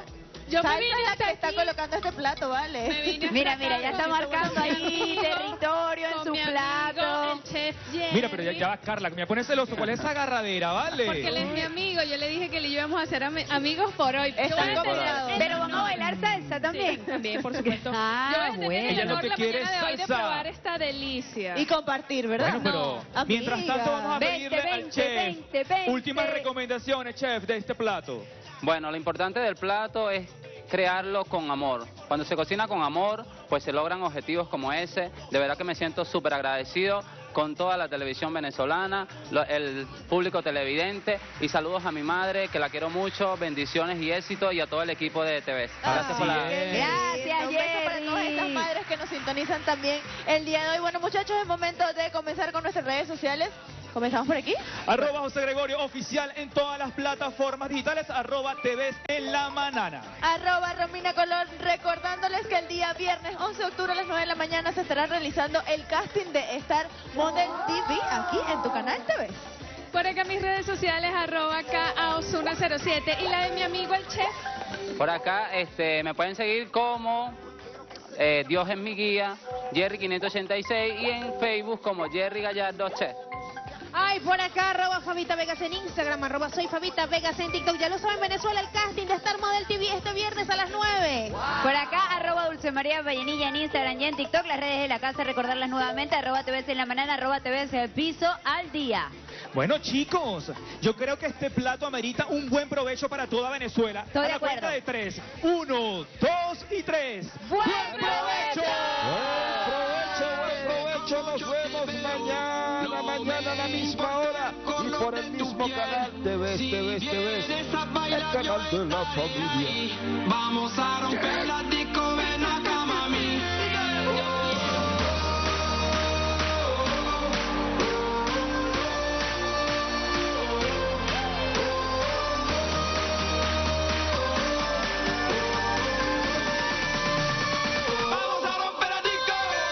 Yo me Salsa vine es la hasta que está aquí. colocando este plato, vale. Me vine Mira, hasta mira, acá ya está con mi marcando ahí territorio en con su mi amigo, plato. el chef Jerry. Mira, pero ya, ya va, Carla, me pone celoso. ¿Cuál es esa agarradera, vale? Porque él es mi amigo, yo le dije que le íbamos a hacer ami- amigos por hoy. Yo Están voy a tener- combinados. Pero van a bailar salsa también. Sí, también, por supuesto. Ah, Yo voy a tener bueno. el Ella lo honor que la quiere mañana es de hoy de salsa. probar esta delicia. Y compartir, ¿verdad? Bueno, pero No, mientras amiga. tanto vamos a Veinte, pedirle al veinte, chef veinte, veinte. últimas recomendaciones, chef, de este plato. Bueno, lo importante del plato es crearlo con amor. Cuando se cocina con amor, pues se logran objetivos como ese. De verdad que me siento súper agradecido con toda la televisión venezolana, lo- el público televidente, y saludos a mi madre, que la quiero mucho, bendiciones y éxito, y a todo el equipo de T V. Gracias por la... Gracias, Un beso para todas estas Jerry. madres que nos sintonizan también el día de hoy. Bueno, muchachos, es momento de comenzar con nuestras redes sociales. ¿Comenzamos por aquí? Arroba José Gregorio Oficial en todas las plataformas digitales, arroba T V en la manana. Arroba Romina Colón, recordándoles que el día viernes once de octubre a las nueve de la mañana se estará realizando el casting de Star Model T V aquí en tu canal T V. Por acá mis redes sociales, arroba K Osuna cero siete, y la de mi amigo el chef. Por acá este, me pueden seguir como eh, Dios es mi guía, Jerry quinientos ochenta y seis, y en Facebook como Jerry Gallardo Chef. Ay, por acá, arroba Fabita Vegas en Instagram, arroba soy Fabita Vegas en TikTok. Ya lo saben, Venezuela, el casting de Star Model T V este viernes a las nueve. Por acá, arroba Dulce María Vallenilla en Instagram y en TikTok. Las redes de la casa, recordarlas nuevamente, arroba T V en la mañana, arroba T V piso al día. Bueno, chicos, yo creo que este plato amerita un buen provecho para toda Venezuela. Estoy a de la acuerdo. cuenta de tres. Uno, dos y tres. ¡Buen provecho! Buen provecho, buen provecho. Nos vemos mañana, mañana a la misma hora y por el mismo canal. Te ves, te ves, te ves. El canal de la familia. Vamos a romper la disco, ven acá, mami. Vamos a romper la disco.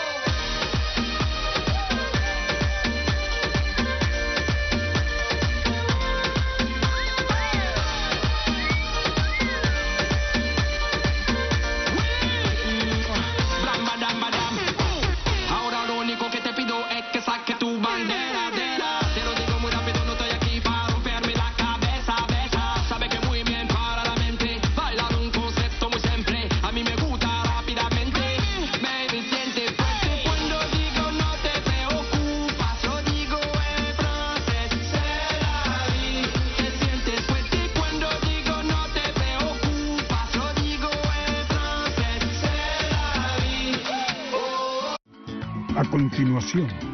Blam, badam, badam. Ahora lo único que te pido es que saques tu bandera, de la. Te lo digo muy rápido, no estoy aquí para romperme la cabeza, besa. Sabe que muy bien para la mente, bailar un concepto muy simple. A mí me gusta rápidamente, baby, siente fuerte cuando digo no te preocupas. Lo digo en francés, c'est la vie. Te sientes fuerte cuando digo no te preocupas. Lo digo en francés, c'est la vie. A continuación,